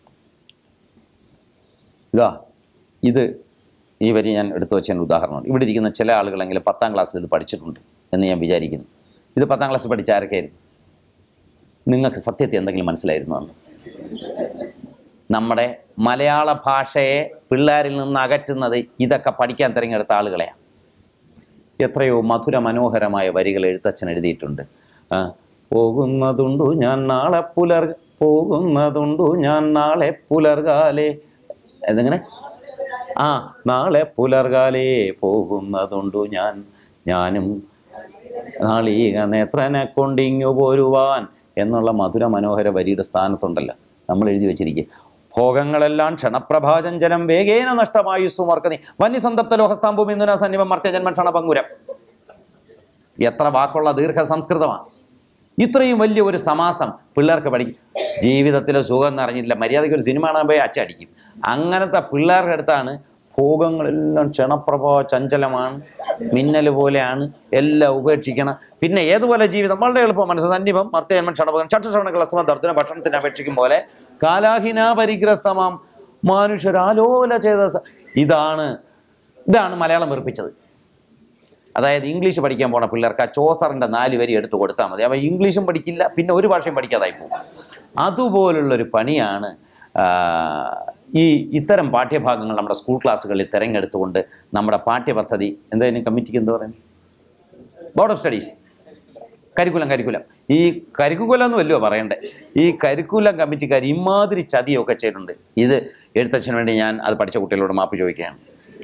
ഇതാ ഇത് ഈ വരി ഞാൻ എടുത്തു വെച്ച ഉദാഹരണമാണ്. ഇവിടെ ഇരിക്കുന്ന ചില ആളുകളെങ്കിലും പത്താം ക്ലാസ്സിൽ ഇത് പഠിച്ചിട്ടുണ്ട് എന്ന് ഞാൻ വിചാരിക്കുന്നു. ഇത് പത്താം ക്ലാസ്സിൽ പഠിച്ച ആരൊക്കെയായിരുന്നു? നിങ്ങൾക്ക് സത്യത്തെ എന്തെങ്കിലും മനസ്സിലായിരുന്നു എന്ന്? നമ്മുടെ മലയാള ഭാഷയെ പിള്ളേരിൽ നിന്ന് അകറ്റുന്നത് ഇതൊക്കെ പഠിക്കാൻ തിരഞ്ഞെടുത്ത ആളുകളെയാണ്. എത്രയോ മധുര മനോഹരമായ വരികൾ എഴുത്തച്ഛൻ എഴുതിയിട്ടുണ്ട്. പോകുന്നതുണ്ടു ഞാൻ നാളെ പുലർ പോകുന്നതുണ്ടു ഞാൻ നാളെ പുലർകാലേ എന്തെങ്ങനെ ആ നാളെ പുലർകാലേ പോകുന്നതുണ്ടു ഞാൻ ഞാനും നാളീക നേത്രനെ കൊണ്ടിങ്ങു പോരുവാൻ എന്നുള്ള മധുര മനോഹര വരിയുടെ സ്ഥാനത്തുണ്ടല്ലോ നമ്മൾ എഴുതി വെച്ചിരിക്കുക. ഭോഗങ്ങളെല്ലാം ക്ഷണപ്രഭാചഞ്ചലം വേഗേന നഷ്ടമായുസ്സു മർക്കതി വന്യസന്തപ്ത ലോഹസ്താംഭൂമി ഇന്ദുന സന്നിവം മർത്യജന്മ ക്ഷണപങ്കുരം. എത്ര വാക്കുള്ള ദീർഘ സംസ്കൃതമാണ്! ഇത്രയും വലിയ ഒരു സമാസം പിള്ളേർക്ക് പഠിക്കും. ജീവിതത്തിലെ സുഖം നിറഞ്ഞില്ല, മര്യാദയ്ക്ക് ഒരു സിനിമ കാണാൻ പോയി അച്ചടിക്കും. അങ്ങനത്തെ പിള്ളേരുടെ അടുത്താണ് ഭോഗങ്ങളെല്ലാം ക്ഷണപ്രഭ ചഞ്ചലമാണ്, മിന്നൽ പോലെയാണ്, എല്ലാം ഉപേക്ഷിക്കണം. പിന്നെ ഏതുപോലെ ജീവിതം വളരെ എളുപ്പം മനസ്സ് സന്നിപം മർത്യജന്മ ക്ഷണപകം ചക്ഷുശ്രവണ ദർദന ഭക്ഷണത്തിന് അപേക്ഷിക്കും പോലെ കാലാഹിന പരിഗ്രസ്തമാം മനുഷ്യരാലോല ചേതസ. ഇതാണ് ഇതാണ് മലയാളം വെറുപ്പിച്ചത്. അതായത് ഇംഗ്ലീഷ് പഠിക്കാൻ പോണ പിള്ളേർക്ക് ആ ചോസറിൻ്റെ നാല് വരി എടുത്ത് കൊടുത്താൽ മതി, അവ ഇംഗ്ലീഷും പഠിക്കില്ല, പിന്നെ ഒരു ഭാഷയും പഠിക്കാതായി പോകും. അതുപോലുള്ളൊരു പണിയാണ് ഈ ഇത്തരം പാഠ്യഭാഗങ്ങൾ നമ്മുടെ സ്കൂൾ ക്ലാസ്സുകളിൽ തിരഞ്ഞെടുത്തുകൊണ്ട് നമ്മുടെ പാഠ്യപദ്ധതി എന്തായാലും കമ്മിറ്റിക്ക് എന്താ പറയുന്നത്, board of studies curriculum curriculum ഈ കരിക്കുലം എന്ന് വല്ലതും പറയണ്ടേ, ഈ കരിക്കുലം കമ്മിറ്റിക്കാർ ഇമാതിരി ചതിയൊക്കെ ചെയ്തിട്ടുണ്ട്. ഇത് എഴുത്തച്ഛന് വേണ്ടി ഞാൻ അത് പഠിച്ച കുട്ടികളോട് മാപ്പ് ചോദിക്കുകയാണ്.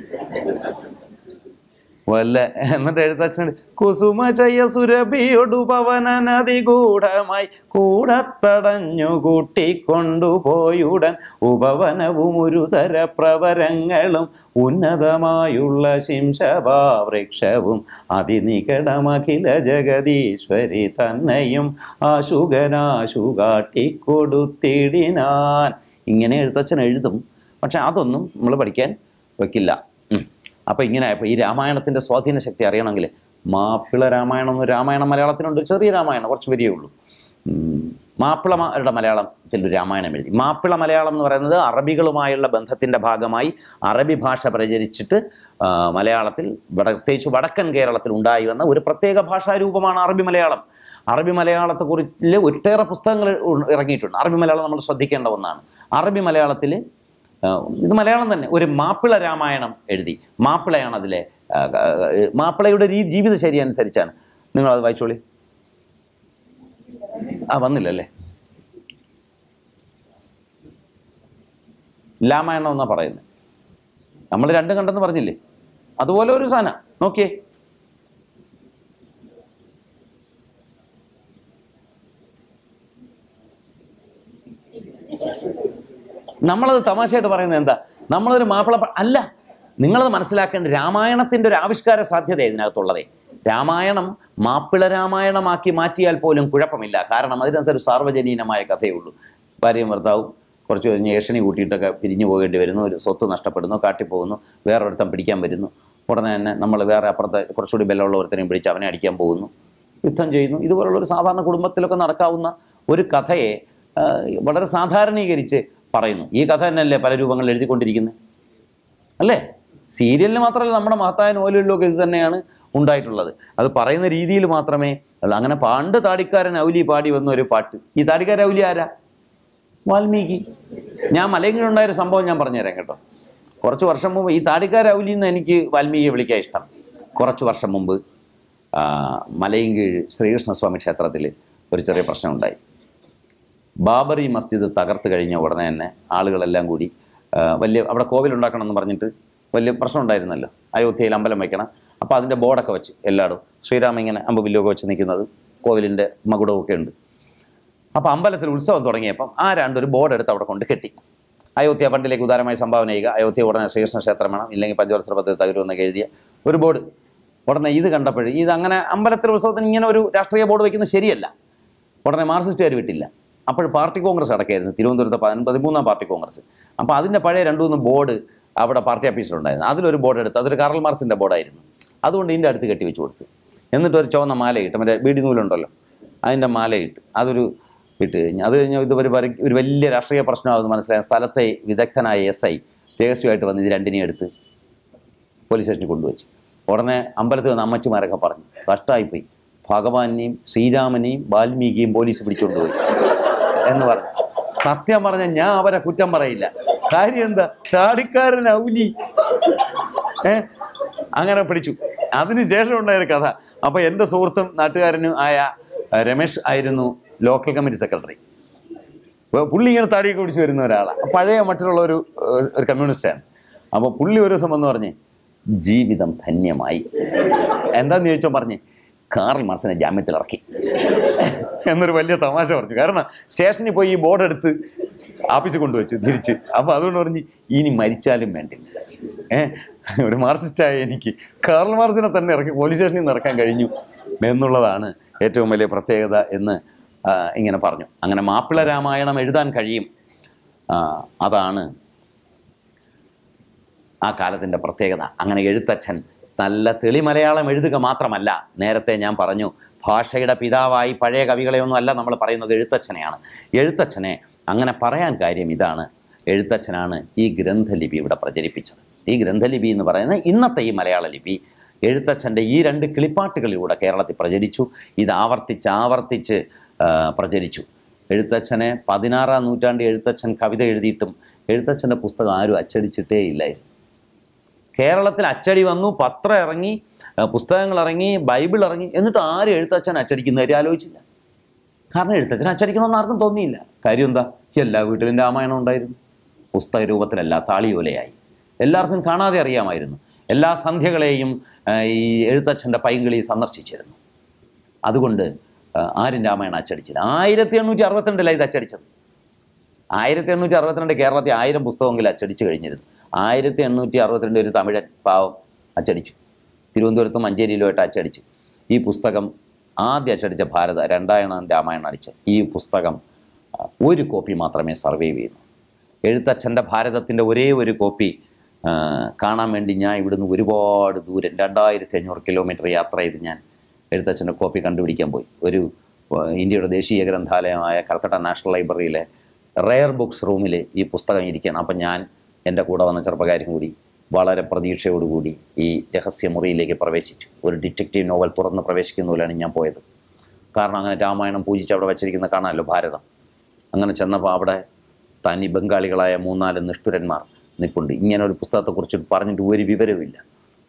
വല്ല എന്നിട്ട് എഴുത്തച്ഛനോട് കുസുമ ചയ സുരഭിയൊടു പവന നദി ഗൂഢമായി കൂടത്തടഞ്ഞു കൂട്ടിക്കൊണ്ടുപോയുടൻ ഉപവനവും ഒരു തര പ്രവരങ്ങളും ഉന്നതമായുള്ള ശിംശഭാവൃക്ഷവും അതിനികടമഖില ജഗദീശ്വരി തന്നെയും ആശുകനാശു കാട്ടിക്കൊടുത്തിടിനാൻ. ഇങ്ങനെ എഴുത്തച്ഛൻ എഴുതും, പക്ഷെ അതൊന്നും നമ്മൾ പഠിക്കാൻ വയ്ക്കില്ല. അപ്പോൾ ഇങ്ങനെ ഇപ്പോൾ ഈ രാമായണത്തിൻ്റെ സ്വാധീന ശക്തി അറിയണമെങ്കിൽ മാപ്പിള രാമായണം എന്ന് രാമായണം മലയാളത്തിനുണ്ട്, ചെറിയ രാമായണം കുറച്ച് വരികയേ ഉള്ളൂ. മാപ്പിളമാരുടെ മലയാളത്തിൽ ഒരു രാമായണം എഴുതി. മാപ്പിള മലയാളം എന്ന് പറയുന്നത് അറബികളുമായുള്ള ബന്ധത്തിൻ്റെ ഭാഗമായി അറബി ഭാഷ പ്രചരിച്ചിട്ട് മലയാളത്തിൽ പ്രത്യേകിച്ച് വടക്കൻ കേരളത്തിൽ ഉണ്ടായി വന്ന ഒരു പ്രത്യേക ഭാഷാരൂപമാണ് അറബി മലയാളം. അറബി മലയാളത്തെക്കുറിച്ച് ഒട്ടേറെ പുസ്തകങ്ങൾ ഇറങ്ങിയിട്ടുണ്ട്. അറബി മലയാളം നമ്മൾ ശ്രദ്ധിക്കേണ്ട ഒന്നാണ്. അറബി മലയാളത്തിൽ ഇത് മലയാളം തന്നെ ഒരു മാപ്പിള രാമായണം എഴുതി. മാപ്പിളയാണ് അതിലെ മാപ്പിളയുടെ രീ ജീവിതശൈലി അനുസരിച്ചാണ്. നിങ്ങളത് വായിച്ചോളി. ആ വന്നില്ലല്ലേ? രാമായണം എന്നാ പറയുന്നത്. നമ്മൾ രണ്ടും കണ്ടെന്ന് പറഞ്ഞില്ലേ? അതുപോലെ ഒരു സാധനം നോക്കിയേ. നമ്മളത് തമാശയായിട്ട് പറയുന്നത് എന്താ? നമ്മളൊരു മാപ്പിള അല്ല. നിങ്ങളത് മനസ്സിലാക്കേണ്ട, രാമായണത്തിൻ്റെ ഒരു ആവിഷ്കാര സാധ്യത ഇതിനകത്തുള്ളതേ. രാമായണം മാപ്പിള രാമായണമാക്കി മാറ്റിയാൽ പോലും കുഴപ്പമില്ല. കാരണം അതിനകത്തൊരു സാർവജനീനമായ കഥയുള്ളൂ. ഭാര്യയും ഭർത്താവും കുറച്ച് കഴിഞ്ഞ് ഏഷണി കൂട്ടിയിട്ടൊക്കെ പിരിഞ്ഞു പോകേണ്ടി വരുന്നു, ഒരു സ്വത്ത് നഷ്ടപ്പെടുന്നു, കാട്ടിപ്പോകുന്നു, വേറൊരുത്തം പിടിക്കാൻ വരുന്നു. ഉടനെ തന്നെ നമ്മൾ വേറെ അപ്പുറത്തെ കുറച്ചുകൂടി ബലമുള്ള ഒരുത്തനെയും പിടിച്ച് അവനെ അടിക്കാൻ പോകുന്നു, യുദ്ധം ചെയ്യുന്നു. ഇതുപോലുള്ള ഒരു സാധാരണ കുടുംബത്തിലൊക്കെ നടക്കാവുന്ന ഒരു കഥയെ വളരെ സാധാരണീകരിച്ച് പറയുന്നു. ഈ കഥ തന്നെയല്ലേ പല രൂപങ്ങളിൽ എഴുതിക്കൊണ്ടിരിക്കുന്നത് അല്ലേ? സീരിയലിന് മാത്രമല്ല, നമ്മുടെ മഹത്തായ നോവലുകളിലൊക്കെ ഇത് തന്നെയാണ് ഉണ്ടായിട്ടുള്ളത്. അത് പറയുന്ന രീതിയിൽ മാത്രമേ ഉള്ളൂ. അങ്ങനെ പണ്ട് താടിക്കാരൻ ഔലി പാടി വന്ന ഒരു പാട്ട്. ഈ താടിക്കാരൻ ഔലി ആരാ? വാൽമീകി. ഞാൻ മലയങ്കിലുണ്ടായൊരു സംഭവം ഞാൻ പറഞ്ഞുതരാം കേട്ടോ. കുറച്ച് വർഷം മുമ്പ്, ഈ താടിക്കാരൻ ഔലി എന്ന് എനിക്ക് വാൽമീകിയെ വിളിക്കാൻ ഇഷ്ടം. കുറച്ച് വർഷം മുമ്പ് മലയങ്കീഴ് ശ്രീകൃഷ്ണസ്വാമി ക്ഷേത്രത്തിൽ ഒരു ചെറിയ പ്രശ്നമുണ്ടായി. ബാബറി മസ്ജിദ് തകർത്ത് കഴിഞ്ഞ ഉടനെ തന്നെ ആളുകളെല്ലാം കൂടി വലിയ അവിടെ കോവിലുണ്ടാക്കണം എന്ന് പറഞ്ഞിട്ട് വലിയ പ്രശ്നം ഉണ്ടായിരുന്നല്ലോ. അയോധ്യയിൽ അമ്പലം വയ്ക്കണം. അപ്പോൾ അതിൻ്റെ ബോർഡൊക്കെ വെച്ച് എല്ലായിടും ശ്രീരാമ ഇങ്ങനെ അമ്പുവില്ലൊക്കെ വെച്ച് നിൽക്കുന്നത്, കോവിലിൻ്റെ മകുടമൊക്കെ ഉണ്ട്. അപ്പോൾ അമ്പലത്തിൽ ഉത്സവം തുടങ്ങിയപ്പം ആ രണ്ടൊരു ബോർഡ് എടുത്ത് അവിടെ കൊണ്ട് കെട്ടി. അയോധ്യ ഫണ്ടിലേക്ക് ഉദാരമായി സംഭാവന ചെയ്യുക, അയോധ്യ ഉടനെ ശ്രീകൃഷ്ണ ക്ഷേത്രം വേണം, ഇല്ലെങ്കിൽ പഞ്ചവത്സര പദ്ധതി തകരുമെന്നൊക്കെ എഴുതിയ ഒരു ബോർഡ്. ഉടനെ ഇത് കണ്ടപ്പോഴും ഇത് അങ്ങനെ അമ്പലത്തിൽ ഉത്സവത്തിന് ഇങ്ങനെ ഒരു രാഷ്ട്രീയ ബോർഡ് വയ്ക്കുന്നത് ശരിയല്ല. ഉടനെ മാർക്സിസ്റ്റുകാർ വിട്ടില്ല. അപ്പോൾ പാർട്ടി കോൺഗ്രസ് അടക്കായിരുന്നു, തിരുവനന്തപുരത്തെ പതിമൂന്നാം പാർട്ടി കോൺഗ്രസ്. അപ്പോൾ അതിൻ്റെ പഴയ രണ്ടു മൂന്ന് ബോർഡ് അവിടെ പാർട്ടി ഓഫീസിലുണ്ടായിരുന്നു. അതിലൊരു ബോർഡ് എടുത്ത്, അതൊരു കാറൽ മാർക്സിൻ്റെ ബോർഡായിരുന്നു. അതുകൊണ്ട് ഇതിൻ്റെ അടുത്ത് കെട്ടി വെച്ച് കൊടുത്ത്, എന്നിട്ട് ഒരു ചുവന്ന മാലയിട്ട്, മറ്റേ ബീഡി നൂലുണ്ടല്ലോ അതിൻ്റെ മാലയിട്ട് അതൊരു ഇട്ട് കഴിഞ്ഞ് അത് കഴിഞ്ഞാൽ ഇത് ഒരു ഒരു വലിയ രാഷ്ട്രീയ പ്രശ്നമാകുമെന്ന് മനസ്സിലായ സ്ഥലത്തെ വിദഗ്ധനായ എസ് ഐ രഹസ്യമായിട്ട് വന്ന് ഇത് രണ്ടിനെയും എടുത്ത് പോലീസ് സ്റ്റേഷനിൽ കൊണ്ടുവച്ച്. ഉടനെ അമ്പലത്തിൽ വന്ന് അമ്മച്ചിമാരൊക്കെ പറഞ്ഞു, കഷ്ടമായിപ്പോയി, ഭഗവാനെയും ശ്രീരാമനെയും വാൽമീകിയും പോലീസ് പിടിച്ചുകൊണ്ടുപോയി എന്ന് പറഞ്ഞു. സത്യം പറഞ്ഞാൽ ഞാൻ അവരെ കുറ്റം പറയില്ല. കാര്യം എന്താ? താടിക്കാരൻ ഔലി ഏ അങ്ങനെ പിടിച്ചു. അതിന് ശേഷം ഉണ്ടായൊരു കഥ. അപ്പോൾ എൻ്റെ സുഹൃത്തും നാട്ടുകാരനും ആയ രമേഷ് ആയിരുന്നു ലോക്കൽ കമ്മിറ്റി സെക്രട്ടറി. പുള്ളി ഇങ്ങനെ താടിയൊക്കെ പിടിച്ച് വരുന്ന ഒരാളാണ്, പഴയ മറ്റുള്ള ഒരു ഒരു കമ്മ്യൂണിസ്റ്റാണ്. അപ്പോൾ പുള്ളി ഒരു ദിവസം വന്ന് പറഞ്ഞ്, ജീവിതം ധന്യമായി. എന്താന്ന് ചോദിച്ചോ പറഞ്ഞ്, കാറൽ മാർക്സിനെ ജാമ്യത്തിൽ ഇറക്കി എന്നൊരു വലിയ തമാശ പറഞ്ഞു. കാരണം സ്റ്റേഷനിൽ പോയി ഈ ബോർഡ് എടുത്ത് ആഫീസിൽ കൊണ്ടുവച്ചു തിരിച്ച്. അപ്പോൾ അതുകൊണ്ട് പറഞ്ഞ്, ഇനി മരിച്ചാലും വേണ്ടില്ല, ഏഹ് ഒരു മാർക്സിസ്റ്റായ എനിക്ക് കാറൽ മാർക്സിനെ തന്നെ ഇറക്കി പോലീസ് സ്റ്റേഷനിൽ നിന്ന് ഇറക്കാൻ കഴിഞ്ഞു എന്നുള്ളതാണ് ഏറ്റവും വലിയ പ്രത്യേകത എന്ന് ഇങ്ങനെ പറഞ്ഞു. അങ്ങനെ മാപ്പിള രാമായണം എഴുതാൻ കഴിയും. അതാണ് ആ കാലത്തിൻ്റെ പ്രത്യേകത. അങ്ങനെ എഴുത്തച്ഛൻ നല്ല തെളി മലയാളം എഴുതുക മാത്രമല്ല, നേരത്തെ ഞാൻ പറഞ്ഞു ഭാഷയുടെ പിതാവായി പഴയ കവികളെയൊന്നും അല്ല നമ്മൾ പറയുന്നത്, എഴുത്തച്ഛനെയാണ്. എഴുത്തച്ഛനെ അങ്ങനെ പറയാൻ കാര്യം ഇതാണ്, എഴുത്തച്ഛനാണ് ഈ ഗ്രന്ഥലിപി ഇവിടെ പ്രചരിപ്പിച്ചത്. ഈ ഗ്രന്ഥലിപി എന്ന് പറയുന്നത് ഇന്നത്തെ ഈ മലയാള ലിപി എഴുത്തച്ഛൻ്റെ ഈ രണ്ട് കിളിപ്പാട്ടുകളിലൂടെ കേരളത്തിൽ പ്രചരിച്ചു. ഇത് ആവർത്തിച്ച് ആവർത്തിച്ച് പ്രചരിച്ചു. എഴുത്തച്ഛനെ പതിനാറാം നൂറ്റാണ്ട് എഴുത്തച്ഛൻ കവിത എഴുതിയിട്ടും എഴുത്തച്ഛൻ്റെ പുസ്തകം ആരും അച്ചടിച്ചിട്ടേ ഇല്ലായിരുന്നു. കേരളത്തിൽ അച്ചടി വന്നു, പത്രം ഇറങ്ങി, പുസ്തകങ്ങൾ ഇറങ്ങി, ബൈബിൾ ഇറങ്ങി, എന്നിട്ട് ആരും എഴുത്തച്ഛൻ അച്ചടിക്കുന്ന കാര്യം ആലോചിച്ചില്ല. കാരണം എഴുത്തച്ഛൻ അച്ചടിക്കണമെന്ന് ആർക്കും തോന്നിയില്ല. കാര്യം എന്താ? എല്ലാ വീട്ടിലും രാമായണം ഉണ്ടായിരുന്നു, പുസ്തക രൂപത്തിലല്ല, താളിയോലയായി. എല്ലാവർക്കും കാണാതെ അറിയാമായിരുന്നു. എല്ലാ സന്ധ്യകളെയും ഈ എഴുത്തച്ഛൻ്റെ പൈങ്കിളി സന്ദർശിച്ചിരുന്നു. അതുകൊണ്ട് ആരും രാമായണം അച്ചടിച്ചില്ല. ആയിരത്തി എണ്ണൂറ്റി അറുപത്തിരണ്ടിലാണ് ഇത് അച്ചടിച്ചത്. ആയിരത്തി എണ്ണൂറ്റി അറുപത്തിരണ്ട് കേരളത്തിൽ ആയിരം പുസ്തകമെങ്കിലും അച്ചടിച്ചു കഴിഞ്ഞിരുന്നു. ആയിരത്തി എണ്ണൂറ്റി അറുപത്തിരണ്ട് ഒരു തമിഴൻ പാവം അച്ചടിച്ചു, തിരുവനന്തപുരത്തും മഞ്ചേരിയിലുമായിട്ട് അച്ചടിച്ചു. ഈ പുസ്തകം ആദ്യം അച്ചടിച്ച ഭാരത രണ്ടായണം രാമായണം അടിച്ച ഈ പുസ്തകം ഒരു കോപ്പി മാത്രമേ സർവൈവ് ചെയ്യുന്നു. എഴുത്തച്ഛൻ്റെ ഭാരതത്തിൻ്റെ ഒരേ ഒരു കോപ്പി കാണാൻ വേണ്ടി ഞാൻ ഇവിടുന്ന് ഒരുപാട് ദൂരം രണ്ടായിരത്തി അഞ്ഞൂറ് കിലോമീറ്റർ യാത്ര ചെയ്ത് ഞാൻ എഴുത്തച്ഛൻ്റെ കോപ്പി കണ്ടുപിടിക്കാൻ പോയി. ഒരു ഇന്ത്യയുടെ ദേശീയ ഗ്രന്ഥാലയമായ കൽക്കട്ട നാഷണൽ ലൈബ്രറിയിലെ റെയർ ബുക്സ് റൂമിൽ ഈ പുസ്തകം ഇരിക്കണം. അപ്പം ഞാൻ എൻ്റെ കൂടെ വന്ന ചെറുപ്പക്കാരും കൂടി വളരെ പ്രതീക്ഷയോടുകൂടി ഈ രഹസ്യമുറിയിലേക്ക് പ്രവേശിച്ചു. ഒരു ഡിറ്റക്റ്റീവ് നോവൽ തുറന്ന് പ്രവേശിക്കുന്ന പോലെയാണ് ഞാൻ പോയത്. കാരണം അങ്ങനെ രാമായണം പൂജിച്ച് അവിടെ വച്ചിരിക്കുന്ന കാണാമല്ലോ ഭാരതം. അങ്ങനെ ചെന്നപ്പോൾ അവിടെ തനി ബംഗാളികളായ മൂന്നാല് നിഷ്ഠുരന്മാർ നിൽപ്പുണ്ട്. ഇങ്ങനെ ഒരു പുസ്തകത്തെക്കുറിച്ച് പറഞ്ഞിട്ട് ഒരു വിവരവുമില്ല.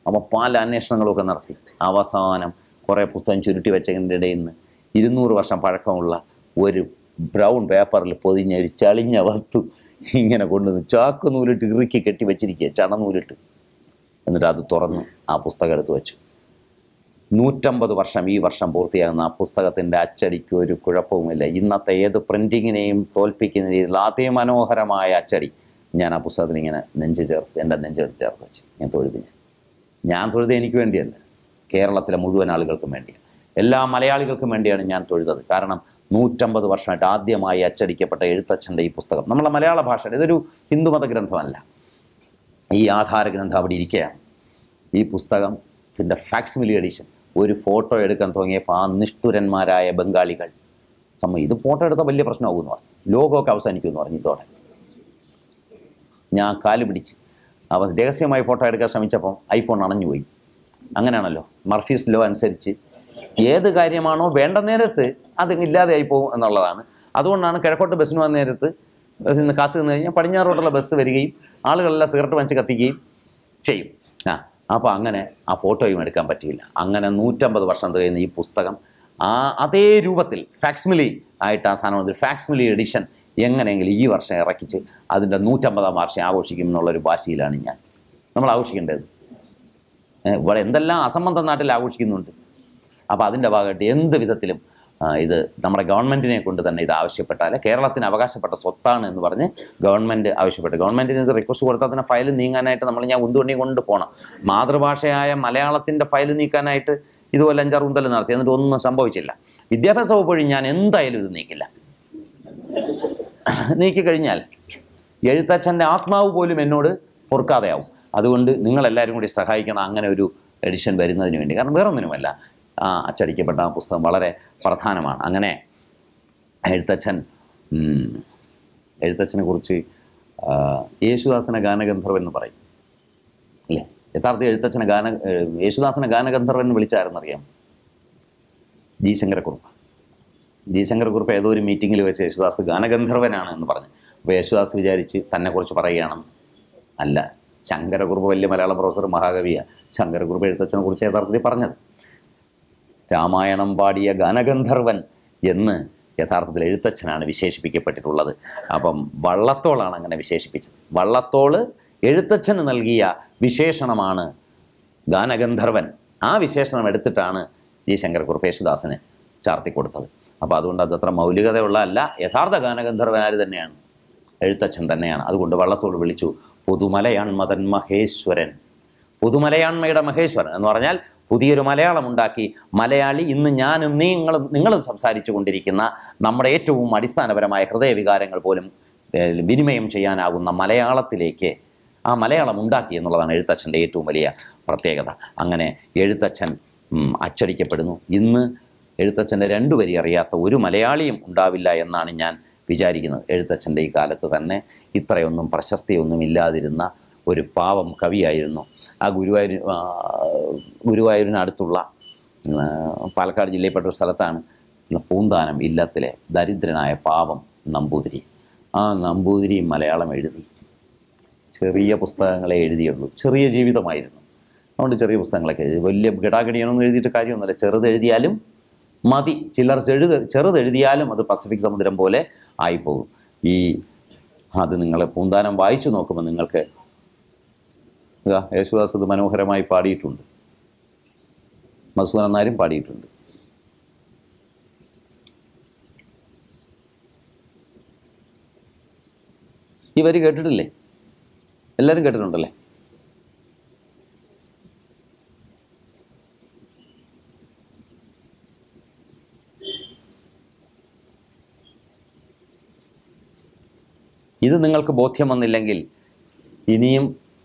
അപ്പോൾ പല അന്വേഷണങ്ങളൊക്കെ നടത്തി അവസാനം കുറേ പുസ്തകം ചുരുട്ടി വെച്ചതിൻ്റെ ഇടയിൽ നിന്ന് ഇരുന്നൂറ് വർഷം പഴക്കമുള്ള ഒരു ബ്രൗൺ പേപ്പറിൽ പൊതിഞ്ഞ ഒരു ചളിഞ്ഞ വസ്തു ഇങ്ങനെ കൊണ്ടുവന്ന് ചാക്ക് നൂലിട്ട് ഇറുക്കി കെട്ടി വെച്ചിരിക്കുക, ചണനൂലിട്ട്. എന്നിട്ട് അത് തുറന്ന് ആ പുസ്തകം എടുത്ത് വെച്ചു. നൂറ്റമ്പത് വർഷം ഈ വർഷം പൂർത്തിയാകുന്ന ആ പുസ്തകത്തിൻ്റെ അച്ചടിക്ക് ഒരു കുഴപ്പവുമില്ല. ഇന്നത്തെ ഏത് പ്രിൻറ്റിങ്ങിനെയും തോൽപ്പിക്കുന്ന രീതിയിൽ അതിമനോഹരമായ അച്ചടി. ഞാൻ ആ പുസ്തകത്തിന് ഇങ്ങനെ നെഞ്ച് ചേർത്ത് എൻ്റെ നെഞ്ചെടുത്ത് ചേർത്ത് വെച്ച് ഞാൻ തൊഴുത്. ഞാൻ ഞാൻ തൊഴുത് എനിക്ക് വേണ്ടിയല്ല, കേരളത്തിലെ മുഴുവൻ ആളുകൾക്കും വേണ്ടിയാണ്, എല്ലാ മലയാളികൾക്കും വേണ്ടിയാണ് ഞാൻ തൊഴുതത്. കാരണം നൂറ്റമ്പത് വർഷമായിട്ട് ആദ്യമായി അച്ചടിക്കപ്പെട്ട എഴുത്തച്ഛൻ്റെ ഈ പുസ്തകം നമ്മളെ മലയാള ഭാഷയുടെ, ഇതൊരു ഹിന്ദുമത ഗ്രന്ഥമല്ല, ഈ ആധാര ഗ്രന്ഥം അവിടെ ഇരിക്കുകയാണ്. ഈ പുസ്തകത്തിൻ്റെ ഫാക്സിമിലി എഡിഷൻ ഒരു ഫോട്ടോ എടുക്കാൻ തുടങ്ങിയപ്പോൾ ആ നിഷ്ഠുരന്മാരായ ബംഗാളികൾ സമ്മ ഇത് ഫോട്ടോ എടുത്താൽ വലിയ പ്രശ്നമാകുമെന്ന് പറഞ്ഞു, ലോകമൊക്കെ അവസാനിക്കുമെന്ന് പറഞ്ഞു. ഇതോടെ ഞാൻ കാല് പിടിച്ച് അവ രഹസ്യമായി ഫോട്ടോ എടുക്കാൻ ശ്രമിച്ചപ്പം ഐഫോൺ അണഞ്ഞുപോയി. അങ്ങനെയാണല്ലോ മർഫീസ് ലോ അനുസരിച്ച് ഏത് കാര്യമാണോ വേണ്ട നേരത്ത് അത് ഇല്ലാതെയായി പോകും എന്നുള്ളതാണ്. അതുകൊണ്ടാണ് കിഴക്കോട്ട് ബസ്സിന് വന്ന നേരത്ത് നിന്ന് കാത്തു നിന്ന് കഴിഞ്ഞാൽ പടിഞ്ഞാറോട്ടുള്ള ബസ് വരികയും ആളുകളെല്ലാം സിഗരറ്റ് വലിച്ച് കത്തിക്കുകയും ചെയ്യും. ആ അപ്പോൾ അങ്ങനെ ആ ഫോട്ടോയും എടുക്കാൻ പറ്റിയില്ല. അങ്ങനെ നൂറ്റമ്പത് വർഷം കഴിയുന്ന ഈ പുസ്തകം ആ അതേ രൂപത്തിൽ ഫാക്സിമിലി ആയിട്ട് ആ സാധനം വന്നിട്ട് ഫാക്സിമിലി എഡിഷൻ എങ്ങനെയെങ്കിലും ഈ വർഷം ഇറക്കിച്ച് അതിൻ്റെ നൂറ്റമ്പതാം വാർഷികം ആഘോഷിക്കും എന്നുള്ളൊരു വാശിയിലാണ് ഞാൻ. നമ്മൾ ആഘോഷിക്കേണ്ടത് ഇവിടെ എന്തെല്ലാം അസംബന്ധ നാട്ടിൽ ആഘോഷിക്കുന്നുണ്ട്. അപ്പോൾ അതിൻ്റെ ഭാഗമായിട്ട് എന്ത് വിധത്തിലും ഇത് നമ്മുടെ ഗവൺമെൻറ്റിനെ കൊണ്ട് തന്നെ ഇത് ആവശ്യപ്പെട്ടാൽ കേരളത്തിന് അവകാശപ്പെട്ട സ്വത്താണ് എന്ന് പറഞ്ഞ് ഗവൺമെൻറ് ആവശ്യപ്പെട്ടു. ഗവൺമെൻറ്റിന് ഇത് റിക്വസ്റ്റ് കൊടുത്താൽ തന്നെ ഫയൽ നീങ്ങാനായിട്ട് നമ്മൾ ഞാൻ ഉന്തുവണ്ടി കൊണ്ട് പോകണം. മാതൃഭാഷയായ മലയാളത്തിൻ്റെ ഫയൽ നീക്കാനായിട്ട് ഇതുപോലെ അഞ്ചാറ് ഉന്തൽ നടത്തി, എന്നിട്ട് ഒന്നും സംഭവിച്ചില്ല. വിദ്യാഭ്യാസ വകുപ്പ് വഴി ഞാൻ എന്തായാലും ഇത് നീക്കില്ല. നീക്കിക്കഴിഞ്ഞാൽ എഴുത്തച്ഛൻ്റെ ആത്മാവ് പോലും എന്നോട് പൊറുക്കാതെയാവും. അതുകൊണ്ട് നിങ്ങളെല്ലാവരും കൂടി സഹായിക്കണം അങ്ങനെ ഒരു എഡിഷൻ വരുന്നതിന് വേണ്ടി. കാരണം വേറൊന്നിനുമല്ല, ആ അച്ചടിക്കപ്പെട്ട ആ പുസ്തകം വളരെ പ്രധാനമാണ്. അങ്ങനെ എഴുത്തച്ഛൻ എഴുത്തച്ഛനെ കുറിച്ച് യേശുദാസനെ ഗാനഗന്ധർവൻ എന്ന് പറയും അല്ലേ? യഥാർത്ഥ എഴുത്തച്ഛനെ ഗാന യേശുദാസനെ ഗാനഗന്ധർവൻ എന്ന് വിളിച്ചായിരുന്നറിയാം? ജി ശങ്കരക്കുറുപ്പ്. ജി ശങ്കരക്കുറുപ്പ് ഏതോ ഒരു മീറ്റിങ്ങിൽ വെച്ച് യേശുദാസ് ഗാനഗന്ധർവനാണ് എന്ന് പറഞ്ഞു. അപ്പോൾ യേശുദാസ് വിചാരിച്ച് തന്നെക്കുറിച്ച് പറയുകയാണെന്ന്. അല്ല, ശങ്കരക്കുറുപ്പ് വലിയ മലയാള പ്രൊഫസർ, മഹാകവിയാണ്. ശങ്കരക്കുറുപ്പ് എഴുത്തച്ഛനെ കുറിച്ച് യഥാർത്ഥത്തിൽ പറഞ്ഞത് രാമായണം പാടിയ ഗാനഗന്ധർവൻ എന്ന് യഥാർത്ഥത്തിൽ എഴുത്തച്ഛനാണ് വിശേഷിപ്പിക്കപ്പെട്ടിട്ടുള്ളത്. അപ്പം വള്ളത്തോളാണ് അങ്ങനെ വിശേഷിപ്പിച്ചത്. വള്ളത്തോള് എഴുത്തച്ഛന് നൽകിയ വിശേഷണമാണ് ഗാനഗന്ധർവൻ. ആ വിശേഷണം എടുത്തിട്ടാണ് ജി ശങ്കരക്കുറുപ്പ് യേശുദാസിന് ചാർത്തി കൊടുത്തത്. അപ്പോൾ അതുകൊണ്ട് അതത്ര മൗലികതയുള്ള അല്ല, യഥാർത്ഥ ഗാനഗന്ധർവനാര് തന്നെയാണ്, എഴുത്തച്ഛൻ തന്നെയാണ്. അതുകൊണ്ട് വള്ളത്തോൾ വിളിച്ചു പുതുമലയാൺമതൻ മഹേശ്വരൻ. പുതുമലയാൺമയുടെ മഹേശ്വരൻ എന്ന് പറഞ്ഞാൽ പുതിയൊരു മലയാളം ഉണ്ടാക്കി മലയാളി ഇന്ന് ഞാനും നിങ്ങളും നിങ്ങളും സംസാരിച്ചു കൊണ്ടിരിക്കുന്ന നമ്മുടെ ഏറ്റവും അടിസ്ഥാനപരമായ ഹൃദയവികാരങ്ങൾ പോലും വിനിമയം ചെയ്യാനാകുന്ന മലയാളത്തിലേക്ക് ആ മലയാളം ഉണ്ടാക്കി എന്നുള്ളതാണ് എഴുത്തച്ഛൻ്റെ ഏറ്റവും വലിയ പ്രത്യേകത. അങ്ങനെ എഴുത്തച്ഛൻ അച്ചടിക്കപ്പെടുന്നു. ഇന്ന് എഴുത്തച്ഛൻ്റെ രണ്ടു വരി അറിയാത്ത ഒരു മലയാളിയും ഉണ്ടാവില്ല എന്നാണ് ഞാൻ വിചാരിക്കുന്നത്. എഴുത്തച്ഛൻ്റെ ഈ കാലത്ത് തന്നെ ഇത്രയൊന്നും പ്രശസ്തിയൊന്നും ഇല്ലാതിരുന്ന ഒരു പാവം കവിയായിരുന്നു. ആ ഗുരുവായൂർ ഗുരുവായൂരിനടുത്തുള്ള പാലക്കാട് ജില്ലയിൽപ്പെട്ട ഒരു സ്ഥലത്താണ് പൂന്താനം ഇല്ലത്തിലെ ദരിദ്രനായ പാവം നമ്പൂതിരി. ആ നമ്പൂതിരി മലയാളം എഴുതി. ചെറിയ പുസ്തകങ്ങളെ എഴുതിയുള്ളൂ, ചെറിയ ജീവിതമായിരുന്നു. അതുകൊണ്ട് ചെറിയ പുസ്തകങ്ങളൊക്കെ എഴുതി. വലിയ ഗടാഗടിയാണൊന്നും എഴുതിയിട്ട് കാര്യമൊന്നുമില്ല. ചെറുതെഴുതിയാലും മതി. ചിലർ ചെറുത് ചെറുതെഴുതിയാലും അത് പസഫിക് സമുദ്രം പോലെ ആയിപ്പോകും. ഈ അത് നിങ്ങൾ പൂന്താനം വായിച്ചു നോക്കുമ്പോൾ നിങ്ങൾക്ക് യേശുദാസ് ഇത് മനോഹരമായി പാടിയിട്ടുണ്ട്, മധുസൂദനൻ നായരും പാടിയിട്ടുണ്ട്. ഈ വരി കേട്ടിട്ടില്ലേ? എല്ലാവരും കേട്ടിട്ടുണ്ടല്ലേ? ഇത് നിങ്ങൾക്ക് ബോധ്യം വന്നില്ലെങ്കിൽ ഇനിയും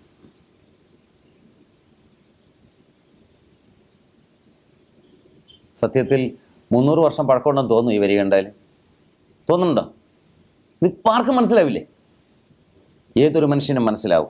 സത്യത്തിൽ മുന്നൂറ് വർഷം പഴക്കമുണ്ടെന്ന് തോന്നുന്നു ഈ വരി കണ്ടാൽ. തോന്നുന്നുണ്ടോ? ഇതിപ്പോൾ ആർക്കും മനസ്സിലാവില്ലേ? ഏതൊരു മനുഷ്യനും മനസ്സിലാവും.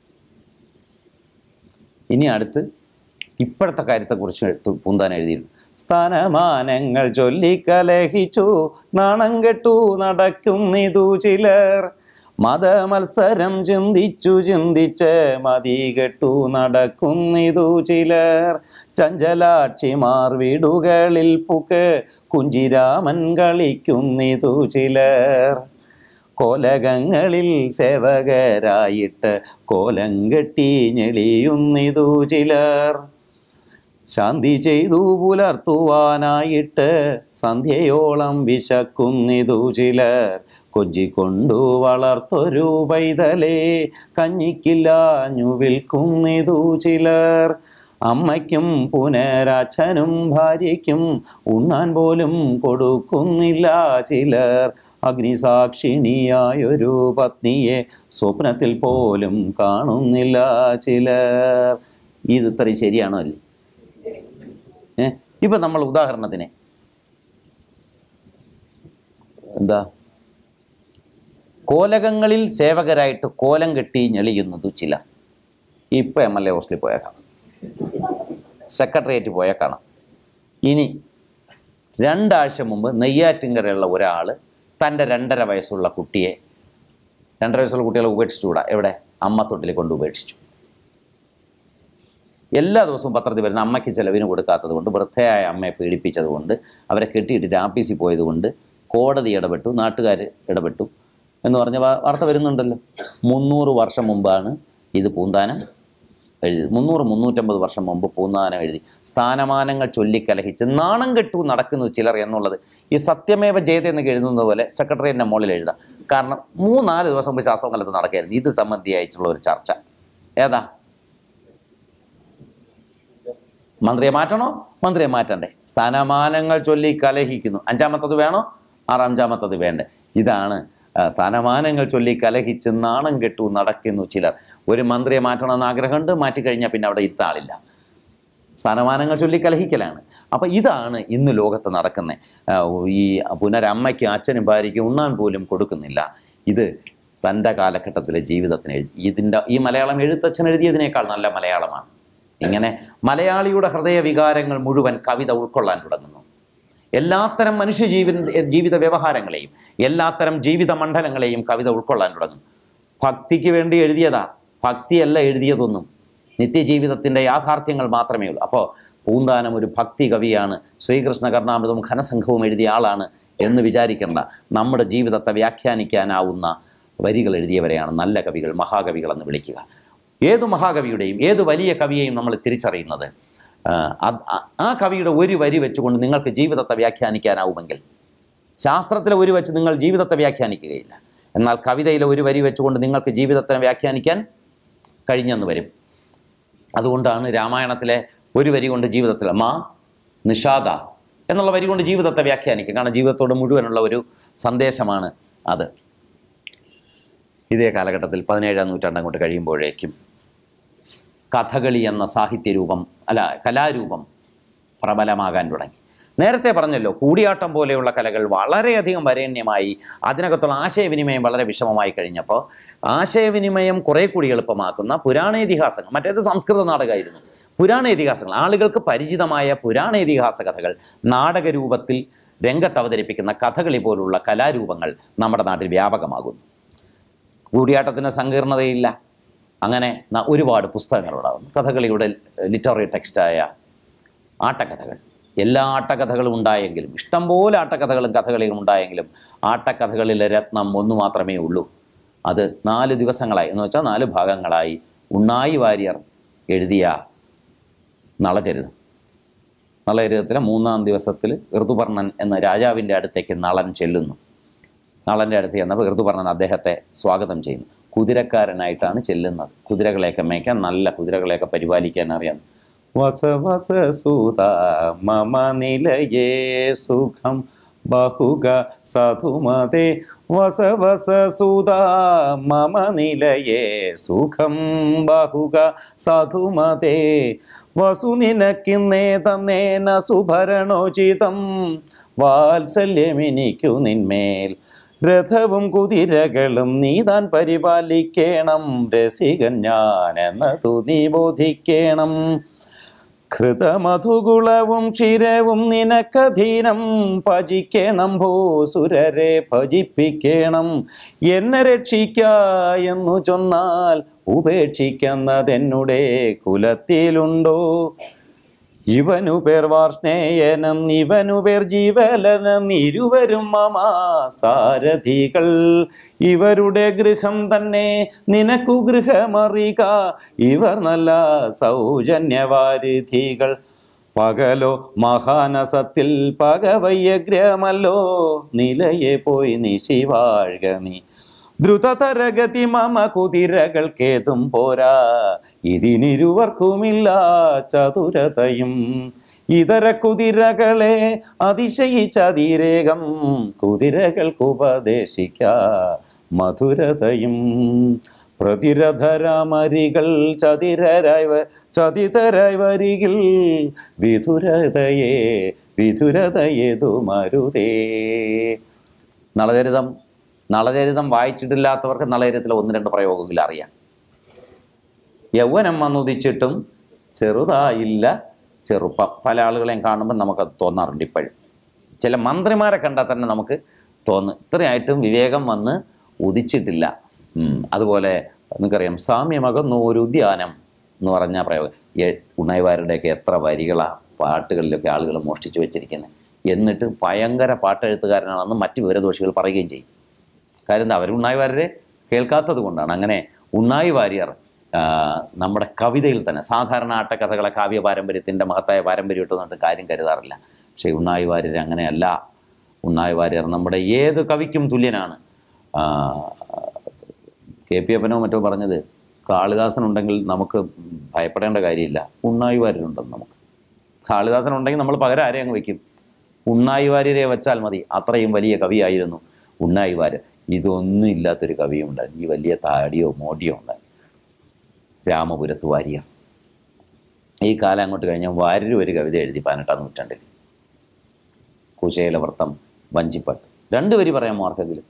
ഇനി അടുത്ത് ഇപ്പോഴത്തെ കാര്യത്തെക്കുറിച്ച് പൂന്താനം എഴുതിയിട്ടുണ്ട്. സ്ഥാനമാനങ്ങൾ ചൊല്ലിക്കലഹിച്ചു നാണം കെട്ടു നടക്കുന്നിതു ചിലർ. മതമത്സരം ചിന്തിച്ചു ചിന്തിച്ച് മതി കെട്ടു നടക്കുന്നിതു ചിലർ. ചഞ്ചലാക്ഷിമാർ വീടുകളിൽ പുക്ക് കുഞ്ചിരാമൻ കളിക്കുന്നിതു ചിലർ. കോലകങ്ങളിൽ സേവകരായിട്ട് കോലം കെട്ടി ഞെളിയുന്നിതു ചിലർ. ശാന്തി ചെയ്തു പുലർത്തുവാനായിട്ട് സന്ധ്യയോളം വിശക്കുന്നിതു ചിലർ. കൊഞ്ചിക്കൊണ്ടു വളർത്തൊരു പൈതലേ കഞ്ഞിക്കില്ലാഞ്ഞു വിൽക്കുന്നിതു ചിലർ. അമ്മയ്ക്കും പുനരച്ഛനും ഭാര്യയ്ക്കും ഉണ്ണാൻ പോലും കൊടുക്കുന്നില്ല ചിലർ. അഗ്നിസാക്ഷിണിയായൊരു പത്നിയെ സ്വപ്നത്തിൽ പോലും കാണുന്നില്ല ചിലർ. ഇത് ഇത്രയും ശരിയാണോ അല്ലേ? ഏ ഇപ്പം നമ്മൾ ഉദാഹരണത്തിന് എന്താ കോലകങ്ങളിൽ സേവകരായിട്ട് കോലം കെട്ടി ഞെളിയുന്നത് ചിലർ. ഇപ്പം എം എൽ എ ഹോസ്റ്റലിൽ പോയാൽ കാണാം, സെക്രട്ടേറിയറ്റ് പോയാൽ കാണാം. ഇനി രണ്ടാഴ്ച മുമ്പ് നെയ്യാറ്റിൻകരയുള്ള ഒരാൾ തൻ്റെ രണ്ടര വയസ്സുള്ള കുട്ടിയെ രണ്ടര വയസ്സുള്ള കുട്ടികളെ ഉപേക്ഷിച്ചുകൂടാ. എവിടെ? അമ്മത്തൊട്ടിൽ കൊണ്ട് ഉപേക്ഷിച്ചു. എല്ലാ ദിവസവും പത്രത്തിൽ വരുന്ന അമ്മയ്ക്ക് ചിലവിന് കൊടുക്കാത്തത് കൊണ്ട്, വൃദ്ധയായ അമ്മയെ പീഡിപ്പിച്ചത് കൊണ്ട്, അവരെ കെട്ടിയിട്ടിട്ട് ആഫീസിൽ പോയതുകൊണ്ട് കോടതി ഇടപെട്ടു, നാട്ടുകാർ ഇടപെട്ടു എന്ന് പറഞ്ഞ വാർത്ത വരുന്നുണ്ടല്ലോ. മുന്നൂറ് വർഷം മുമ്പാണ് ഇത് പൂന്താനം എഴുതി. മുന്നൂറ് മുന്നൂറ്റമ്പത് വർഷം മുമ്പ് പൂന്താനം എഴുതി. സ്ഥാനമാനങ്ങൾ ചൊല്ലിക്കലഹിച്ച് നാണം കെട്ടു നടക്കുന്നു ചിലർ എന്നുള്ളത് ഈ സത്യമേവ ജയതേ എന്നൊക്കെ എഴുതുന്നത് പോലെ സെക്രട്ടറിയേറ്റിൻ്റെ മുകളിൽ എഴുതാം. കാരണം മൂന്നാല് ദിവസം മുമ്പ് ശാസ്ത്രകാലത്ത് നടക്കായിരുന്നു ഇത് സംബന്ധിയായിട്ടുള്ള ഒരു ചർച്ച. ഏതാ? മന്ത്രിയെ മാറ്റണോ? മന്ത്രിയെ മാറ്റണ്ടേ? സ്ഥാനമാനങ്ങൾ ചൊല്ലി കലഹിക്കുന്നു. അഞ്ചാമത്തത് വേണോ? ആറഞ്ചാമത്തത് വേണ്ടേ? ഇതാണ് സ്ഥാനമാനങ്ങൾ ചൊല്ലി കലഹിച്ച് നാണം കെട്ടു നടക്കുന്നു ചിലർ. ഒരു മന്ത്രിയെ മാറ്റണമെന്ന് ആഗ്രഹമുണ്ട്, മാറ്റിക്കഴിഞ്ഞാൽ പിന്നെ അവിടെ ഇരുത്താളില്ല. സ്ഥാനമാനങ്ങൾ ചൊല്ലി കലഹിക്കലാണ്. അപ്പം ഇതാണ് ഇന്ന് ലോകത്ത് നടക്കുന്നത്. ഈ പുനരമ്മയ്ക്ക് അച്ഛനും ഭാര്യയ്ക്കും ഉണ്ണാൻ പോലും കൊടുക്കുന്നില്ല. ഇത് തൻ്റെ കാലഘട്ടത്തിലെ ജീവിതത്തിന് എഴുതി. ഇതിൻ്റെ ഈ മലയാളം എഴുത്തച്ഛൻ എഴുതിയതിനേക്കാൾ നല്ല മലയാളമാണ്. ഇങ്ങനെ മലയാളിയുടെ ഹൃദയ വികാരങ്ങൾ മുഴുവൻ കവിത ഉൾക്കൊള്ളാൻ തുടങ്ങുന്നു. എല്ലാത്തരം മനുഷ്യ ജീവൻ ജീവിത വ്യവഹാരങ്ങളെയും എല്ലാത്തരം ജീവിത മണ്ഡലങ്ങളെയും കവിത ഉൾക്കൊള്ളാൻ തുടങ്ങും. ഭക്തിക്ക് വേണ്ടി എഴുതിയതാ, ഭക്തിയല്ല എഴുതിയതൊന്നും, നിത്യജീവിതത്തിൻ്റെ യാഥാർത്ഥ്യങ്ങൾ മാത്രമേ ഉള്ളൂ. അപ്പോൾ പൂന്താനം ഒരു ഭക്തി കവിയാണ്, ശ്രീകൃഷ്ണ കർണാമൃതവും ഘനസംഘവും എഴുതിയ ആളാണ് എന്ന് വിചാരിക്കേണ്ട. നമ്മുടെ ജീവിതത്തെ വ്യാഖ്യാനിക്കാനാവുന്ന വരികൾ എഴുതിയവരെയാണ് നല്ല കവികൾ, മഹാകവികളെന്ന് വിളിക്കുക. ഏതു മഹാകവിയുടെയും ഏതു വലിയ കവിയെയും നമ്മൾ തിരിച്ചറിയുന്നത് ആ കവിയുടെ ഒരു വരി വെച്ചുകൊണ്ട് നിങ്ങൾക്ക് ജീവിതത്തെ വ്യാഖ്യാനിക്കാനാവുമെങ്കിൽ, ശാസ്ത്രത്തിലെ ഒരു വെച്ച് നിങ്ങൾ ജീവിതത്തെ വ്യാഖ്യാനിക്കുകയില്ല. എന്നാൽ കവിതയിലെ ഒരു വരി വെച്ചുകൊണ്ട് നിങ്ങൾക്ക് ജീവിതത്തെ വ്യാഖ്യാനിക്കാൻ കഴിഞ്ഞെന്ന് വരും. അതുകൊണ്ടാണ് രാമായണത്തിലെ ഒരു വരി കൊണ്ട് ജീവിതത്തിൽ മാ നിഷാദ എന്നുള്ള വരി കൊണ്ട് ജീവിതത്തെ വ്യാഖ്യാനിക്കും. കാരണം ജീവിതത്തോട് മുഴുവനുള്ള ഒരു സന്ദേശമാണ് അത്. ഇതേ കാലഘട്ടത്തിൽ പതിനേഴാം നൂറ്റാണ്ട് അങ്ങോട്ട് കഴിയുമ്പോഴേക്കും കഥകളി എന്ന സാഹിത്യരൂപം അല്ല കലാരൂപം പ്രബലമാകാൻ തുടങ്ങി. നേരത്തെ പറഞ്ഞല്ലോ, കൂടിയാട്ടം പോലെയുള്ള കലകൾ വളരെയധികം വരേണ്യമായി, അതിനകത്തുള്ള ആശയവിനിമയം വളരെ വിഷമമായി കഴിഞ്ഞപ്പോൾ ആശയവിനിമയം കുറേ കൂടി എളുപ്പമാക്കുന്ന പുരാണേതിഹാസങ്ങൾ, മറ്റേത് സംസ്കൃത നാടകമായിരുന്നു, പുരാണേതിഹാസങ്ങൾ, ആളുകൾക്ക് പരിചിതമായ പുരാണേതിഹാസ കഥകൾ നാടകരൂപത്തിൽ രംഗത്ത് അവതരിപ്പിക്കുന്ന കഥകളി പോലുള്ള കലാരൂപങ്ങൾ നമ്മുടെ നാട്ടിൽ വ്യാപകമാകുന്നു. കൂടിയാട്ടത്തിന് സങ്കീർണതയില്ല. അങ്ങനെ ഒരുപാട് പുസ്തകങ്ങളുണ്ടാകുന്നു. കഥകളിയുടെ ലിറ്റററി ടെക്സ്റ്റായ ആട്ടക്കഥകൾ, എല്ലാ ആട്ടക്കഥകളും ഉണ്ടായെങ്കിലും, ഇഷ്ടംപോലെ ആട്ടക്കഥകളും കഥകളികളും ഉണ്ടായെങ്കിലും ആട്ടക്കഥകളിലെ രത്നം ഒന്നു മാത്രമേ ഉള്ളൂ. അത് നാല് ദിവസങ്ങളായി എന്ന് വെച്ചാൽ നാല് ഭാഗങ്ങളായി ഉണ്ണായി വാര്യർ എഴുതിയ നളചരിതം. നളചരിതത്തിലെ മൂന്നാം ദിവസത്തിൽ ഋതുപർണൻ എന്ന രാജാവിൻ്റെ അടുത്തേക്ക് നളൻ ചെല്ലുന്നു. നളൻ്റെ അടുത്ത് ചെന്നപ്പോൾ ഋതുപർണൻ അദ്ദേഹത്തെ സ്വാഗതം ചെയ്യുന്നു. കുതിരക്കാരനായിട്ടാണ് ചെല്ലുന്നത്. കുതിരകളെയൊക്കെ മേയ്ക്കാൻ, നല്ല കുതിരകളെയൊക്കെ പരിപാലിക്കാൻ അറിയാം. വസ വസ സൂത മമ നിലയേ സുഖം ബഹുഗ സാധുമതേ വസ വസ സൂത മമ നിലയേ സുഖം ബഹുഗ സാധുമതേ വസു നിനക്കിന്നേ തന്നേന സുഭരണോചിതം വാത്സല്യമെനിക്കു നിന്മേൽ രഥവും കുതിരകളും നീതാൻ പരിപാലിക്കണം രസികൻ ഞാൻ എന്നതു നീ ബോധിക്കണം. കൃതമധുകുളവും ക്ഷീരവും നിനക്കധീനം ഭജിക്കണം ഭൂസുരരെ ഭജിപ്പിക്കണം. എന്നെ രക്ഷിക്ക എന്നു ചൊന്നാൽ ഉപേക്ഷിക്കുന്നതെന്നുടെ കുലത്തിലുണ്ടോ? ഇവനു പേർ വാർഷ്ണേയനം ഇവനു പേർ ജീവലനം ഇരുവരും മമ സാരഥികൾ. ഇവരുടെ ഗൃഹം തന്നെ നിനക്കു ഗൃഹമറിക, ഇവർ നല്ല സൗജന്യവാരിധികൾ. പകലോ മഹാനസത്തിൽ പകവയ്യഗ്രമല്ലോ, നിലയെ പോയി നിശിവാഴ്ക നീ. ദ്രുതതരഗതി മമ കുതിരകൾക്കേതും പോരാ, ഇതിനിരുവർക്കുമില്ല ചതുരതയും. ഇതര കുതിരകളെ അതിശയിച്ചതിരേകം, കുതിരകൾക്കുപദേശിക്ക മധുരതയും. പ്രതിരഥരാമരികൾ ചതിരരായി ചതിതരായി വരികിൽ, വിധുരതയെ വിധുരതയേതു മരുതേ. നളചരിതം നളചരിതം വായിച്ചിട്ടില്ലാത്തവർക്ക് നളചരിതത്തിലെ ഒന്ന് രണ്ട് പ്രയോഗങ്ങൾ അറിയാം. യൗവനം വന്നുദിച്ചിട്ടും ചെറുതായില്ല ചെറുപ്പം. പല ആളുകളെയും കാണുമ്പോൾ നമുക്കത് തോന്നാറുണ്ട്. ഇപ്പോഴും ചില മന്ത്രിമാരെ കണ്ടാൽ തന്നെ നമുക്ക് തോന്നും ഇത്രയായിട്ടും വിവേകം വന്ന് ഉദിച്ചിട്ടില്ല. അതുപോലെ നിങ്ങൾക്കറിയാം സാമ്യമകന്നു ഒരു ഉദ്യാനം എന്ന് പറഞ്ഞ പ്രയോഗം. ഉണ്ണായിവാരുടെയൊക്കെ എത്ര വരികളാണ് പാട്ടുകളിലൊക്കെ ആളുകൾ മോഷ്ടിച്ചു വെച്ചിരിക്കുന്നത്. എന്നിട്ട് ഭയങ്കര പാട്ടെഴുത്തുകാരനാണെന്ന് മറ്റ് വിവരദോഷികൾ പറയുകയും ചെയ്യും. കാര്യം എന്താ, അവർ ഉണ്ണായി വാര്യരെ കേൾക്കാത്തത് കൊണ്ടാണ്. അങ്ങനെ ഉണ്ണായി വാര്യർ നമ്മുടെ കവിതയിൽ തന്നെ സാധാരണ ആട്ടക്കഥകളെ കാവ്യ പാരമ്പര്യത്തിൻ്റെ മഹത്തായ പാരമ്പര്യം ഇട്ടുന്നിട്ട് കാര്യം കരുതാറില്ല. പക്ഷേ ഉണ്ണായി വാര്യർ അങ്ങനെയല്ല. ഉണ്ണായി വാര്യർ നമ്മുടെ ഏത് കവിക്കും തുല്യനാണ്. കെ പി അപ്പനോ മറ്റോ പറഞ്ഞത്, കാളിദാസൻ ഉണ്ടെങ്കിൽ നമുക്ക് ഭയപ്പെടേണ്ട കാര്യമില്ല, ഉണ്ണായി വാര്യരുണ്ടെന്ന്. നമുക്ക് കാളിദാസൻ ഉണ്ടെങ്കിൽ നമ്മൾ പകരം ആരെ അങ്ങ് വയ്ക്കും? ഉണ്ണായി വാര്യരെ വെച്ചാൽ മതി. അത്രയും വലിയ കവിയായിരുന്നു ഉണ്ണായി വാര്യർ. ഇതൊന്നും ഇല്ലാത്തൊരു കവിയുണ്ടായിരുന്നു, ഈ വലിയ താടിയോ മോടിയോ ഉണ്ടായിരുന്നു, രാമപുരത്ത് വാര്യർ. ഈ കാലം അങ്ങോട്ട് കഴിഞ്ഞാൽ വാര്യർ ഒരു കവിത എഴുതി പതിനെട്ടാം നൂറ്റാണ്ടിൽ, കുശേലവൃത്തം വഞ്ചിപ്പാട്ട്. രണ്ടു വരി പറയാമോ ആർക്കെങ്കിലും?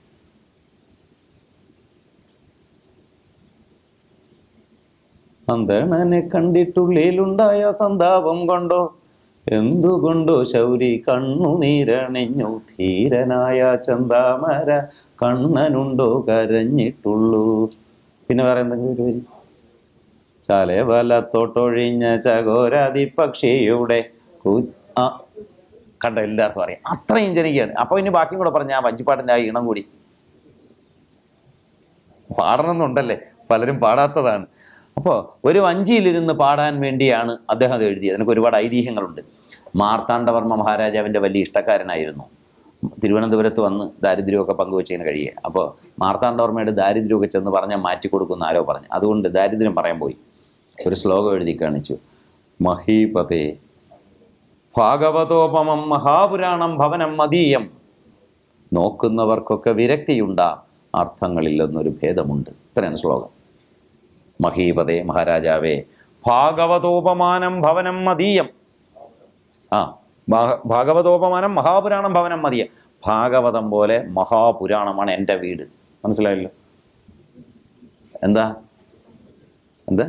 അന്തണനെ കണ്ടിട്ടുള്ളിലുണ്ടായ സന്താപം കൊണ്ടോ എന്തുകൊണ്ടോ ശൗരി കണ്ണുനീരണിഞ്ഞു, ധീരനായ ചന്താമര കണ്ണനുണ്ടോ കരഞ്ഞിട്ടുള്ളൂ. പിന്നെ വേറെ എന്തെങ്കിലും ഒരു വരി? ചാലെ വലത്തോട്ടൊഴിഞ്ഞ ചകോരാതി പക്ഷിയുടെ ആ കണ്ട എല്ലാവർക്കും അറിയാം. അത്രയും ജനിക്കുകയാണ്. അപ്പോൾ ഇനി ബാക്കിയും കൂടെ പറഞ്ഞ ആ വഞ്ചിപ്പാട്ടിൻ്റെ ആ ഈണം കൂടി പാടണമെന്നുണ്ടല്ലേ, പലരും പാടാത്തതാണ്. അപ്പോൾ ഒരു വഞ്ചിയിലിരുന്ന് പാടാൻ വേണ്ടിയാണ് അദ്ദേഹം അത് എഴുതിയത്. അതിനൊക്കെ ഒരുപാട് ഐതിഹ്യങ്ങളുണ്ട്. മാർത്താണ്ഡവർമ്മ മഹാരാജാവിൻ്റെ വലിയ ഇഷ്ടക്കാരനായിരുന്നു. തിരുവനന്തപുരത്ത് വന്ന് ദാരിദ്ര്യമൊക്കെ പങ്കുവെച്ചതിന് കഴിയുക. അപ്പോൾ മാർത്താണ്ഡവർമ്മയുടെ ദാരിദ്ര്യമൊക്കെ ചെന്ന് പറഞ്ഞാൽ മാറ്റിക്കൊടുക്കുന്ന ആരോ പറഞ്ഞു. അതുകൊണ്ട് ദാരിദ്ര്യം പറയാൻ പോയി ഒരു ശ്ലോകം എഴുതി കാണിച്ചു. മഹീപതേ ഭാഗവതോപമം മഹാപുരാണം ഭവനം മദീയം, നോക്കുന്നവർക്കൊക്കെ വിരക്തിയുണ്ടാ, അർത്ഥങ്ങളില്ലെന്നൊരു ഭേദമുണ്ട്. ഇത്രയാണ് ശ്ലോകം. മഹീപതേ മഹാരാജാവേ, ഭാഗവതോപമാനം ഭവനം മദീയം. ആ ഭാഗവതോപമാനം മഹാപുരാണം ഭവനം മദീയം. ഭാഗവതം പോലെ മഹാപുരാണമാണ് എൻ്റെ വീട്. മനസ്സിലായല്ലോ? എന്താ എന്താ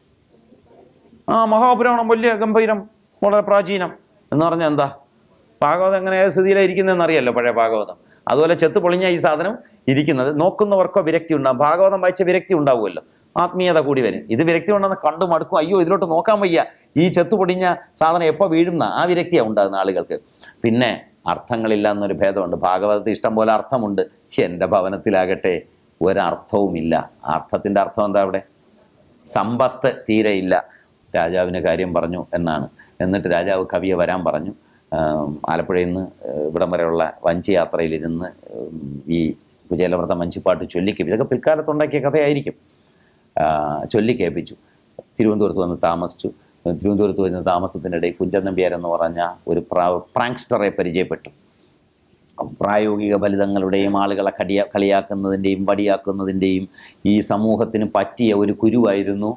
ആ മഹാപുരാണം വലിയ ഗംഭീരം, വളരെ പ്രാചീനം എന്ന് പറഞ്ഞാൽ എന്താ? ഭാഗവതം എങ്ങനെ ഏത് സ്ഥിതിയിലാണ് ഇരിക്കുന്നതെന്ന് അറിയാമല്ലോ, പഴയ ഭാഗവതം. അതുപോലെ ചെത്ത് പൊളിഞ്ഞ ഈ സാധനം ഇരിക്കുന്നത്. നോക്കുന്നവർക്കോ വിരക്തി ഉണ്ടാകും. ഭാഗവതം വായിച്ച വിരക്തി ഉണ്ടാവുമല്ലോ, ആത്മീയത കൂടി വരും. ഇത് വിരക്തി ഉണ്ടെന്ന് കണ്ടു മടുക്കും. അയ്യോ ഇതിലോട്ട് നോക്കാൻ വയ്യ, ഈ ചെത്ത് പൊടിഞ്ഞ സാധനം എപ്പോൾ വീഴുന്ന ആ വിരക്തിയാണ് ഉണ്ടാകുന്ന ആളുകൾക്ക്. പിന്നെ അർത്ഥങ്ങളില്ല എന്നൊരു ഭേദമുണ്ട്. ഭാഗവതത്തിൽ ഇഷ്ടം പോലെ അർത്ഥമുണ്ട്. എൻ്റെ ഭവനത്തിലാകട്ടെ ഒരർത്ഥവുമില്ല. അർത്ഥത്തിൻ്റെ അർത്ഥം എന്താ? അവിടെ സമ്പത്ത് തീരെയില്ല. രാജാവിന് കാര്യം പറഞ്ഞു എന്നാണ്. എന്നിട്ട് രാജാവ് കവിയെ വരാൻ പറഞ്ഞു. ആലപ്പുഴയിൽ നിന്ന് ഇവിടം വരെയുള്ള വഞ്ചി യാത്രയിലിരുന്ന് ഈ കുചേലവൃത്തം വഞ്ചിപ്പാട്ട് ചൊല്ലിക്കും. ഇതൊക്കെ പിൽക്കാലത്തുണ്ടാക്കിയ കഥയായിരിക്കും. ചൊല്ലിക്കേൽപ്പിച്ചു. തിരുവനന്തപുരത്ത് വന്ന് താമസിച്ചു. തിരുവനന്തപുരത്ത് വരുന്ന താമസത്തിനിടയിൽ കുഞ്ചൻ നമ്പ്യാരെന്ന് പറഞ്ഞ ഒരു പ്രാ പ്രാങ്സ്റ്ററെ പരിചയപ്പെട്ടു. പ്രായോഗിക ഫലിതങ്ങളുടെയും ആളുകളെ കടിയ കളിയാക്കുന്നതിൻ്റെയും വടിയാക്കുന്നതിൻ്റെയും ഈ സമൂഹത്തിന് പറ്റിയ ഒരു കുരുവായിരുന്നു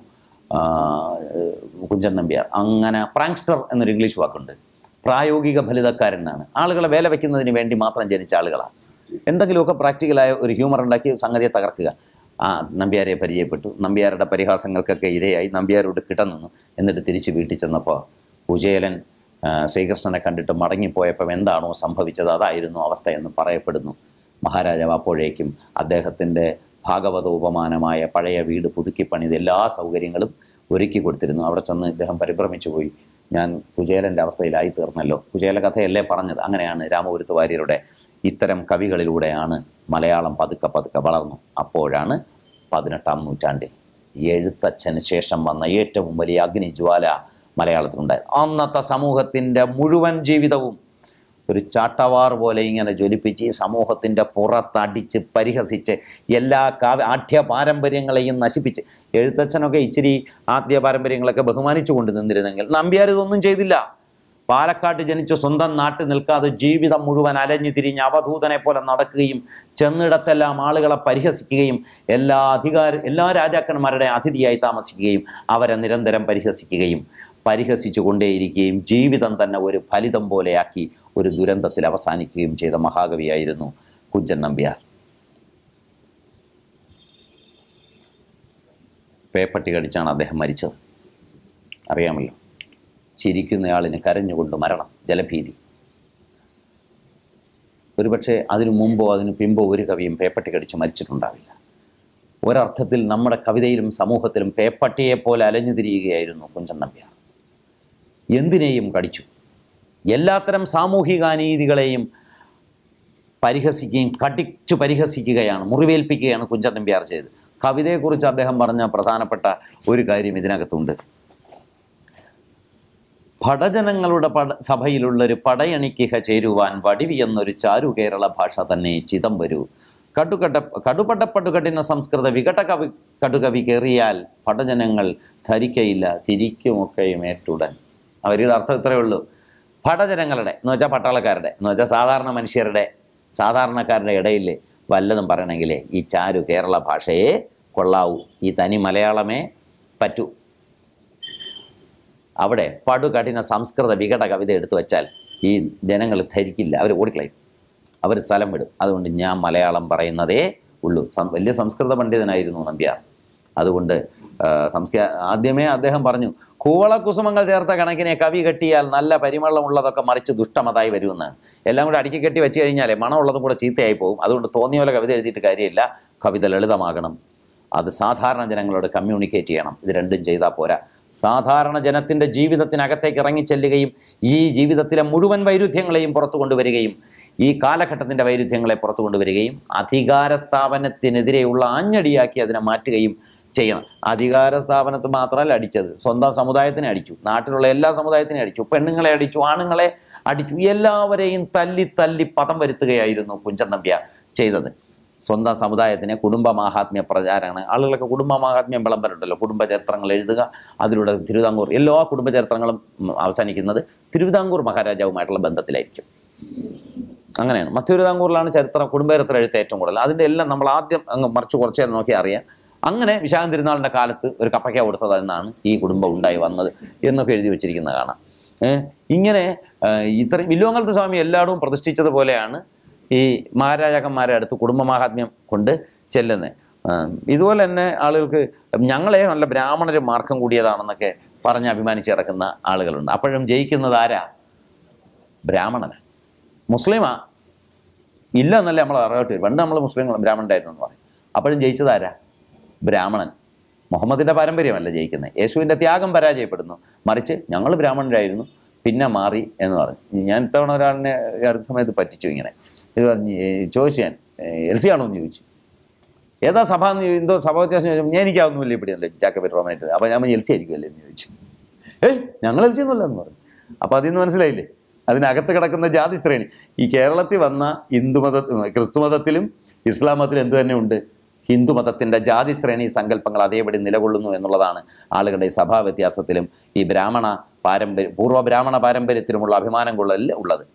കുഞ്ചൻ നമ്പ്യാർ. അങ്ങനെ പ്രാങ്സ്റ്റർ എന്നൊരു ഇംഗ്ലീഷ് വാക്കുണ്ട്. പ്രായോഗിക ഫലിതക്കാരനാണ്. ആളുകളെ വേല വയ്ക്കുന്നതിന് വേണ്ടി മാത്രം ജനിച്ച ആളുകളാണ്. എന്തെങ്കിലുമൊക്കെ പ്രാക്ടിക്കലായ ഒരു ഹ്യൂമർ ഉണ്ടാക്കി സംഗതിയെ തകർക്കുക. ആ നമ്പ്യാരെ പരിചയപ്പെട്ടു. നമ്പ്യാരുടെ പരിഹാസങ്ങൾക്കൊക്കെ ഇരയായി. നമ്പ്യാരോട് കിടന്നു. എന്നിട്ട് തിരിച്ച് വീട്ടിൽ ചെന്നപ്പോൾ കുചേലൻ ശ്രീകൃഷ്ണനെ കണ്ടിട്ട് മടങ്ങിപ്പോയപ്പം എന്താണോ സംഭവിച്ചത് അതായിരുന്നു അവസ്ഥയെന്ന് പറയപ്പെടുന്നു. മഹാരാജാവ് അപ്പോഴേക്കും അദ്ദേഹത്തിൻ്റെ ഭാഗവതോപമാനമായ പഴയ വീട് പുതുക്കി പണിത് എല്ലാ സൗകര്യങ്ങളും ഒരുക്കി കൊടുത്തിരുന്നു. അവിടെ ചെന്ന് ഇദ്ദേഹം പരിഭ്രമിച്ചു പോയി. ഞാൻ കുചേലൻ്റെ അവസ്ഥയിലായി തീർന്നല്ലോ. കുചേല കഥയല്ലേ പറഞ്ഞത്. അങ്ങനെയാണ് രാമപുരത്ത് വാര്യരുടെ ഇത്തരം കവികളിലൂടെയാണ് മലയാളം പതുക്കെ പതുക്കെ വളർന്നു. അപ്പോഴാണ് പതിനെട്ടാം നൂറ്റാണ്ടിൽ എഴുത്തച്ഛന് ശേഷം വന്ന ഏറ്റവും വലിയ അഗ്നിജ്വാല മലയാളത്തിലുണ്ടായത്. അന്നത്തെ സമൂഹത്തിൻ്റെ മുഴുവൻ ജീവിതവും ഒരു ചാട്ടവാർ പോലെ ഇങ്ങനെ ജ്വലിപ്പിച്ച് ഈ സമൂഹത്തിൻ്റെ പുറത്തടിച്ച് പരിഹസിച്ച് എല്ലാ കാവ്യ ആഠ്യ പാരമ്പര്യങ്ങളെയും നശിപ്പിച്ച്, എഴുത്തച്ഛനൊക്കെ ഇച്ചിരി ആദ്യ പാരമ്പര്യങ്ങളൊക്കെ ബഹുമാനിച്ചു കൊണ്ട് നിന്നിരുന്നെങ്കിൽ നമ്പ്യാർ ഇതൊന്നും ചെയ്തില്ല. പാലക്കാട്ട് ജനിച്ച് സ്വന്തം നാട്ടിൽ നിൽക്കാതെ ജീവിതം മുഴുവൻ അലഞ്ഞു തിരിഞ്ഞ് അവധൂതനെ പോലെ നടക്കുകയും ചെന്നിടത്തെല്ലാം ആളുകളെ പരിഹസിക്കുകയും എല്ലാ അധികാര എല്ലാ രാജാക്കന്മാരുടെ അതിഥിയായി താമസിക്കുകയും അവരെ നിരന്തരം പരിഹസിക്കുകയും പരിഹസിച്ചു കൊണ്ടേയിരിക്കുകയും ജീവിതം തന്നെ ഒരു ഫലിതം പോലെയാക്കി ഒരു ദുരന്തത്തിൽ അവസാനിക്കുകയും ചെയ്ത മഹാകവിയായിരുന്നു കുഞ്ചൻ നമ്പ്യാർ. പേപ്പട്ടി കടിച്ചാണ് അദ്ദേഹം മരിച്ചത്. അറിയാമല്ലോ, ചിരിക്കുന്നയാളിന് കരഞ്ഞുകൊണ്ട് മരണം, ജലഭീതി. ഒരുപക്ഷെ അതിനു മുമ്പോ അതിനു പിമ്പോ ഒരു കവിയും പേപ്പട്ടി കടിച്ച് മരിച്ചിട്ടുണ്ടാവില്ല. ഒരർത്ഥത്തിൽ നമ്മുടെ കവിതയിലും സമൂഹത്തിലും പേപ്പട്ടിയെപ്പോലെ അലഞ്ഞു തിരിയുകയായിരുന്നു കുഞ്ചൻ നമ്പ്യാർ. എന്തിനേയും കടിച്ചു. എല്ലാത്തരം സാമൂഹികാനീതികളെയും പരിഹസിക്കുകയും കടിച്ചു പരിഹസിക്കുകയാണ്, മുറിവേൽപ്പിക്കുകയാണ് കുഞ്ചൻ നമ്പ്യാർ ചെയ്തത്. കവിതയെക്കുറിച്ച് അദ്ദേഹം പറഞ്ഞ പ്രധാനപ്പെട്ട ഒരു കാര്യം ഇതിനകത്തുണ്ട്. ഭടജനങ്ങളുടെ പട സഭയിലുള്ളൊരു പടയണിക്കിഹ ചേരുവാൻ വടിവി എന്നൊരു ചാരു കേരള ഭാഷ തന്നെ ചിതം വരൂ. കടുകട കടുപടപ്പടുകഠിന സംസ്കൃത വികട കവി കടുകവി കയറിയാൽ പടജനങ്ങൾ ധരിക്കയില്ല തിരിക്കുമൊക്കെയും ഏറ്റുടൻ. അവരുടെ അർത്ഥം ഇത്രയേ ഉള്ളൂ. ഭടജനങ്ങളുടെ എന്ന് വെച്ചാൽ പട്ടാളക്കാരുടെ എന്ന് വെച്ചാൽ സാധാരണ മനുഷ്യരുടെ സാധാരണക്കാരുടെ ഇടയിൽ വല്ലതും പറയണമെങ്കിൽ ഈ ചാരു കേരള ഭാഷയെ കൊള്ളാവൂ, ഈ തനി മലയാളമേ പറ്റൂ. അവിടെ പടുകഠിന സംസ്കൃത വികട കവിത എടുത്തു വെച്ചാൽ ഈ ജനങ്ങൾ ധരിക്കില്ല, അവർ ഓടിക്കളയും, അവർ സ്ഥലം വിടും. അതുകൊണ്ട് ഞാൻ മലയാളം പറയുന്നതേ ഉള്ളൂ. വലിയ സംസ്കൃത പണ്ഡിതനായിരുന്നു നമ്പ്യാർ. അതുകൊണ്ട് സംസ്ക ആദ്യമേ അദ്ദേഹം പറഞ്ഞു, കൂവളക്കുസുമങ്ങൾ ചേർത്ത കണക്കിനെ കവി കെട്ടിയാൽ നല്ല പരിമളമുള്ളതൊക്കെ മറിച്ച് ദുഷ്ടമതായി വരുമെന്നാണ്. എല്ലാം കൂടെ അടുക്കി കെട്ടി വെച്ച് കഴിഞ്ഞാലേ മണമുള്ളതും കൂടെ ചീത്തയായി പോകും. അതുകൊണ്ട് തോന്നിയ പോലെ കവിത എഴുതിയിട്ട് കാര്യമില്ല. കവിത ലളിതമാകണം, അത് സാധാരണ ജനങ്ങളോട് കമ്മ്യൂണിക്കേറ്റ് ചെയ്യണം. ഇത് രണ്ടും ചെയ്താൽ പോരാ. സാധാരണ ജനത്തിൻ്റെ ജീവിതത്തിനകത്തേക്ക് ഇറങ്ങിച്ചെല്ലുകയും ഈ ജീവിതത്തിലെ മുഴുവൻ വൈരുദ്ധ്യങ്ങളെയും പുറത്തു കൊണ്ടുവരികയും ഈ കാലഘട്ടത്തിൻ്റെ വൈരുദ്ധ്യങ്ങളെ പുറത്തു കൊണ്ടുവരികയും അധികാര സ്ഥാപനത്തിനെതിരെയുള്ള ആഞ്ഞടിയാക്കി അതിനെ മാറ്റുകയും ചെയ്യണം. അധികാര സ്ഥാപനത്തിൽ മാത്രമല്ല അടിച്ചത്, സ്വന്തം സമുദായത്തിനെ അടിച്ചു, നാട്ടിലുള്ള എല്ലാ സമുദായത്തിനെ അടിച്ചു, പെണ്ണുങ്ങളെ അടിച്ചു, ആണുങ്ങളെ അടിച്ചു, എല്ലാവരെയും തല്ലി തല്ലി പദം വരുത്തുകയായിരുന്നു കുഞ്ചൻ നമ്പ്യാർ ചെയ്തത്. സ്വന്തം സമുദായത്തിന് കുടുംബ മാഹാത്മ്യ പ്രചാരമാണ്. ആളുകളൊക്കെ കുടുംബ മാഹാത്മ്യം വിളംബരമുണ്ടല്ലോ, കുടുംബചരിത്രങ്ങൾ എഴുതുക. അതിലൂടെ തിരുവിതാംകൂർ എല്ലാ കുടുംബചരിത്രങ്ങളും അവസാനിക്കുന്നത് തിരുവിതാംകൂർ മഹാരാജാവുമായിട്ടുള്ള ബന്ധത്തിലായിരിക്കും. അങ്ങനെയാണ്. മധ്യതിരുവിതാംകൂറിലാണ് ചരിത്രം കുടുംബചരിത്രം എഴുത്ത് ഏറ്റവും കൂടുതൽ. അതിൻ്റെ എല്ലാം നമ്മൾ ആദ്യം അങ്ങ് മറിച്ച് കുറച്ച് നേരം നോക്കി അറിയാം. അങ്ങനെ വിശാഖം തിരുനാളിൻ്റെ കാലത്ത് ഒരു കപ്പയ്ക്ക കൊടുത്തത് എന്നാണ് ഈ കുടുംബം ഉണ്ടായി വന്നത് എന്നൊക്കെ എഴുതി വെച്ചിരിക്കുന്നത് കാണാം. ഇങ്ങനെ ഇത്രയും വില്ലുവങ്ങലത്ത് സ്വാമി എല്ലായിടവും പ്രതിഷ്ഠിച്ചതുപോലെയാണ് ഈ മഹാരാജാക്കന്മാരെ അടുത്ത് കുടുംബമാഹാത്മ്യം കൊണ്ട് ചെല്ലുന്നത്. ഇതുപോലെ തന്നെ ആളുകൾക്ക് ഞങ്ങളെ നല്ല ബ്രാഹ്മണര് മാർക്കം കൂടിയതാണെന്നൊക്കെ പറഞ്ഞ് അഭിമാനിച്ച് കിടക്കുന്ന ആളുകളുണ്ട്. അപ്പോഴും ജയിക്കുന്നത് ആരാ? ബ്രാഹ്മണന്. മുസ്ലിമാ ഇല്ല എന്നല്ലേ നമ്മൾ അറിയാട്ട് വരും. പണ്ട് നമ്മൾ മുസ്ലിം ബ്രാഹ്മണരായിരുന്നു എന്ന് പറയും. അപ്പോഴും ജയിച്ചത് ആരാ? ബ്രാഹ്മണൻ. മുഹമ്മദിൻ്റെ പാരമ്പര്യമല്ല ജയിക്കുന്നത്. യേശുവിൻ്റെ ത്യാഗം പരാജയപ്പെടുന്നു. മറിച്ച് ഞങ്ങൾ ബ്രാഹ്മണരായിരുന്നു, പിന്നെ മാറി എന്ന് പറഞ്ഞു. ഞാൻ ഇത്തവണ ഒരാളിനെ അടുത്ത സമയത്ത് പറ്റിച്ചു ഇങ്ങനെ. ഇത് പറഞ്ഞ് ചോദിച്ചു, ഞാൻ എൽ സി ആണോ എന്ന് ചോദിച്ചു. ഏതാ സഭ എന്ന് എന്തോ സഭ വ്യത്യാസം ചോദിച്ചു. ഞാൻ എനിക്കാവുന്നില്ല ഇപ്പിടിയല്ലേ ജാക്കബറ്റ് റോമായിട്ട്. അപ്പോൾ ഞാൻ എൽ സി ആയിരിക്കുമല്ലേ എന്ന് ചോദിച്ചു. ഏയ് ഞങ്ങൾ എൽ സി ഒന്നുമില്ല എന്ന് പറഞ്ഞു. അപ്പോൾ അതിൽ നിന്ന് മനസ്സിലായില്ലേ അതിനകത്ത് കിടക്കുന്ന ജാതി ശ്രേണി. ഈ കേരളത്തിൽ വന്ന ഹിന്ദുമത ക്രിസ്തു മതത്തിലും ഇസ്ലാം മതത്തിലും എന്ത് തന്നെ ഉണ്ട്? ഹിന്ദുമതത്തിൻ്റെ ജാതി ശ്രേണി സങ്കല്പങ്ങൾ അതേപടി നിലകൊള്ളുന്നു എന്നുള്ളതാണ് ആളുകളുടെ സഭാ വ്യത്യാസത്തിലും ഈ ബ്രാഹ്മണ പാരമ്പര്യ പൂർവ്വ ബ്രാഹ്മണ പാരമ്പര്യത്തിലുമുള്ള അഭിമാനം കൊള്ളൽ ഉള്ളത്.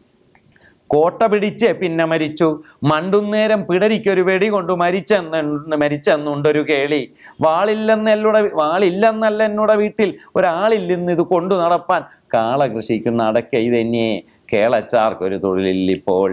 കോട്ട പിടിച്ച് പിന്നെ മരിച്ചു, മണ്ടുന്നേരം പിടരിക്കൊരു വെടി കൊണ്ട് മരിച്ചെന്ന് മരിച്ചെന്നുണ്ടൊരു കേളി. വാളില്ലെന്നെല്ലുട വാളില്ലെന്നല്ല എന്നോட വീട്ടിൽ ഒരാളില്ലെന്ന് ഇത് കൊണ്ടു നടപ്പാൻ. കാള കൃഷിക്കുന്ന അടക്ക ഇതെന്നെ കേളച്ചാർക്കൊരു തൊഴിലില്ലിപ്പോൾ.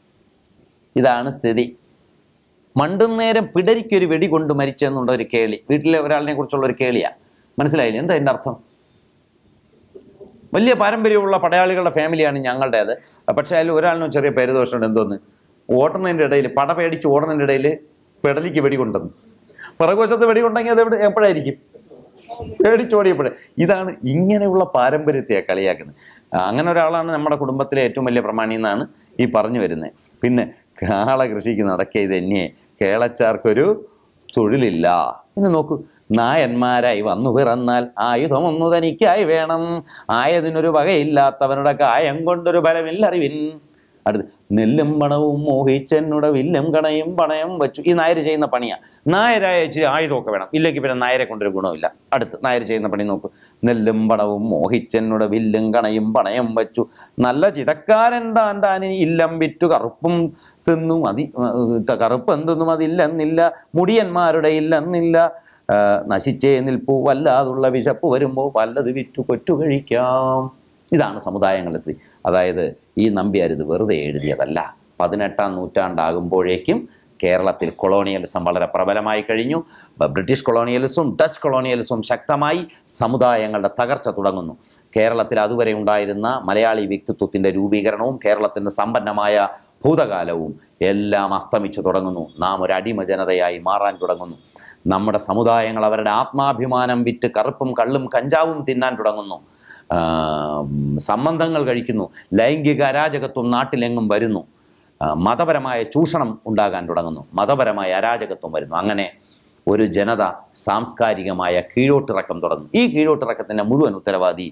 ഇതാണ് സ്ഥിതി. മണ്ടുന്നേരം പിടരിക്കൊരു വെടി കൊണ്ട് മരിച്ചെന്നുള്ള ഒരു കേളി. വീട്ടിലെ ഒരാളിനെ കുറിച്ചുള്ള ഒരു കേളിയാ. മനസ്സിലായില്ലേ എന്താ എൻ്റെ അർത്ഥം? വലിയ പാരമ്പര്യമുള്ള പടയാളികളുടെ ഫാമിലിയാണ് ഞങ്ങളുടേത്. പക്ഷേ അതിൽ ഒരാളിനും ചെറിയ പേരുദോഷമുണ്ട്. എന്തോന്ന്, ഓടുന്നതിൻ്റെ ഇടയിൽ, പട പേടിച്ച് ഓടുന്നതിൻ്റെ ഇടയിൽ പെടലിക്ക് വെടികൊണ്ടെന്ന്. പിറകുവശത്ത് വെടികൊണ്ടെങ്കിൽ അത് എവിടെ എപ്പോഴായിരിക്കും? പേടിച്ചോടിയപ്പോഴേ. ഇതാണ് ഇങ്ങനെയുള്ള പാരമ്പര്യത്തെ കളിയാക്കുന്നത്. അങ്ങനെ ഒരാളാണ് നമ്മുടെ കുടുംബത്തിലെ ഏറ്റവും വലിയ പ്രമാണി എന്നാണ് ഈ പറഞ്ഞു വരുന്നത്. പിന്നെ കാള കൃഷിക്ക് നടക്കിയത് എന്നെ കേളച്ചാർക്കൊരു തൊഴിലില്ല. പിന്നെ നോക്കൂ, നായന്മാരായി വന്നു പിറന്നാൽ ആയുധമൊന്നു തനിക്കായി വേണം, ആയതിനൊരു വകയില്ലാത്തവനുടെ കായം കൊണ്ടൊരു ബലമില്ലറിവിൻ. അടുത്ത്, നെല്ലും പണവും മോഹിച്ചെന്നുടെ വില്ലും കണയും പണയം വച്ചു. ഈ നായർ ചെയ്യുന്ന പണിയാണ്. നായരായ ഇച്ചിരി ആയുധമൊക്കെ വേണം, ഇല്ലെങ്കിൽ പിന്നെ നായരെ കൊണ്ടൊരു ഗുണമില്ല. അടുത്ത് നായർ ചെയ്യുന്ന പണി നോക്കൂ. നെല്ലും പണവും മോഹിച്ചെന്നുടെ വില്ലും കണയും പണയം വച്ചു, നല്ല ചിതക്കാരൻ താൻ താനിനി ഇല്ലം വിറ്റു കറുപ്പും തിന്നും അതി കറുപ്പ് എന്തെന്നും അതില്ലെന്നില്ല, മുടിയന്മാരുടെ ഇല്ലെന്നില്ല, നശിച്ചേ നിൽപ്പൂ വല്ലാതുള്ള വിശപ്പ് വരുമ്പോൾ വല്ലത് വിറ്റു കൊറ്റു കഴിക്കാം. ഇതാണ് സമുദായങ്ങളുടെ സ്ഥിതി. അതായത് ഈ നമ്പ്യാർ ഇത് വെറുതെ എഴുതിയതല്ല. പതിനെട്ടാം നൂറ്റാണ്ടാകുമ്പോഴേക്കും കേരളത്തിൽ കൊളോണിയലിസം വളരെ പ്രബലമായി കഴിഞ്ഞു. ബ്രിട്ടീഷ് കൊളോണിയലിസവും ഡച്ച് കൊളോണിയലിസവും ശക്തമായി, സമുദായങ്ങളുടെ തകർച്ച തുടങ്ങുന്നു. കേരളത്തിൽ അതുവരെ ഉണ്ടായിരുന്ന മലയാളി വ്യക്തിത്വത്തിൻ്റെ രൂപീകരണവും കേരളത്തിൻ്റെ സമ്പന്നമായ ഭൂതകാലവും എല്ലാം അസ്തമിച്ചു തുടങ്ങുന്നു. നാം ഒരു അടിമ ജനതയായി മാറാൻ തുടങ്ങുന്നു. നമ്മുടെ സമുദായങ്ങൾ അവരുടെ ആത്മാഭിമാനം വിറ്റ് കറുപ്പും കള്ളും കഞ്ചാവും തിന്നാൻ തുടങ്ങുന്നു. സംബന്ധങ്ങൾ കഴിക്കുന്നു. ലൈംഗിക അരാജകത്വം നാട്ടിലെങ്ങും വരുന്നു. മതപരമായ ചൂഷണം ഉണ്ടാകാൻ തുടങ്ങുന്നു. മതപരമായ അരാജകത്വം വരുന്നു. അങ്ങനെ ഒരു ജനത സാംസ്കാരികമായ കീഴോട്ടിറക്കം തുടങ്ങും. ഈ കീഴോട്ടിറക്കത്തിൻ്റെ മുഴുവൻ ഉത്തരവാദി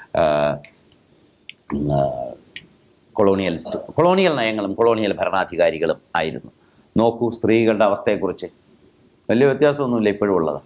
കൊളോണിയലിസ്റ്റ് കൊളോണിയൽ നയങ്ങളും കൊളോണിയൽ ഭരണാധികാരികളും ആയിരുന്നു. നോക്കൂ, സ്ത്രീകളുടെ അവസ്ഥയെക്കുറിച്ച് വലിയ വ്യത്യാസമൊന്നുമില്ല ഇപ്പോഴും ഉള്ളത്.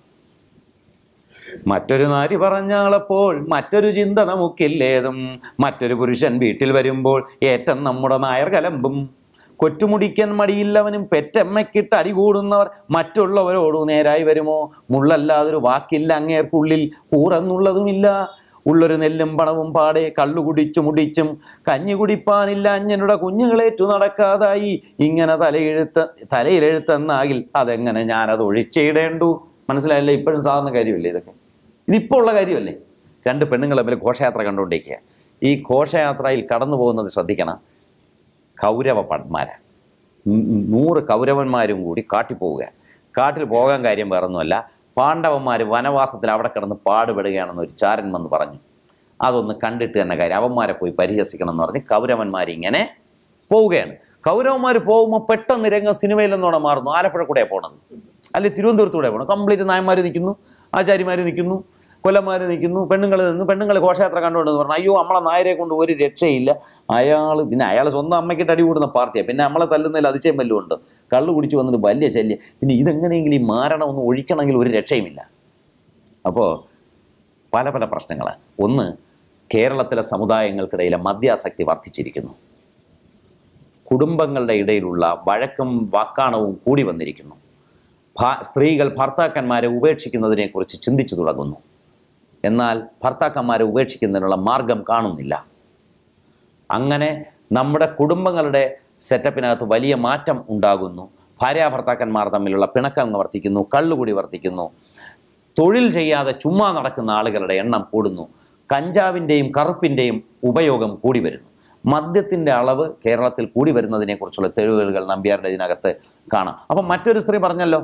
മറ്റൊരു നാരി പറഞ്ഞാളപ്പോൾ മറ്റൊരു ചിന്ത നമുക്കില്ലേതും, മറ്റൊരു പുരുഷൻ വീട്ടിൽ വരുമ്പോൾ ഏറ്റം നമ്മുടെ നായർ കലമ്പും, കൊറ്റുമുടിക്കൻ മടിയില്ലവനും പെറ്റമ്മയ്ക്കിട്ട് അടികൂടുന്നവർ മറ്റുള്ളവരോടു നേരായി വരുമോ, മുള്ളല്ലാതൊരു വാക്കില്ല അങ്ങേർക്കുള്ളിൽ കൂറെന്നുള്ളതുമില്ല, ഉള്ളൊരു നെല്ലും പണവും പാടെ കള്ളു കുടിച്ചു മുടിച്ചും കഞ്ഞി കുടിപ്പാനില്ല അഞ്ഞനുടെ കുഞ്ഞുങ്ങളേറ്റു നടക്കാതായി, ഇങ്ങനെ തലയെഴുത്ത് തലയിലെഴുത്തെന്നാകിൽ അതെങ്ങനെ ഞാനത് ഒഴിച്ചിടേണ്ടു. മനസ്സിലായല്ലേ? ഇപ്പോഴും സാധാരണ കാര്യമല്ലേ ഇതൊക്കെ? ഇതിപ്പോൾ ഉള്ള കാര്യമല്ലേ? രണ്ട് പെണ്ണുങ്ങൾ തമ്മിൽ ഘോഷയാത്ര കണ്ടുകൊണ്ടിരിക്കുക. ഈ ഘോഷയാത്രയിൽ കടന്നു പോകുന്നത് ശ്രദ്ധിക്കണം, കൗരവ പന്മാരാണ്. നൂറ് കൗരവന്മാരും കൂടി കാട്ടിൽ പോവുക. കാട്ടിൽ പോകാൻ കാര്യം വേറൊന്നുമല്ല, പാണ്ഡവന്മാർ വനവാസത്തിൽ അവിടെ കിടന്ന് പാടുപെടുകയാണെന്ന് ഒരു ചാരൻ വന്ന് പറഞ്ഞു. അതൊന്ന് കണ്ടിട്ട് തന്നെ കാര്യം, അവന്മാരെ പോയി പരിഹസിക്കണം എന്ന് പറഞ്ഞ് കൗരവന്മാരിങ്ങനെ പോവുകയാണ്. കൗരവന്മാർ പോകുമ്പോൾ പെട്ടെന്ന് രംഗം സിനിമയിൽ നിന്നോടെ മാറുന്നു. ആലപ്പുഴ കൂടെ പോകണത്, അല്ലെങ്കിൽ തിരുവനന്തപുരത്തൂടെ പോകണം. കംപ്ലീറ്റ് നായന്മാർ നിൽക്കുന്നു, ആചാര്യമാർ നിൽക്കുന്നു, കൊല്ലന്മാർ നിൽക്കുന്നു, പെണ്ണുങ്ങൾ നിന്ന് പെണ്ണുങ്ങൾ ഘോഷയാത്ര കണ്ടുകൊണ്ടെന്ന് പറഞ്ഞു. അയ്യോ, നമ്മളെ നായരെ കൊണ്ട് ഒരു രക്ഷയില്ല. അയാൾ പിന്നെ അയാൾ സ്വന്തം അമ്മയ്ക്കിട്ട് അടി കൂടുന്ന പാർട്ടിയാണ്. പിന്നെ നമ്മളെ തല്ലുന്നതിൽ അതിശയം വല്ലതും ഉണ്ട്. കള്ളു കുടിച്ച് വന്നിട്ട് വലിയ ശല്യം. പിന്നെ ഇതെങ്ങനെയെങ്കിലും ഈ മാരണം ഒന്ന് ഒഴിക്കണമെങ്കിൽ ഒരു രക്ഷയുമില്ല. അപ്പോൾ പല പല പ്രശ്നങ്ങളാണ്. ഒന്ന്, കേരളത്തിലെ സമുദായങ്ങൾക്കിടയിലെ മദ്യാസക്തി വർദ്ധിച്ചിരിക്കുന്നു. കുടുംബങ്ങളുടെ ഇടയിലുള്ള വഴക്കും വാക്കാണവും കൂടി വന്നിരിക്കുന്നു. സ്ത്രീകൾ ഭർത്താക്കന്മാരെ ഉപേക്ഷിക്കുന്നതിനെക്കുറിച്ച് ചിന്തിച്ചു തുടങ്ങുന്നു. എന്നാൽ ഭർത്താക്കന്മാരെ ഉപേക്ഷിക്കുന്നതിനുള്ള മാർഗം കാണുന്നില്ല. അങ്ങനെ നമ്മുടെ കുടുംബങ്ങളുടെ സെറ്റപ്പിനകത്ത് വലിയ മാറ്റം ഉണ്ടാകുന്നു. ഭാര്യാഭർത്താക്കന്മാർ തമ്മിലുള്ള പിണക്കം വർദ്ധിക്കുന്നു, കള്ളുകൂടി വർദ്ധിക്കുന്നു. തൊഴിൽ ചെയ്യാതെ ചുമ്മാ നടക്കുന്ന ആളുകളുടെ എണ്ണം കൂടുന്നു. കഞ്ചാവിൻ്റെയും കറുപ്പിൻ്റെയും ഉപയോഗം കൂടി വരുന്നു. മദ്യത്തിൻ്റെ അളവ് കേരളത്തിൽ കൂടി വരുന്നതിനെക്കുറിച്ചുള്ള തെളിവുകൾ നമ്പ്യാരുടെ ഇതിനകത്ത് കാണാം. അപ്പം മറ്റൊരു സ്ത്രീ പറഞ്ഞല്ലോ,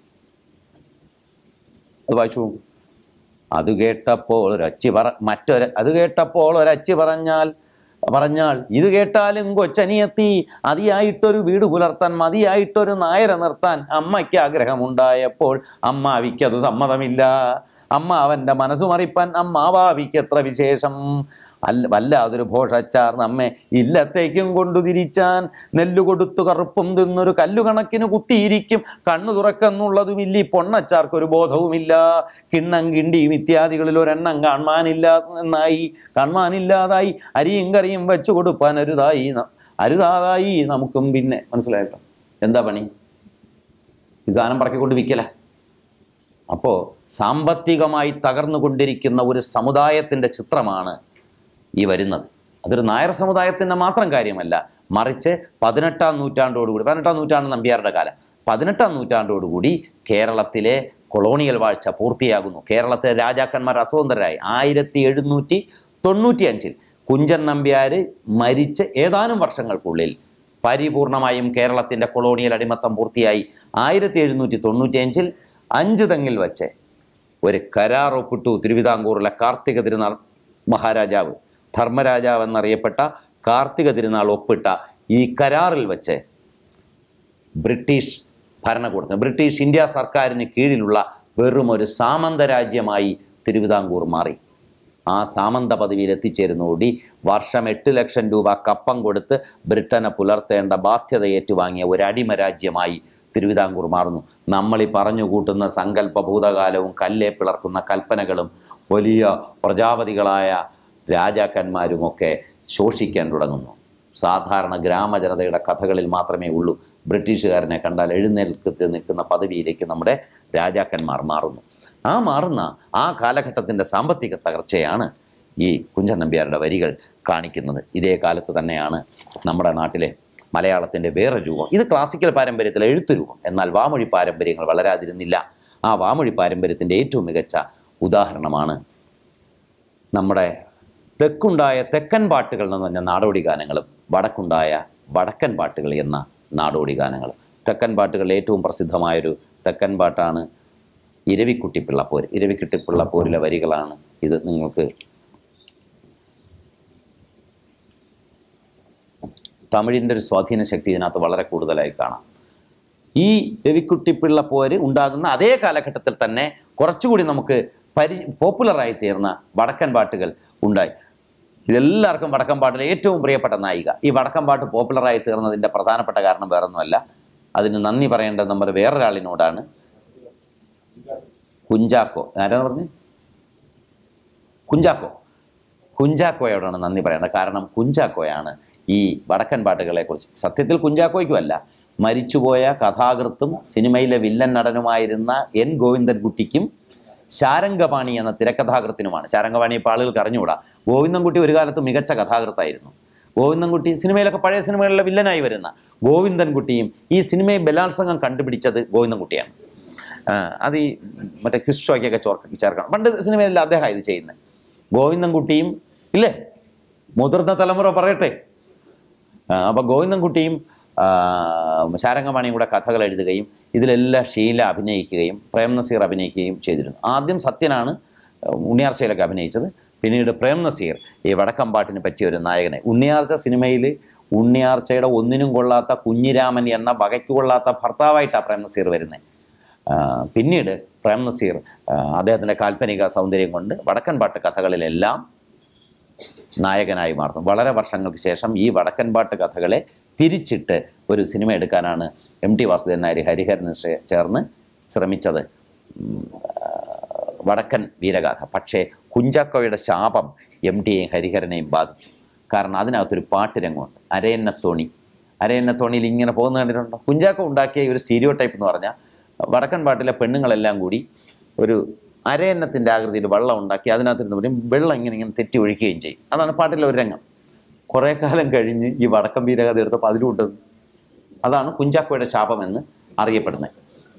അത് വായിച്ചു. അത് കേട്ടപ്പോൾ ഒരച്ചി പറ മറ്റൊരു അത് കേട്ടപ്പോൾ ഒരച്ചി പറഞ്ഞാൽ പറഞ്ഞാൽ ഇത് കേട്ടാലും കൊച്ചനിയെത്തി അതിയായിട്ടൊരു വീട് പുലർത്താൻ മതിയായിട്ടൊരു നായരെ നിർത്താൻ അമ്മയ്ക്ക് ആഗ്രഹമുണ്ടായപ്പോൾ അമ്മാവിക്കത് സമ്മതമില്ല. അമ്മ അവൻ്റെ മനസ്സു മറിപ്പാൻ അമ്മാവാവിക്ക് എത്ര വിശേഷം. അല്ല വല്ലാതൊരു ഭോഷച്ചാർ നമ്മെ ഇല്ലത്തേക്കും കൊണ്ടു തിരിച്ചാൻ. നെല്ലു കൊടുത്തു കറുപ്പും തിന്നൊരു കല്ലു കണക്കിന് കുത്തിയിരിക്കും. കണ്ണു തുറക്കെന്നുള്ളതുമില്ല ഈ പൊണ്ണച്ചാർക്കൊരു ബോധവുമില്ല. കിണ്ണം കിണ്ടിയും ഇത്യാദികളിൽ ഒരെണ്ണം കാണാനില്ല എന്നായി കാണാനില്ലാതായി. അരിയും കറിയും വെച്ചു കൊടുപ്പാൻ അരുതായി അരുതാതായി നമുക്കും. പിന്നെ മനസ്സിലായിട്ടോ എന്താ പണി? വിധാനം പറക്കിക്കൊണ്ട് വിൽക്കല. അപ്പോൾ സാമ്പത്തികമായി തകർന്നുകൊണ്ടിരിക്കുന്ന ഒരു സമുദായത്തിൻ്റെ ചിത്രമാണ് ഈ വരുന്നത്. അതൊരു നായർ സമുദായത്തിൻ്റെ മാത്രം കാര്യമല്ല, മറിച്ച് പതിനെട്ടാം നൂറ്റാണ്ടോടുകൂടി പതിനെട്ടാം നൂറ്റാണ്ട് നമ്പ്യാരുടെ കാലം പതിനെട്ടാം നൂറ്റാണ്ടോടുകൂടി കേരളത്തിലെ കൊളോണിയൽ വാഴ്ച പൂർത്തിയാകുന്നു. കേരളത്തിലെ രാജാക്കന്മാർ അസ്വതന്ത്രരായി. ആയിരത്തി എഴുന്നൂറ്റി തൊണ്ണൂറ്റിയഞ്ചിൽ കുഞ്ചൻ നമ്പ്യാർ മരിച്ച് ഏതാനും വർഷങ്ങൾക്കുള്ളിൽ പരിപൂർണമായും കേരളത്തിൻ്റെ കൊളോണിയൽ അടിമത്തം പൂർത്തിയായി ആയിരത്തി എഴുന്നൂറ്റി തൊണ്ണൂറ്റിയഞ്ചിൽ അഞ്ച് തെങ്ങിൽ വച്ച് ഒരു കരാർ ഒപ്പിട്ടു. തിരുവിതാംകൂറിലെ കാർത്തിക തിരുനാൾ മഹാരാജാവ്, ധർമ്മരാജാവ് എന്നറിയപ്പെട്ട കാർത്തിക തിരുനാൾ ഒപ്പിട്ട ഈ കരാറിൽ വച്ച് ബ്രിട്ടീഷ് ഭരണകൂടത്തിന്, ബ്രിട്ടീഷ് ഇന്ത്യ സർക്കാരിന് കീഴിലുള്ള വെറും ഒരു സാമന്ത രാജ്യമായി തിരുവിതാംകൂർ മാറി. ആ സാമന്ത പദവിയിൽ എത്തിച്ചേരുന്നതോടി വർഷം എട്ട് ലക്ഷം രൂപ കപ്പം കൊടുത്ത് ബ്രിട്ടനെ പുലർത്തേണ്ട ബാധ്യത ഏറ്റുവാങ്ങിയ ഒരു അടിമ രാജ്യമായി തിരുവിതാംകൂർ മാറുന്നു. നമ്മളീ പറഞ്ഞു കൂട്ടുന്ന സങ്കല്പ ഭൂതകാലവും കല്ലേ പിളർക്കുന്ന കൽപ്പനകളും വലിയ പ്രജാപതികളായ രാജാക്കന്മാരുമൊക്കെ ശോഷിക്കാൻ തുടങ്ങുന്നു. സാധാരണ ഗ്രാമജനതയുടെ കഥകളിൽ മാത്രമേ ഉള്ളൂ ബ്രിട്ടീഷുകാരനെ കണ്ടാൽ എഴുന്നേൽക്കത്ത് നിൽക്കുന്ന പദവിയിലേക്ക് നമ്മുടെ രാജാക്കന്മാർ മാറുന്നു. ആ മാറുന്ന ആ കാലഘട്ടത്തിൻ്റെ സാമ്പത്തിക തകർച്ചയാണ് ഈ കുഞ്ചൻ നമ്പ്യാരുടെ വരികൾ കാണിക്കുന്നത്. ഇതേ കാലത്ത് തന്നെയാണ് നമ്മുടെ നാട്ടിലെ മലയാളത്തിൻ്റെ വേറെ രൂപം. ഇത് ക്ലാസിക്കൽ പാരമ്പര്യത്തിലെ എഴുത്തു രൂപം. എന്നാൽ വാമൊഴി പാരമ്പര്യങ്ങൾ വളരാതിരുന്നില്ല. ആ വാമൊഴി പാരമ്പര്യത്തിൻ്റെ ഏറ്റവും മികച്ച ഉദാഹരണമാണ് നമ്മുടെ തെക്കുണ്ടായ തെക്കൻ പാട്ടുകൾ എന്ന് പറഞ്ഞ നാടോടി ഗാനങ്ങളും വടക്കുണ്ടായ വടക്കൻ പാട്ടുകൾ എന്ന നാടോടി ഗാനങ്ങളും. തെക്കൻ പാട്ടുകളിൽ ഏറ്റവും പ്രസിദ്ധമായൊരു തെക്കൻ പാട്ടാണ് ഇരവിക്കുട്ടിപ്പിള്ളപ്പോര്. ഇരവിക്കുട്ടിപ്പിള്ളപ്പോരിലെ വരികളാണ് ഇത്. നിങ്ങൾക്ക് തമിഴിൻ്റെ ഒരു സ്വാധീന ശക്തി ഇതിനകത്ത് വളരെ കൂടുതലായി കാണാം. ഈ രവിക്കുട്ടിപ്പിള്ളപ്പോര് ഉണ്ടാകുന്ന അതേ കാലഘട്ടത്തിൽ തന്നെ കുറച്ചുകൂടി നമുക്ക് പരി പോപ്പുലറായി തീർന്ന വടക്കൻ പാട്ടുകൾ ഉണ്ടായി. ഇതെല്ലാവർക്കും വടക്കൻ പാട്ടിലെ ഏറ്റവും പ്രിയപ്പെട്ട നായിക. ഈ വടക്കൻ പാട്ട് പോപ്പുലറായി തീർന്നതിൻ്റെ പ്രധാനപ്പെട്ട കാരണം വേറൊന്നുമല്ല, അതിന് നന്ദി പറയേണ്ടത് നമ്മുടെ വേറൊരാളിനോടാണ്. കുഞ്ചാക്കോ. ആരാണ് പറഞ്ഞത്? കുഞ്ചാക്കോ. കുഞ്ചാക്കോയോടാണ് നന്ദി പറയേണ്ടത്. കാരണം കുഞ്ചാക്കോയാണ് ഈ വടക്കൻ പാട്ടുകളെക്കുറിച്ച്, സത്യത്തിൽ കുഞ്ചാക്കോയ്ക്കുമല്ല, മരിച്ചുപോയ കഥാകൃത്തും സിനിമയിലെ വില്ലൻ നടനുമായിരുന്ന എൻ ഗോവിന്ദൻകുട്ടിക്കും ശാരംഗപാണി എന്ന തിരക്കഥാകൃത്തിനുമാണ്. ശാരംഗപാണി ഇപ്പോൾ ആളുകൾക്ക് അറിഞ്ഞുകൂടാ. ഗോവിന്ദൻകുട്ടി ഒരു കാലത്ത് മികച്ച കഥാകൃത്തായിരുന്നു. ഗോവിന്ദൻകുട്ടി സിനിമയിലൊക്കെ പഴയ സിനിമകളിലെ വില്ലനായി വരുന്ന ഗോവിന്ദൻകുട്ടിയും ഈ സിനിമയെ ബലാത്സംഗം കണ്ടുപിടിച്ചത് ഗോവിന്ദൻകുട്ടിയാണ്. അത് ഈ മറ്റേ ക്രിസ്റ്റോയ്ക്കൊക്കെ ചോർക്ക് ചേർക്കണം. പണ്ട് സിനിമയിലല്ല അദ്ദേഹം ഇത് ചെയ്യുന്നത്. ഗോവിന്ദൻകുട്ടിയും ഇല്ലേ, മുതിർന്ന തലമുറ പറയട്ടെ. അപ്പോൾ ഗോവിന്ദൻകുട്ടിയും ശാരംഗപാണിയും കൂടെ കഥകൾ എഴുതുകയും ഇതിലെല്ലാം ഷീല അഭിനയിക്കുകയും പ്രേം നസീർ അഭിനയിക്കുകയും ചെയ്തിരുന്നു. ആദ്യം സത്യനാണ് ഉണ്ണിയാർച്ചയിലൊക്കെ അഭിനയിച്ചത്. പിന്നീട് പ്രേം നസീർ ഈ വടക്കമ്പാട്ടിന് പറ്റിയ ഒരു നായകനെ. ഉണ്ണിയാർച്ച സിനിമയിൽ ഉണ്ണിയാർച്ചയുടെ ഒന്നിനും കൊള്ളാത്ത കുഞ്ഞിരാമൻ എന്ന വകയ്ക്ക് കൊള്ളാത്ത ഭർത്താവായിട്ടാണ് പ്രേം നസീർ വരുന്നത്. പിന്നീട് പ്രേം നസീർ അദ്ദേഹത്തിൻ്റെ കാൽപ്പനിക സൗന്ദര്യം കൊണ്ട് വടക്കൻ പാട്ട് കഥകളിലെല്ലാം നായകനായി മാറുന്നു. വളരെ വർഷങ്ങൾക്ക് ശേഷം ഈ വടക്കൻ പാട്ട് കഥകളെ തിരിച്ചിട്ട് ഒരു സിനിമ എടുക്കാനാണ് എം ടി വാസുദേവൻ നായർ ഹരിഹരന് ചേർന്ന് ശ്രമിച്ചത്, വടക്കൻ വീരഗാഥ. പക്ഷേ കുഞ്ചാക്കോയുടെ ശാപം എം ടിയെയും ഹരിഹരനെയും ബാധിച്ചു. കാരണം അതിനകത്തൊരു പാട്ട് രംഗമുണ്ട്, അരയന്നത്തോണി. അരയന്നത്തോണിയിൽ ഇങ്ങനെ പോകുന്ന കണ്ടിട്ടുണ്ടോ? കുഞ്ചാക്കോ ഉണ്ടാക്കിയ ഒരു സ്റ്റീരിയോ ടൈപ്പ് എന്ന് പറഞ്ഞാൽ വടക്കൻ പാട്ടിലെ പെണ്ണുങ്ങളെല്ലാം കൂടി ഒരു അരയന്നത്തിൻ്റെ ആകൃതിയിൽ വെള്ളം ഉണ്ടാക്കി അതിനകത്തിരുന്ന് പറയും വെള്ളം ഇങ്ങനെ ഇങ്ങനെ തെറ്റി ഒഴിക്കുകയും ചെയ്യും. അതാണ് പാട്ടിലെ ഒരു രംഗം. കുറേ കാലം കഴിഞ്ഞ് ഈ വടക്കൻ വീരകഥ എടുത്തപ്പോൾ അതിലുണ്ടത്. അതാണ് കുഞ്ചാക്കോയുടെ ശാപമെന്ന് അറിയപ്പെടുന്നത്.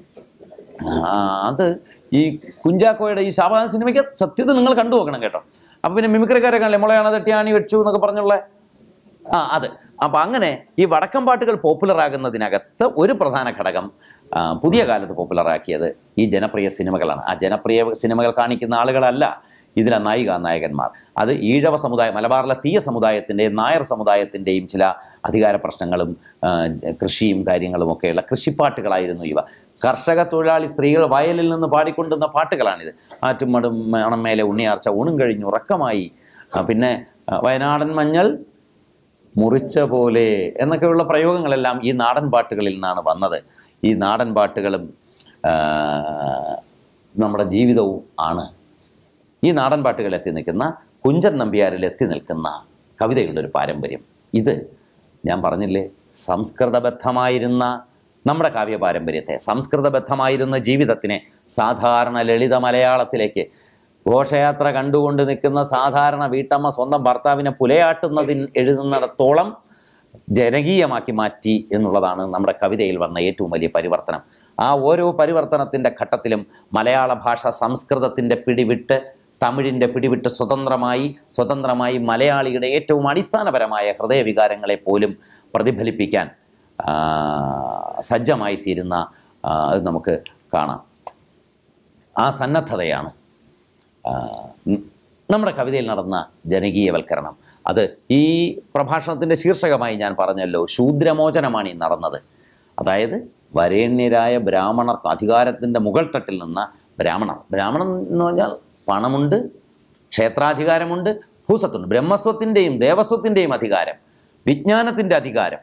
അത് ഈ കുഞ്ചാക്കോയുടെ ഈ ശാപ സിനിമയ്ക്ക് സത്യത്തിൽ നിങ്ങൾ കണ്ടു നോക്കണം കേട്ടോ. അപ്പം പിന്നെ മിമിക്രിക്കാരെ കാണില്ലേ, മുളയാണ് തട്ടിയാണി വെച്ചു എന്നൊക്കെ പറഞ്ഞുള്ള ആ അത്. അപ്പം അങ്ങനെ ഈ വടക്കൻ പാട്ടുകൾ പോപ്പുലറാകുന്നതിനകത്ത് ഒരു പ്രധാന ഘടകം പുതിയ കാലത്ത് പോപ്പുലറാക്കിയത് ഈ ജനപ്രിയ സിനിമകളാണ്. ആ ജനപ്രിയ സിനിമകൾ കാണിക്കുന്ന ആളുകളല്ല ഇതിലെ നായിക നായകന്മാർ. അത് ഈഴവ സമുദായം, മലബാറിലെ തീയ സമുദായത്തിൻ്റെയും നായർ സമുദായത്തിൻ്റെയും ചില അധികാര പ്രശ്നങ്ങളും കൃഷിയും കാര്യങ്ങളുമൊക്കെയുള്ള കൃഷിപ്പാട്ടുകളായിരുന്നു ഇവ. കർഷക തൊഴിലാളി സ്ത്രീകൾ വയലിൽ നിന്ന് പാടിക്കൊണ്ടുന്ന പാട്ടുകളാണിത്. ആറ്റുമടും മണം മേലെ ഉണ്ണിയാർച്ച ഊണും കഴിഞ്ഞു ഉറക്കമായി, പിന്നെ വയനാടൻ മഞ്ഞൾ മുറിച്ച പോലെ എന്നൊക്കെയുള്ള പ്രയോഗങ്ങളെല്ലാം ഈ നാടൻ പാട്ടുകളിൽ നിന്നാണ് വന്നത്. ഈ നാടൻ പാട്ടുകളും നമ്മുടെ ജീവിതവും ആണ്. ഈ നാടൻ പാട്ടുകൾ എത്തി നിൽക്കുന്ന കുഞ്ചൻ നമ്പ്യാരിൽ എത്തി നിൽക്കുന്ന കവിതയുടെ ഒരു പാരമ്പര്യം. ഇത് ഞാൻ പറഞ്ഞില്ലേ, സംസ്കൃതബദ്ധമായിരുന്ന നമ്മുടെ കാവ്യ പാരമ്പര്യത്തെ, സംസ്കൃതബദ്ധമായിരുന്ന ജീവിതത്തിനെ സാധാരണ ലളിത മലയാളത്തിലേക്ക്, ഘോഷയാത്ര കണ്ടുകൊണ്ട് നിൽക്കുന്ന സാധാരണ വീട്ടമ്മ സ്വന്തം ഭർത്താവിനെ പുലയാട്ടുന്നതിന് എഴുതുന്നിടത്തോളം ജനകീയമാക്കി മാറ്റി എന്നുള്ളതാണ് നമ്മുടെ കവിതയിൽ വന്ന ഏറ്റവും വലിയ പരിവർത്തനം. ആ ഓരോ പരിവർത്തനത്തിൻ്റെ ഘട്ടത്തിലും മലയാള ഭാഷ സംസ്കൃതത്തിൻ്റെ പിടിവിട്ട് തമിഴിൻ്റെ പിടിവിട്ട് സ്വതന്ത്രമായി സ്വതന്ത്രമായി മലയാളിയുടെ ഏറ്റവും അടിസ്ഥാനപരമായ ഹൃദയവികാരങ്ങളെ പോലും പ്രതിഫലിപ്പിക്കാൻ സജ്ജമായി തീരുന്ന അത് നമുക്ക് കാണാം. ആ സന്നദ്ധതയാണ് നമ്മുടെ കവിതയിൽ നടന്ന ജനകീയവൽക്കരണം. അത് ഈ പ്രഭാഷണത്തിൻ്റെ ശീർഷകമായി ഞാൻ പറഞ്ഞല്ലോ, ശൂദ്രമോചനമാണ് ഈ നടന്നത്. അതായത് വരേണ്യരായ ബ്രാഹ്മണർക്ക് അധികാരത്തിൻ്റെ മുകൾ തട്ടിൽ നിന്ന ബ്രാഹ്മണർ, ബ്രാഹ്മണൻ എന്ന് പറഞ്ഞാൽ പണമുണ്ട്, ക്ഷേത്രാധികാരമുണ്ട്, ഭൂസ്വത്തുണ്ട്, ബ്രഹ്മസ്വത്തിൻ്റെയും ദേവസ്വത്തിൻ്റെയും അധികാരം, വിജ്ഞാനത്തിൻ്റെ അധികാരം,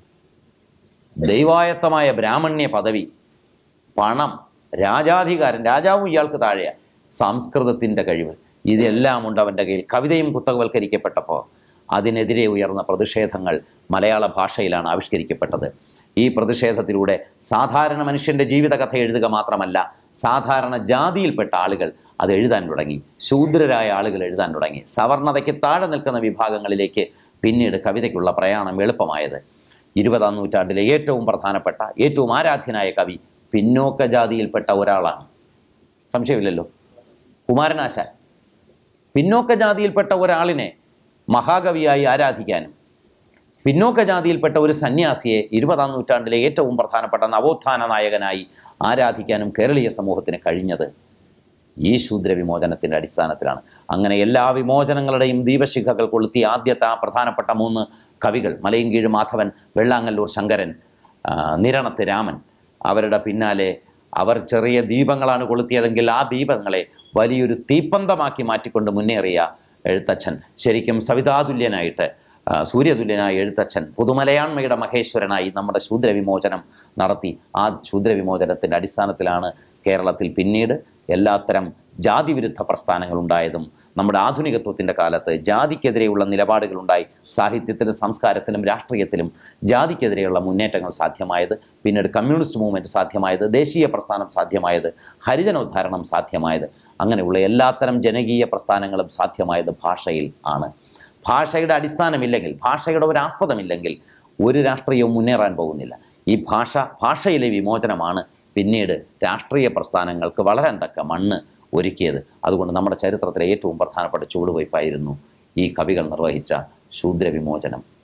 ദൈവായത്തമായ ബ്രാഹ്മണ്യ പദവി, പണം, രാജാധികാരം, രാജാവും ഇയാൾക്ക് താഴെയാണ്, സംസ്കൃതത്തിൻ്റെ കഴിവ്, ഇതെല്ലാം ഉണ്ട് അവൻ്റെ കയ്യിൽ. കവിതയും കുത്തകവൽക്കരിക്കപ്പെട്ടപ്പോൾ അതിനെതിരെ ഉയർന്ന പ്രതിഷേധങ്ങൾ മലയാള ഭാഷയിലാണ് ആവിഷ്കരിക്കപ്പെട്ടത്. ഈ പ്രതിഷേധത്തിലൂടെ സാധാരണ മനുഷ്യൻ്റെ ജീവിതകഥ എഴുതുക മാത്രമല്ല, സാധാരണ ജാതിയിൽപ്പെട്ട ആളുകൾ അത് എഴുതാൻ തുടങ്ങി, ശൂദ്രരായ ആളുകൾ എഴുതാൻ തുടങ്ങി. സവർണതയ്ക്ക് താഴെ നിൽക്കുന്ന വിഭാഗങ്ങളിലേക്ക് പിന്നീട് കവിതയ്ക്കുള്ള പ്രയാണം എളുപ്പമായത്. ഇരുപതാം നൂറ്റാണ്ടിലെ ഏറ്റവും പ്രധാനപ്പെട്ട ഏറ്റവും ആരാധ്യനായ കവി പിന്നോക്ക ജാതിയിൽപ്പെട്ട ഒരാളാണ്, സംശയമില്ലല്ലോ, കുമാരനാശാൻ. പിന്നോക്ക ജാതിയിൽപ്പെട്ട ഒരാളിനെ മഹാകവിയായി ആരാധിക്കാനും പിന്നോക്ക ജാതിയിൽപ്പെട്ട ഒരു സന്യാസിയെ ഇരുപതാം നൂറ്റാണ്ടിലെ ഏറ്റവും പ്രധാനപ്പെട്ട നവോത്ഥാന നായകനായി ആരാധിക്കാനും കേരളീയ സമൂഹത്തിന് കഴിഞ്ഞത് ഈ ശൂദ്ര വിമോചനത്തിൻ്റെ അടിസ്ഥാനത്തിലാണ്. അങ്ങനെ എല്ലാ വിമോചനങ്ങളുടെയും ദീപശിഖകൾ കൊളുത്തിയ ആദ്യത്തെ ആ പ്രധാനപ്പെട്ട മൂന്ന് കവികൾ, മലയൻകീഴ് മാധവൻ, വെള്ളാങ്ങല്ലൂർ ശങ്കരൻ, നിരണത്ത് രാമൻ, അവരുടെ പിന്നാലെ അവർ ചെറിയ ദീപങ്ങളാണ് കൊളുത്തിയതെങ്കിൽ ആ ദീപങ്ങളെ വലിയൊരു തീപ്പന്തമാക്കി മാറ്റിക്കൊണ്ട് മുന്നേറിയ എഴുത്തച്ഛൻ, ശരിക്കും സവിതാതുല്യനായിട്ട് സൂര്യതുല്യനായ എഴുത്തച്ഛൻ, പുതുമലയാണ്മയുടെ മഹേശ്വരനായി നമ്മുടെ ശൂദ്രവിമോചനം നടത്തി. ആ ശൂദ്രവിമോചനത്തിൻ്റെ അടിസ്ഥാനത്തിലാണ് കേരളത്തിൽ പിന്നീട് എല്ലാത്തരം ജാതിവിരുദ്ധ പ്രസ്ഥാനങ്ങളുണ്ടായതും നമ്മുടെ ആധുനികത്വത്തിൻ്റെ കാലത്ത് ജാതിക്കെതിരെയുള്ള നിലപാടുകളുണ്ടായി. സാഹിത്യത്തിലും സംസ്കാരത്തിലും രാഷ്ട്രീയത്തിലും ജാതിക്കെതിരെയുള്ള മുന്നേറ്റങ്ങൾ സാധ്യമായത്, പിന്നീട് കമ്മ്യൂണിസ്റ്റ് മൂവ്മെൻറ്റ് സാധ്യമായത്, ദേശീയ പ്രസ്ഥാനം സാധ്യമായത്, ഹരിജനോദ്ധാരണം സാധ്യമായത്, അങ്ങനെയുള്ള എല്ലാത്തരം ജനകീയ പ്രസ്ഥാനങ്ങളും സാധ്യമായത് ഭാഷയിൽ ആണ്. ഭാഷയുടെ അടിസ്ഥാനമില്ലെങ്കിൽ, ഭാഷയുടെ ഒരു ആസ്പദമില്ലെങ്കിൽ ഒരു രാഷ്ട്രീയവും മുന്നേറാൻ പോകുന്നില്ല. ഈ ഭാഷ ഭാഷയിലെ വിമോചനമാണ് പിന്നീട് രാഷ്ട്രീയ പ്രസ്ഥാനങ്ങൾക്ക് വളരാൻ തക്ക മണ്ണ് ഒരുക്കിയത്. അതുകൊണ്ട് നമ്മുടെ ചരിത്രത്തിലെ ഏറ്റവും പ്രധാനപ്പെട്ട ചുവടുവയ്പ്പായിരുന്നു ഈ കവികൾ നിർവഹിച്ച ശൂദ്രവിമോചനം.